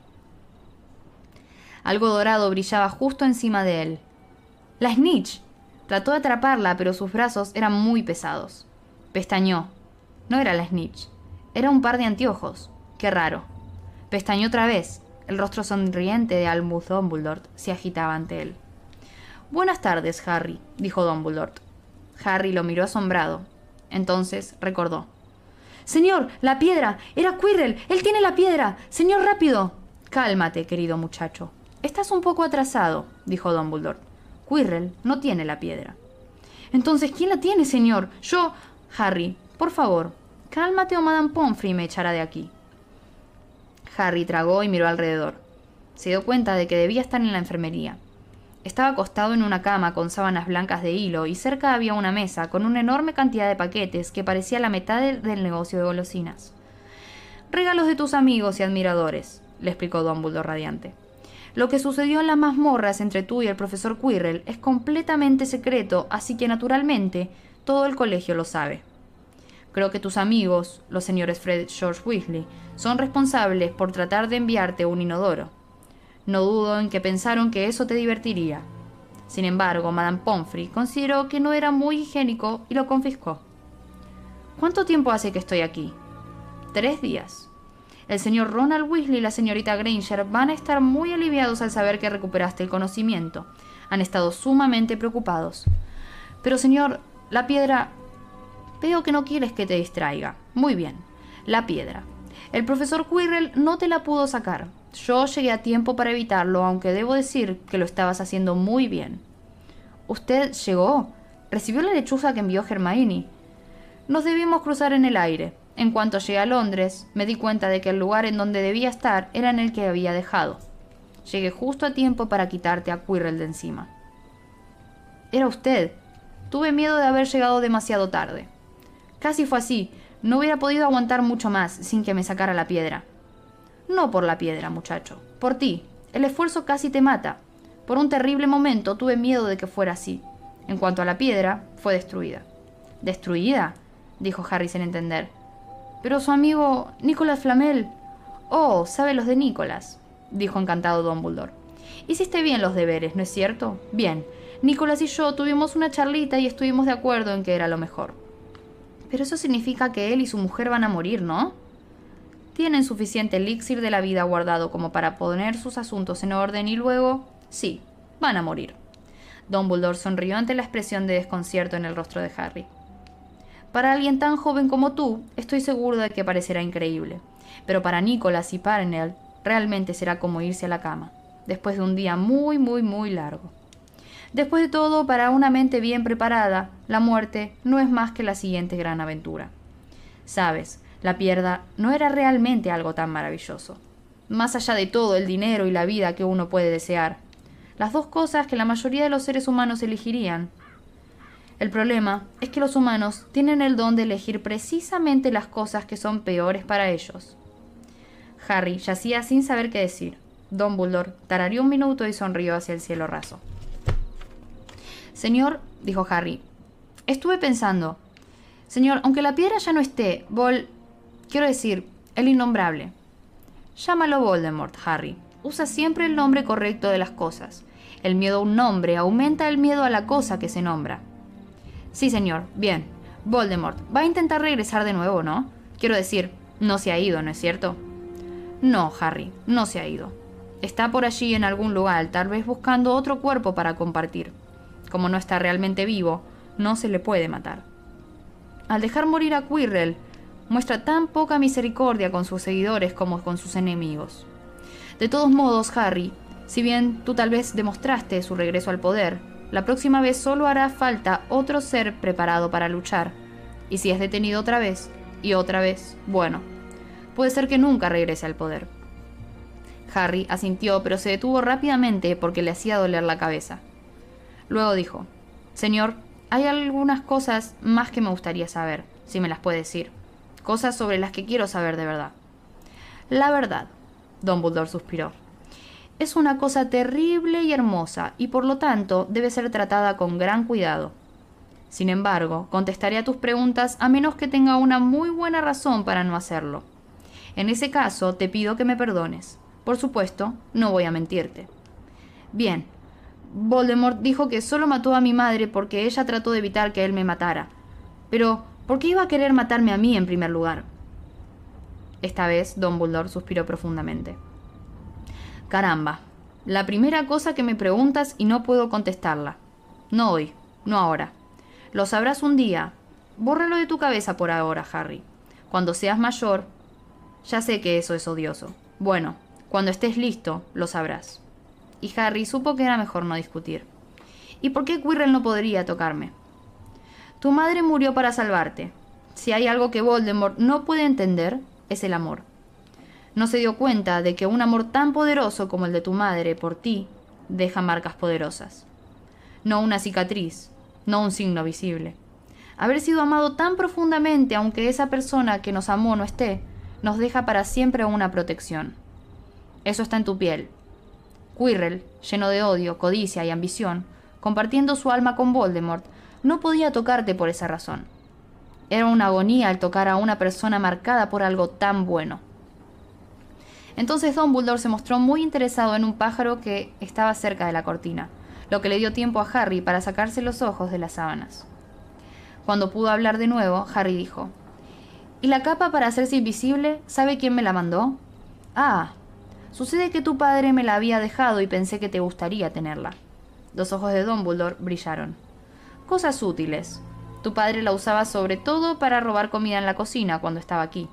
Algo dorado brillaba justo encima de él. ¡La Snitch! Trató de atraparla, pero sus brazos eran muy pesados. Pestañeó. No era la Snitch. Era un par de anteojos. ¡Qué raro! Pestañeó otra vez. El rostro sonriente de Albus Dumbledore se agitaba ante él. «Buenas tardes, Harry», dijo Dumbledore. Harry lo miró asombrado. Entonces recordó. «Señor, la piedra. Era Quirrell. Él tiene la piedra. Señor, rápido». «Cálmate, querido muchacho. Estás un poco atrasado», dijo Dumbledore. «Quirrell no tiene la piedra». «Entonces, ¿quién la tiene, señor? Yo...» «Harry, por favor, cálmate o Madame Pomfrey me echará de aquí». Harry tragó y miró alrededor. Se dio cuenta de que debía estar en la enfermería. Estaba acostado en una cama con sábanas blancas de hilo y cerca había una mesa con una enorme cantidad de paquetes que parecía la mitad del negocio de golosinas. «Regalos de tus amigos y admiradores», le explicó Dumbledore radiante. «Lo que sucedió en las mazmorras entre tú y el profesor Quirrell es completamente secreto, así que naturalmente todo el colegio lo sabe. Creo que tus amigos, los señores Fred y George Weasley, son responsables por tratar de enviarte un inodoro. No dudo en que pensaron que eso te divertiría. Sin embargo, Madame Pomfrey consideró que no era muy higiénico y lo confiscó. ¿Cuánto tiempo hace que estoy aquí? 3 días. El señor Ronald Weasley y la señorita Granger van a estar muy aliviados al saber que recuperaste el conocimiento. Han estado sumamente preocupados. Pero señor, la piedra... Veo que no quieres que te distraiga. Muy bien. La piedra. El profesor Quirrell no te la pudo sacar. Yo llegué a tiempo para evitarlo, aunque debo decir que lo estabas haciendo muy bien. ¿Usted llegó? ¿Recibió la lechuza que envió Hermione? Nos debimos cruzar en el aire. En cuanto llegué a Londres, me di cuenta de que el lugar en donde debía estar era en el que había dejado. Llegué justo a tiempo para quitarte a Quirrell de encima. Era usted. Tuve miedo de haber llegado demasiado tarde. Casi fue así. No hubiera podido aguantar mucho más sin que me sacara la piedra. No por la piedra, muchacho. Por ti. El esfuerzo casi te mata. Por un terrible momento tuve miedo de que fuera así. En cuanto a la piedra, fue destruida. ¿Destruida?, dijo Harry sin entender. Pero su amigo Nicolas Flamel... Oh, sabe los de Nicolas, dijo encantado Dumbledore. Hiciste bien los deberes, ¿no es cierto? Bien. Nicolas y yo tuvimos una charlita y estuvimos de acuerdo en que era lo mejor. Pero eso significa que él y su mujer van a morir, ¿no? Tienen suficiente elixir de la vida guardado como para poner sus asuntos en orden y luego... Sí, van a morir. Dumbledore sonrió ante la expresión de desconcierto en el rostro de Harry. Para alguien tan joven como tú, estoy seguro de que parecerá increíble. Pero para Nicolas y Parnell, realmente será como irse a la cama, después de un día muy, muy, muy largo. Después de todo, para una mente bien preparada, la muerte no es más que la siguiente gran aventura. Sabes, la piedra no era realmente algo tan maravilloso. Más allá de todo el dinero y la vida que uno puede desear, las dos cosas que la mayoría de los seres humanos elegirían. El problema es que los humanos tienen el don de elegir precisamente las cosas que son peores para ellos. Harry yacía sin saber qué decir. Dumbledore tarareó un minuto y sonrió hacia el cielo raso. Señor, dijo Harry, estuve pensando. Señor, aunque la piedra ya no esté, quiero decir, el innombrable. Llámalo Voldemort, Harry. Usa siempre el nombre correcto de las cosas. El miedo a un nombre aumenta el miedo a la cosa que se nombra. Sí, señor, bien. Voldemort va a intentar regresar de nuevo, ¿no? Quiero decir, no se ha ido, ¿no es cierto? No, Harry, no se ha ido. Está por allí en algún lugar, tal vez buscando otro cuerpo para compartir. Como no está realmente vivo, no se le puede matar. Al dejar morir a Quirrell, muestra tan poca misericordia con sus seguidores como con sus enemigos. De todos modos, Harry, si bien tú tal vez demostraste su regreso al poder, la próxima vez solo hará falta otro ser preparado para luchar. Y si es detenido otra vez, y otra vez, bueno, puede ser que nunca regrese al poder. Harry asintió, pero se detuvo rápidamente porque le hacía doler la cabeza. Luego dijo: Señor, hay algunas cosas más que me gustaría saber, si me las puede decir. Cosas sobre las que quiero saber de verdad. La verdad, Dumbledore suspiró, es una cosa terrible y hermosa, y por lo tanto debe ser tratada con gran cuidado. Sin embargo, contestaré a tus preguntas a menos que tenga una muy buena razón para no hacerlo. En ese caso, te pido que me perdones. Por supuesto, no voy a mentirte. Bien, Voldemort dijo que solo mató a mi madre porque ella trató de evitar que él me matara. Pero, ¿por qué iba a querer matarme a mí en primer lugar? Esta vez, Dumbledore suspiró profundamente. Caramba, la primera cosa que me preguntas y no puedo contestarla. No hoy, no ahora. Lo sabrás un día. Bórralo de tu cabeza por ahora, Harry. Cuando seas mayor... Ya sé que eso es odioso. Bueno, cuando estés listo, lo sabrás. Y Harry supo que era mejor no discutir. ¿Y por qué Quirrell no podría tocarme? Tu madre murió para salvarte. Si hay algo que Voldemort no puede entender, es el amor. No se dio cuenta de que un amor tan poderoso como el de tu madre por ti deja marcas poderosas. No una cicatriz, no un signo visible. Haber sido amado tan profundamente, aunque esa persona que nos amó no esté, nos deja para siempre una protección. Eso está en tu piel. Quirrell, lleno de odio, codicia y ambición, compartiendo su alma con Voldemort, no podía tocarte por esa razón. Era una agonía el tocar a una persona marcada por algo tan bueno. Entonces Dumbledore se mostró muy interesado en un pájaro que estaba cerca de la cortina, lo que le dio tiempo a Harry para sacarse los ojos de las sábanas. Cuando pudo hablar de nuevo, Harry dijo: ¿Y la capa para hacerse invisible? ¿Sabe quién me la mandó? Ah, sucede que tu padre me la había dejado y pensé que te gustaría tenerla. Los ojos de Dumbledore brillaron. Cosas útiles. Tu padre la usaba sobre todo para robar comida en la cocina cuando estaba aquí.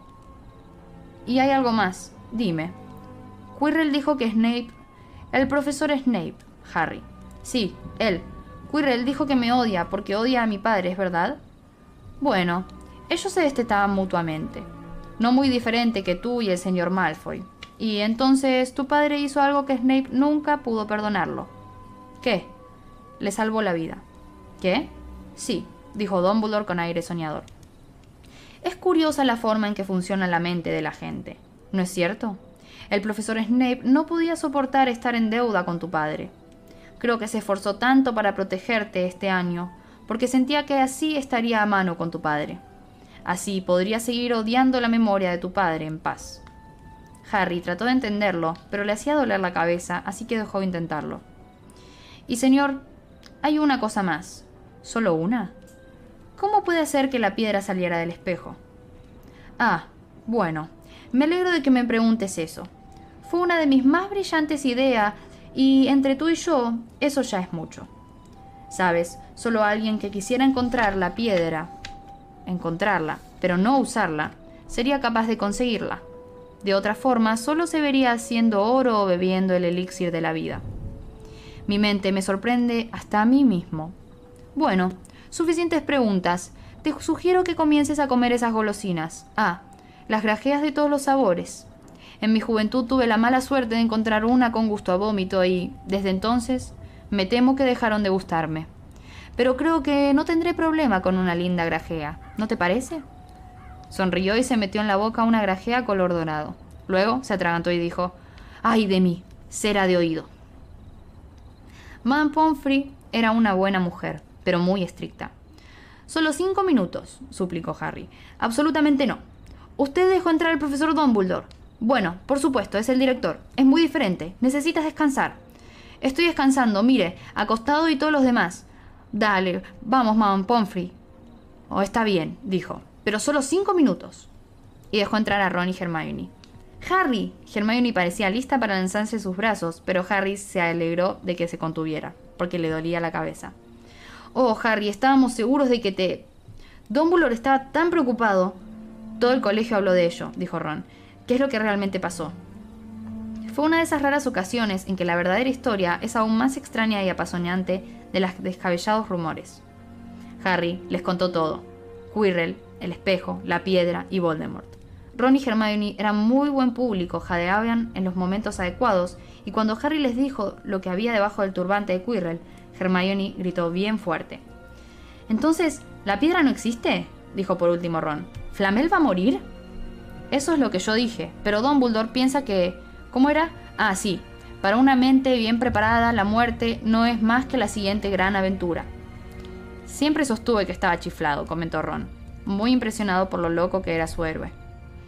Y hay algo más. Dime. Quirrell dijo que Snape... El profesor Snape, Harry. Sí, él. Quirrell dijo que me odia porque odia a mi padre, ¿es verdad? Bueno, ellos se destetaban mutuamente. No muy diferente que tú y el señor Malfoy. Y entonces tu padre hizo algo que Snape nunca pudo perdonarlo. ¿Qué? Le salvó la vida. ¿Qué? Sí, dijo Dumbledore con aire soñador. Es curiosa la forma en que funciona la mente de la gente, ¿no es cierto? El profesor Snape no podía soportar estar en deuda con tu padre. Creo que se esforzó tanto para protegerte este año, porque sentía que así estaría a mano con tu padre. Así podría seguir odiando la memoria de tu padre en paz. Harry trató de entenderlo, pero le hacía doler la cabeza, así que dejó de intentarlo. Y señor, hay una cosa más. ¿Solo una? ¿Cómo puede ser que la piedra saliera del espejo? Ah, bueno, me alegro de que me preguntes eso. Fue una de mis más brillantes ideas y entre tú y yo, eso ya es mucho. Sabes, solo alguien que quisiera encontrar la piedra, encontrarla, pero no usarla, sería capaz de conseguirla. De otra forma, solo se vería haciendo oro o bebiendo el elixir de la vida. Mi mente me sorprende hasta a mí mismo. Bueno, suficientes preguntas. Te sugiero que comiences a comer esas golosinas. Ah, las grajeas de todos los sabores. En mi juventud tuve la mala suerte de encontrar una con gusto a vómito y, desde entonces, me temo que dejaron de gustarme. Pero creo que no tendré problema con una linda grajea, ¿no te parece? Sonrió y se metió en la boca una grajea color dorado. Luego se atragantó y dijo: ¡ay de mí! Cera de oído. Madame Pomfrey era una buena mujer, pero muy estricta. «Solo 5 minutos», suplicó Harry. «Absolutamente no. Usted dejó entrar al profesor Dumbledore. Bueno, por supuesto, es el director. Es muy diferente. Necesitas descansar». «Estoy descansando, mire, acostado y todos los demás». «Dale, vamos, Madame Pomfrey». «Oh, está bien», dijo, «pero solo 5 minutos». Y dejó entrar a Ron y Hermione. ¡Harry! Hermione parecía lista para lanzarse sus brazos, pero Harry se alegró de que se contuviera, porque le dolía la cabeza. «Oh, Harry, estábamos seguros de que te...» Dumbledore estaba tan preocupado. Todo el colegio habló de ello, dijo Ron. ¿Qué es lo que realmente pasó? Fue una de esas raras ocasiones en que la verdadera historia es aún más extraña y apasionante de los descabellados rumores. Harry les contó todo. Quirrell, el espejo, la piedra y Voldemort. Ron y Hermione eran muy buen público, jadeaban en los momentos adecuados, y cuando Harry les dijo lo que había debajo del turbante de Quirrell, Hermione gritó bien fuerte. «¿Entonces, la piedra no existe?», dijo por último Ron. «¿Flamel va a morir?». «Eso es lo que yo dije, pero Dumbledore piensa que... ¿Cómo era? Ah, sí. Para una mente bien preparada, la muerte no es más que la siguiente gran aventura». «Siempre sostuve que estaba chiflado», comentó Ron, muy impresionado por lo loco que era su héroe.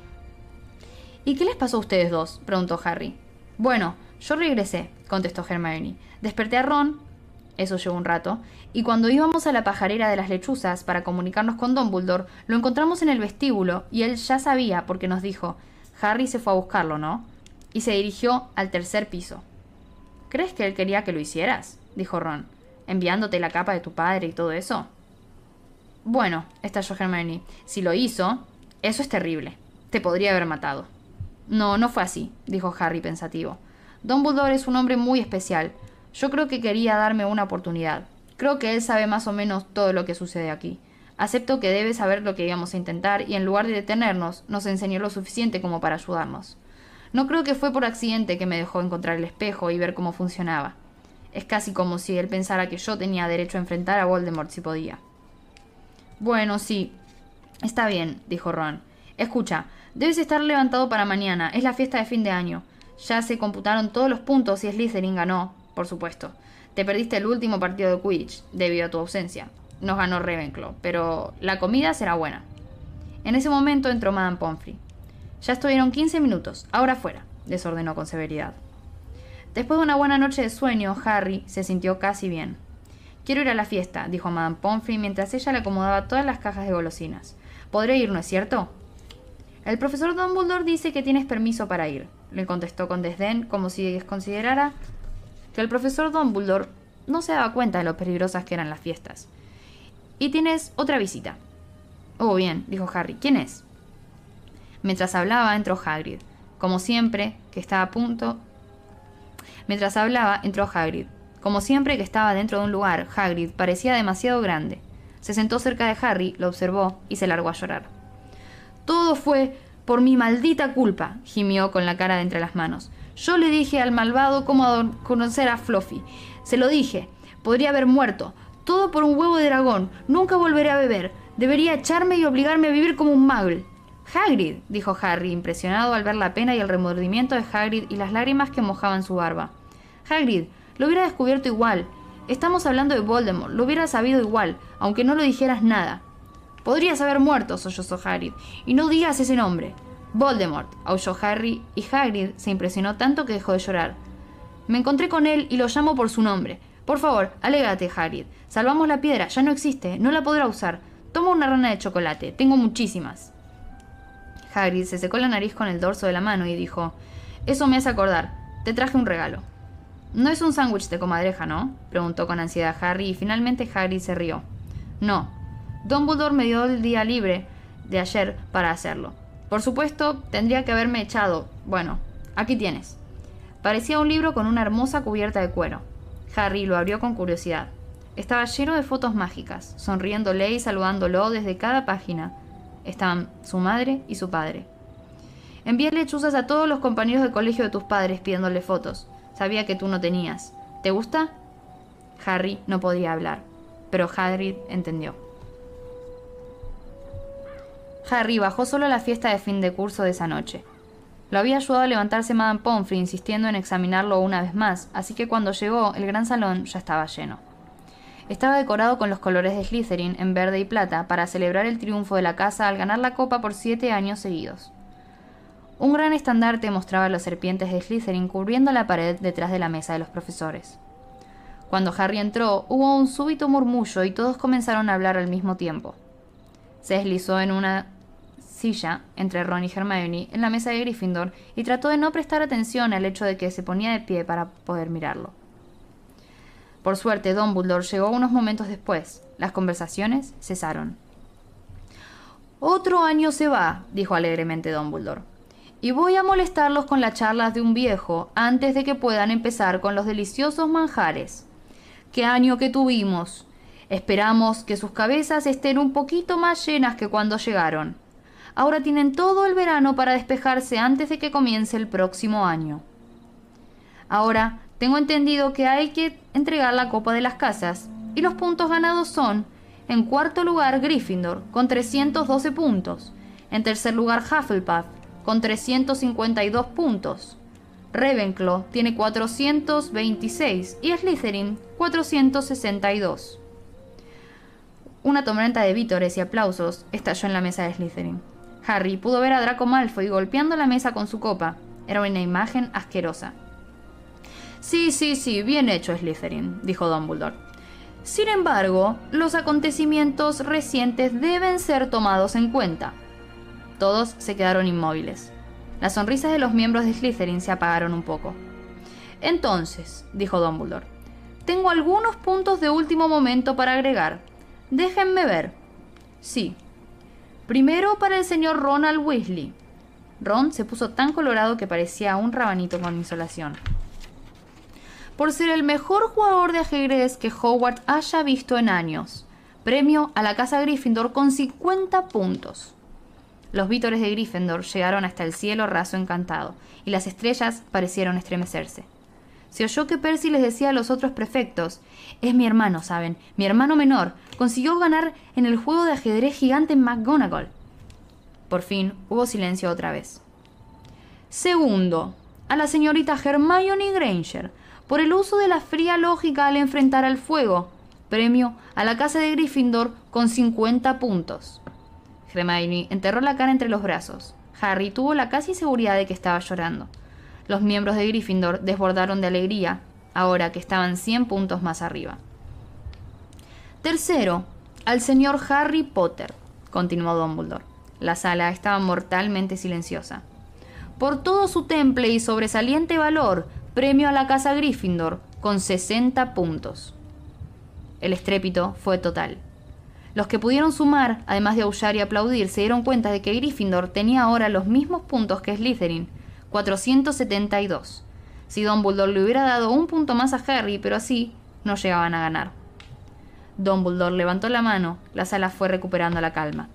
«¿Y qué les pasó a ustedes dos?», preguntó Harry. «Bueno, yo regresé», contestó Hermione. «Desperté a Ron», eso llevó un rato, «y cuando íbamos a la pajarera de las lechuzas para comunicarnos con Dumbledore, lo encontramos en el vestíbulo y él ya sabía porque nos dijo, Harry se fue a buscarlo, ¿no?, y se dirigió al tercer piso». «¿Crees que él quería que lo hicieras?», dijo Ron, «enviándote la capa de tu padre y todo eso». «Bueno», estalló Hermione, «si lo hizo, eso es terrible. Te podría haber matado». «No, no fue así», dijo Harry pensativo. «Dumbledore es un hombre muy especial. Yo creo que quería darme una oportunidad. Creo que él sabe más o menos todo lo que sucede aquí. Acepto que debe saber lo que íbamos a intentar y en lugar de detenernos, nos enseñó lo suficiente como para ayudarnos. No creo que fue por accidente que me dejó encontrar el espejo y ver cómo funcionaba. Es casi como si él pensara que yo tenía derecho a enfrentar a Voldemort si podía». «Bueno, sí. Está bien», dijo Ron. «Escucha, debes estar levantado para mañana. Es la fiesta de fin de año. Ya se computaron todos los puntos y Slytherin ganó, por supuesto. Te perdiste el último partido de Quidditch, debido a tu ausencia. Nos ganó Ravenclaw, pero la comida será buena». En ese momento entró Madame Pomfrey. «Ya estuvieron 15 minutos. Ahora fuera», desordenó con severidad. Después de una buena noche de sueño, Harry se sintió casi bien. «Quiero ir a la fiesta», dijo Madame Pomfrey mientras ella le acomodaba todas las cajas de golosinas. «Podré ir, ¿no es cierto?». «El profesor Dumbledore dice que tienes permiso para ir», le contestó con desdén, como si considerara que el profesor Dumbledore no se daba cuenta de lo peligrosas que eran las fiestas. «Y tienes otra visita». «Oh, bien», dijo Harry. «¿Quién es?». Mientras hablaba, entró Hagrid. Como siempre, que estaba a punto... Mientras hablaba, entró Hagrid. Como siempre que estaba dentro de un lugar, Hagrid parecía demasiado grande. Se sentó cerca de Harry, lo observó y se largó a llorar. «Todo fue por mi maldita culpa», gimió con la cara de entre las manos. «Yo le dije al malvado cómo conocer a Fluffy. Se lo dije. Podría haber muerto. Todo por un huevo de dragón. Nunca volveré a beber. Debería echarme y obligarme a vivir como un muggle». «Hagrid», dijo Harry, impresionado al ver la pena y el remordimiento de Hagrid y las lágrimas que mojaban su barba. «Hagrid, lo hubiera descubierto igual. Estamos hablando de Voldemort. Lo hubiera sabido igual, aunque no lo dijeras nada». «Podrías haber muerto», sollozó Hagrid. «Y no digas ese nombre». «Voldemort», aulló Harry, y Hagrid se impresionó tanto que dejó de llorar. «Me encontré con él y lo llamo por su nombre. Por favor, alégate, Hagrid. Salvamos la piedra, ya no existe, no la podrá usar. Toma una rana de chocolate, tengo muchísimas». Hagrid se secó la nariz con el dorso de la mano y dijo: «Eso me hace acordar, te traje un regalo». «No es un sándwich de comadreja, ¿no?», preguntó con ansiedad Harry, y finalmente Hagrid se rió. «No. Dumbledore me dio el día libre de ayer para hacerlo. Por supuesto, tendría que haberme echado. Bueno, aquí tienes». Parecía un libro con una hermosa cubierta de cuero. Harry lo abrió con curiosidad. Estaba lleno de fotos mágicas, sonriéndole y saludándolo desde cada página. Estaban su madre y su padre. «Envié lechuzas a todos los compañeros de colegio de tus padres pidiéndole fotos. Sabía que tú no tenías. ¿Te gusta?». Harry no podía hablar, pero Hagrid entendió. Harry bajó solo a la fiesta de fin de curso de esa noche. Lo había ayudado a levantarse Madame Pomfrey, insistiendo en examinarlo una vez más, así que cuando llegó, el gran salón ya estaba lleno. Estaba decorado con los colores de Slytherin en verde y plata para celebrar el triunfo de la casa al ganar la copa por 7 años seguidos. Un gran estandarte mostraba las serpientes de Slytherin cubriendo la pared detrás de la mesa de los profesores. Cuando Harry entró, hubo un súbito murmullo y todos comenzaron a hablar al mismo tiempo. Se deslizó en una silla entre Ron y Hermione en la mesa de Gryffindor y trató de no prestar atención al hecho de que se ponía de pie para poder mirarlo. Por suerte, Dumbledore llegó unos momentos después. Las conversaciones cesaron. «Otro año se va», dijo alegremente Dumbledore, «y voy a molestarlos con las charlas de un viejo antes de que puedan empezar con los deliciosos manjares. ¡Qué año que tuvimos! Esperamos que sus cabezas estén un poquito más llenas que cuando llegaron. Ahora tienen todo el verano para despejarse antes de que comience el próximo año. Ahora tengo entendido que hay que entregar la copa de las casas, y los puntos ganados son: en cuarto lugar Gryffindor, con 312 puntos. En tercer lugar Hufflepuff, con 352 puntos. Ravenclaw tiene 426 y Slytherin 462. Una tormenta de vítores y aplausos estalló en la mesa de Slytherin. Harry pudo ver a Draco Malfoy golpeando la mesa con su copa. Era una imagen asquerosa. Sí, bien hecho, Slytherin, dijo Dumbledore. Sin embargo, los acontecimientos recientes deben ser tomados en cuenta. Todos se quedaron inmóviles. Las sonrisas de los miembros de Slytherin se apagaron un poco. Entonces, dijo Dumbledore, tengo algunos puntos de último momento para agregar. Déjenme ver. Sí. Primero para el señor Ronald Weasley. Ron se puso tan colorado que parecía un rabanito con insolación. Por ser el mejor jugador de ajedrez que Hogwarts haya visto en años. Premio a la casa Gryffindor con 50 puntos. Los vítores de Gryffindor llegaron hasta el cielo raso encantado, y las estrellas parecieron estremecerse. Se oyó que Percy les decía a los otros prefectos: «Es mi hermano, ¿saben? Mi hermano menor. Consiguió ganar en el juego de ajedrez gigante en McGonagall». Por fin hubo silencio otra vez. Segundo, a la señorita Hermione Granger, por el uso de la fría lógica al enfrentar al fuego. Premio a la casa de Gryffindor con 50 puntos. Hermione enterró la cara entre los brazos. Harry tuvo la casi seguridad de que estaba llorando. Los miembros de Gryffindor desbordaron de alegría, ahora que estaban 100 puntos más arriba. Tercero, al señor Harry Potter, continuó Dumbledore. La sala estaba mortalmente silenciosa. Por todo su temple y sobresaliente valor, premio a la casa Gryffindor, con 60 puntos. El estrépito fue total. Los que pudieron sumar, además de aullar y aplaudir, se dieron cuenta de que Gryffindor tenía ahora los mismos puntos que Slytherin, 472. Si Dumbledore le hubiera dado un punto más a Harry, pero así no llegaban a ganar. Dumbledore levantó la mano, la sala fue recuperando la calma.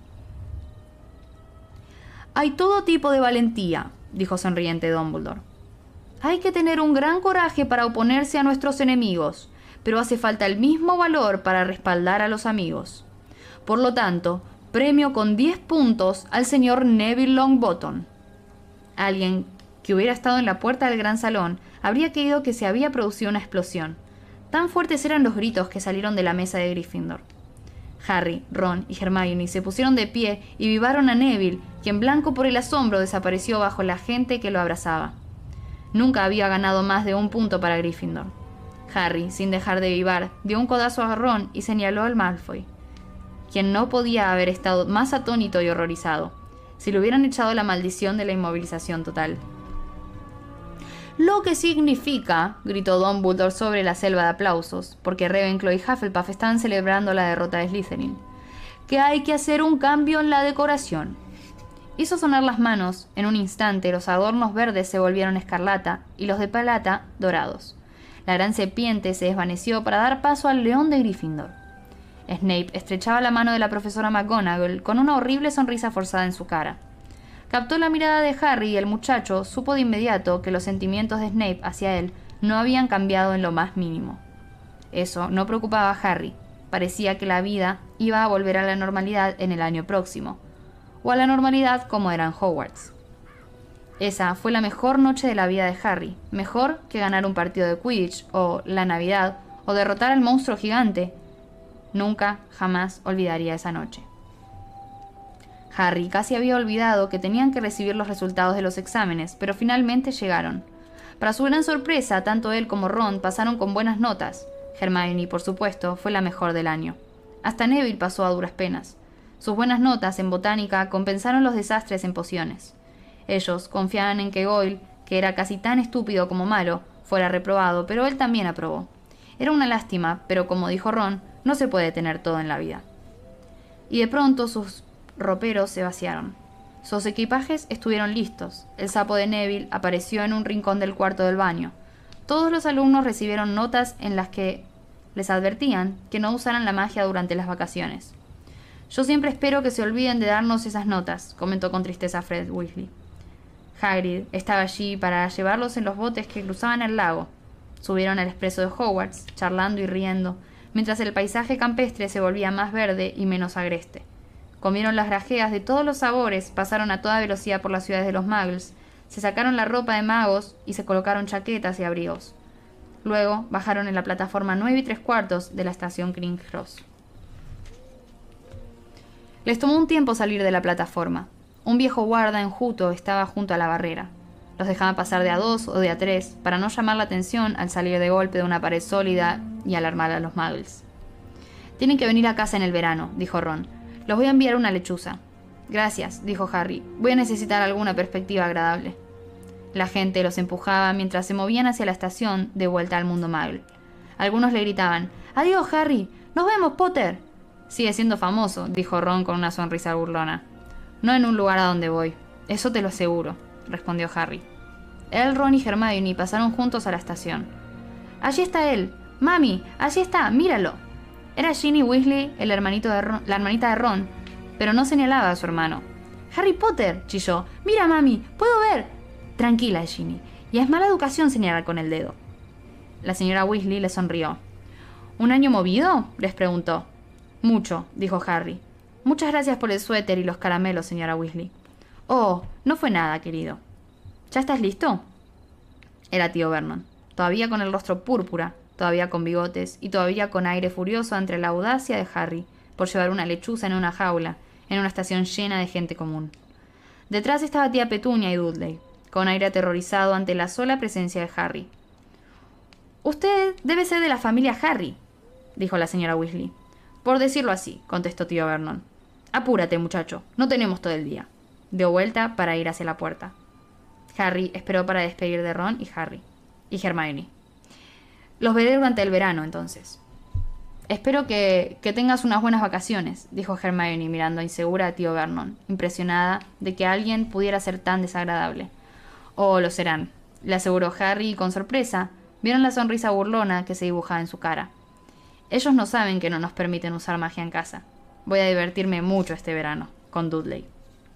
«Hay todo tipo de valentía», dijo sonriente Dumbledore. «Hay que tener un gran coraje para oponerse a nuestros enemigos, pero hace falta el mismo valor para respaldar a los amigos. Por lo tanto, premio con 10 puntos al señor Neville Longbottom». Alguien que hubiera estado en la puerta del gran salón habría creído que se había producido una explosión. Tan fuertes eran los gritos que salieron de la mesa de Gryffindor. Harry, Ron y Hermione se pusieron de pie y vivaron a Neville, quien blanco por el asombro desapareció bajo la gente que lo abrazaba. Nunca había ganado más de un punto para Gryffindor. Harry, sin dejar de vivar, dio un codazo a Ron y señaló al Malfoy, quien no podía haber estado más atónito y horrorizado, si le hubieran echado la maldición de la inmovilización total. «Lo que significa», gritó Dumbledore sobre la selva de aplausos, porque Ravenclaw y Hufflepuff estaban celebrando la derrota de Slytherin, «que hay que hacer un cambio en la decoración». Hizo sonar las manos. En un instante los adornos verdes se volvieron escarlata y los de plata dorados. La gran serpiente se desvaneció para dar paso al león de Gryffindor. Snape estrechaba la mano de la profesora McGonagall con una horrible sonrisa forzada en su cara. Captó la mirada de Harry y el muchacho supo de inmediato que los sentimientos de Snape hacia él no habían cambiado en lo más mínimo. Eso no preocupaba a Harry. Parecía que la vida iba a volver a la normalidad en el año próximo, o a la normalidad como era en Hogwarts. Esa fue la mejor noche de la vida de Harry, mejor que ganar un partido de Quidditch, o la Navidad, o derrotar al monstruo gigante. Nunca, jamás olvidaría esa noche. Harry casi había olvidado que tenían que recibir los resultados de los exámenes, pero finalmente llegaron. Para su gran sorpresa, tanto él como Ron pasaron con buenas notas. Hermione, por supuesto, fue la mejor del año. Hasta Neville pasó a duras penas. Sus buenas notas en botánica compensaron los desastres en pociones. Ellos confiaban en que Goyle, que era casi tan estúpido como malo, fuera reprobado, pero él también aprobó. Era una lástima, pero como dijo Ron, no se puede tener todo en la vida. Y de pronto sus roperos se vaciaron. Sus equipajes estuvieron listos. El sapo de Neville apareció en un rincón del cuarto del baño. Todos los alumnos recibieron notas en las que les advertían que no usaran la magia durante las vacaciones. «Yo siempre espero que se olviden de darnos esas notas», comentó con tristeza Fred Weasley. Hagrid estaba allí para llevarlos en los botes que cruzaban el lago. Subieron al expreso de Hogwarts, charlando y riendo, mientras el paisaje campestre se volvía más verde y menos agreste. Comieron las grajeas de todos los sabores, pasaron a toda velocidad por las ciudades de los Muggles, se sacaron la ropa de magos y se colocaron chaquetas y abrigos. Luego bajaron en la plataforma 9 3/4 de la estación King's Cross. Les tomó un tiempo salir de la plataforma. Un viejo guarda enjuto estaba junto a la barrera. Los dejaba pasar de a 2 o de a 3 para no llamar la atención al salir de golpe de una pared sólida y alarmar a los Muggles. «Tienen que venir a casa en el verano», dijo Ron. «Los voy a enviar una lechuza». «Gracias», dijo Harry. «Voy a necesitar alguna perspectiva agradable». La gente los empujaba mientras se movían hacia la estación de vuelta al mundo Muggle. Algunos le gritaban: «¡Adiós, Harry! ¡Nos vemos, Potter!». «Sigue siendo famoso», dijo Ron con una sonrisa burlona. «No en un lugar a donde voy. Eso te lo aseguro», respondió Harry. Él, Ron y Hermione pasaron juntos a la estación. «Allí está él. Mami, allí está, míralo». Era Ginny Weasley, la hermanita de Ron, pero no señalaba a su hermano. «¡Harry Potter!», chilló. «¡Mira, mami! ¡Puedo ver!». «Tranquila, Ginny. Y es mala educación señalar con el dedo». La señora Weasley le sonrió. «¿Un año movido?», les preguntó. «Mucho», dijo Harry. «Muchas gracias por el suéter y los caramelos, señora Weasley». «Oh, no fue nada, querido». «¿Ya estás listo?». Era tío Vernon, todavía con el rostro púrpura, todavía con bigotes y todavía con aire furioso ante la audacia de Harry por llevar una lechuza en una jaula, en una estación llena de gente común. Detrás estaba tía Petunia y Dudley, con aire aterrorizado ante la sola presencia de Harry. «Usted debe ser de la familia Harry», dijo la señora Weasley. «Por decirlo así», contestó tío Vernon. «Apúrate, muchacho, no tenemos todo el día». Dio vuelta para ir hacia la puerta. Harry esperó para despedir de Ron y Harry. Y Hermione. «Los veré durante el verano, entonces». «Espero que tengas unas buenas vacaciones», dijo Hermione mirando insegura a tío Vernon, impresionada de que alguien pudiera ser tan desagradable. «Oh, lo serán», le aseguró Harry y con sorpresa vieron la sonrisa burlona que se dibujaba en su cara. «Ellos no saben que no nos permiten usar magia en casa. Voy a divertirme mucho este verano con Dudley».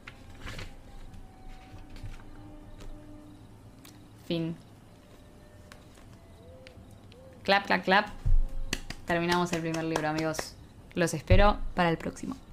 Fin. Clap, clap, clap. Terminamos el primer libro, amigos. Los espero para el próximo.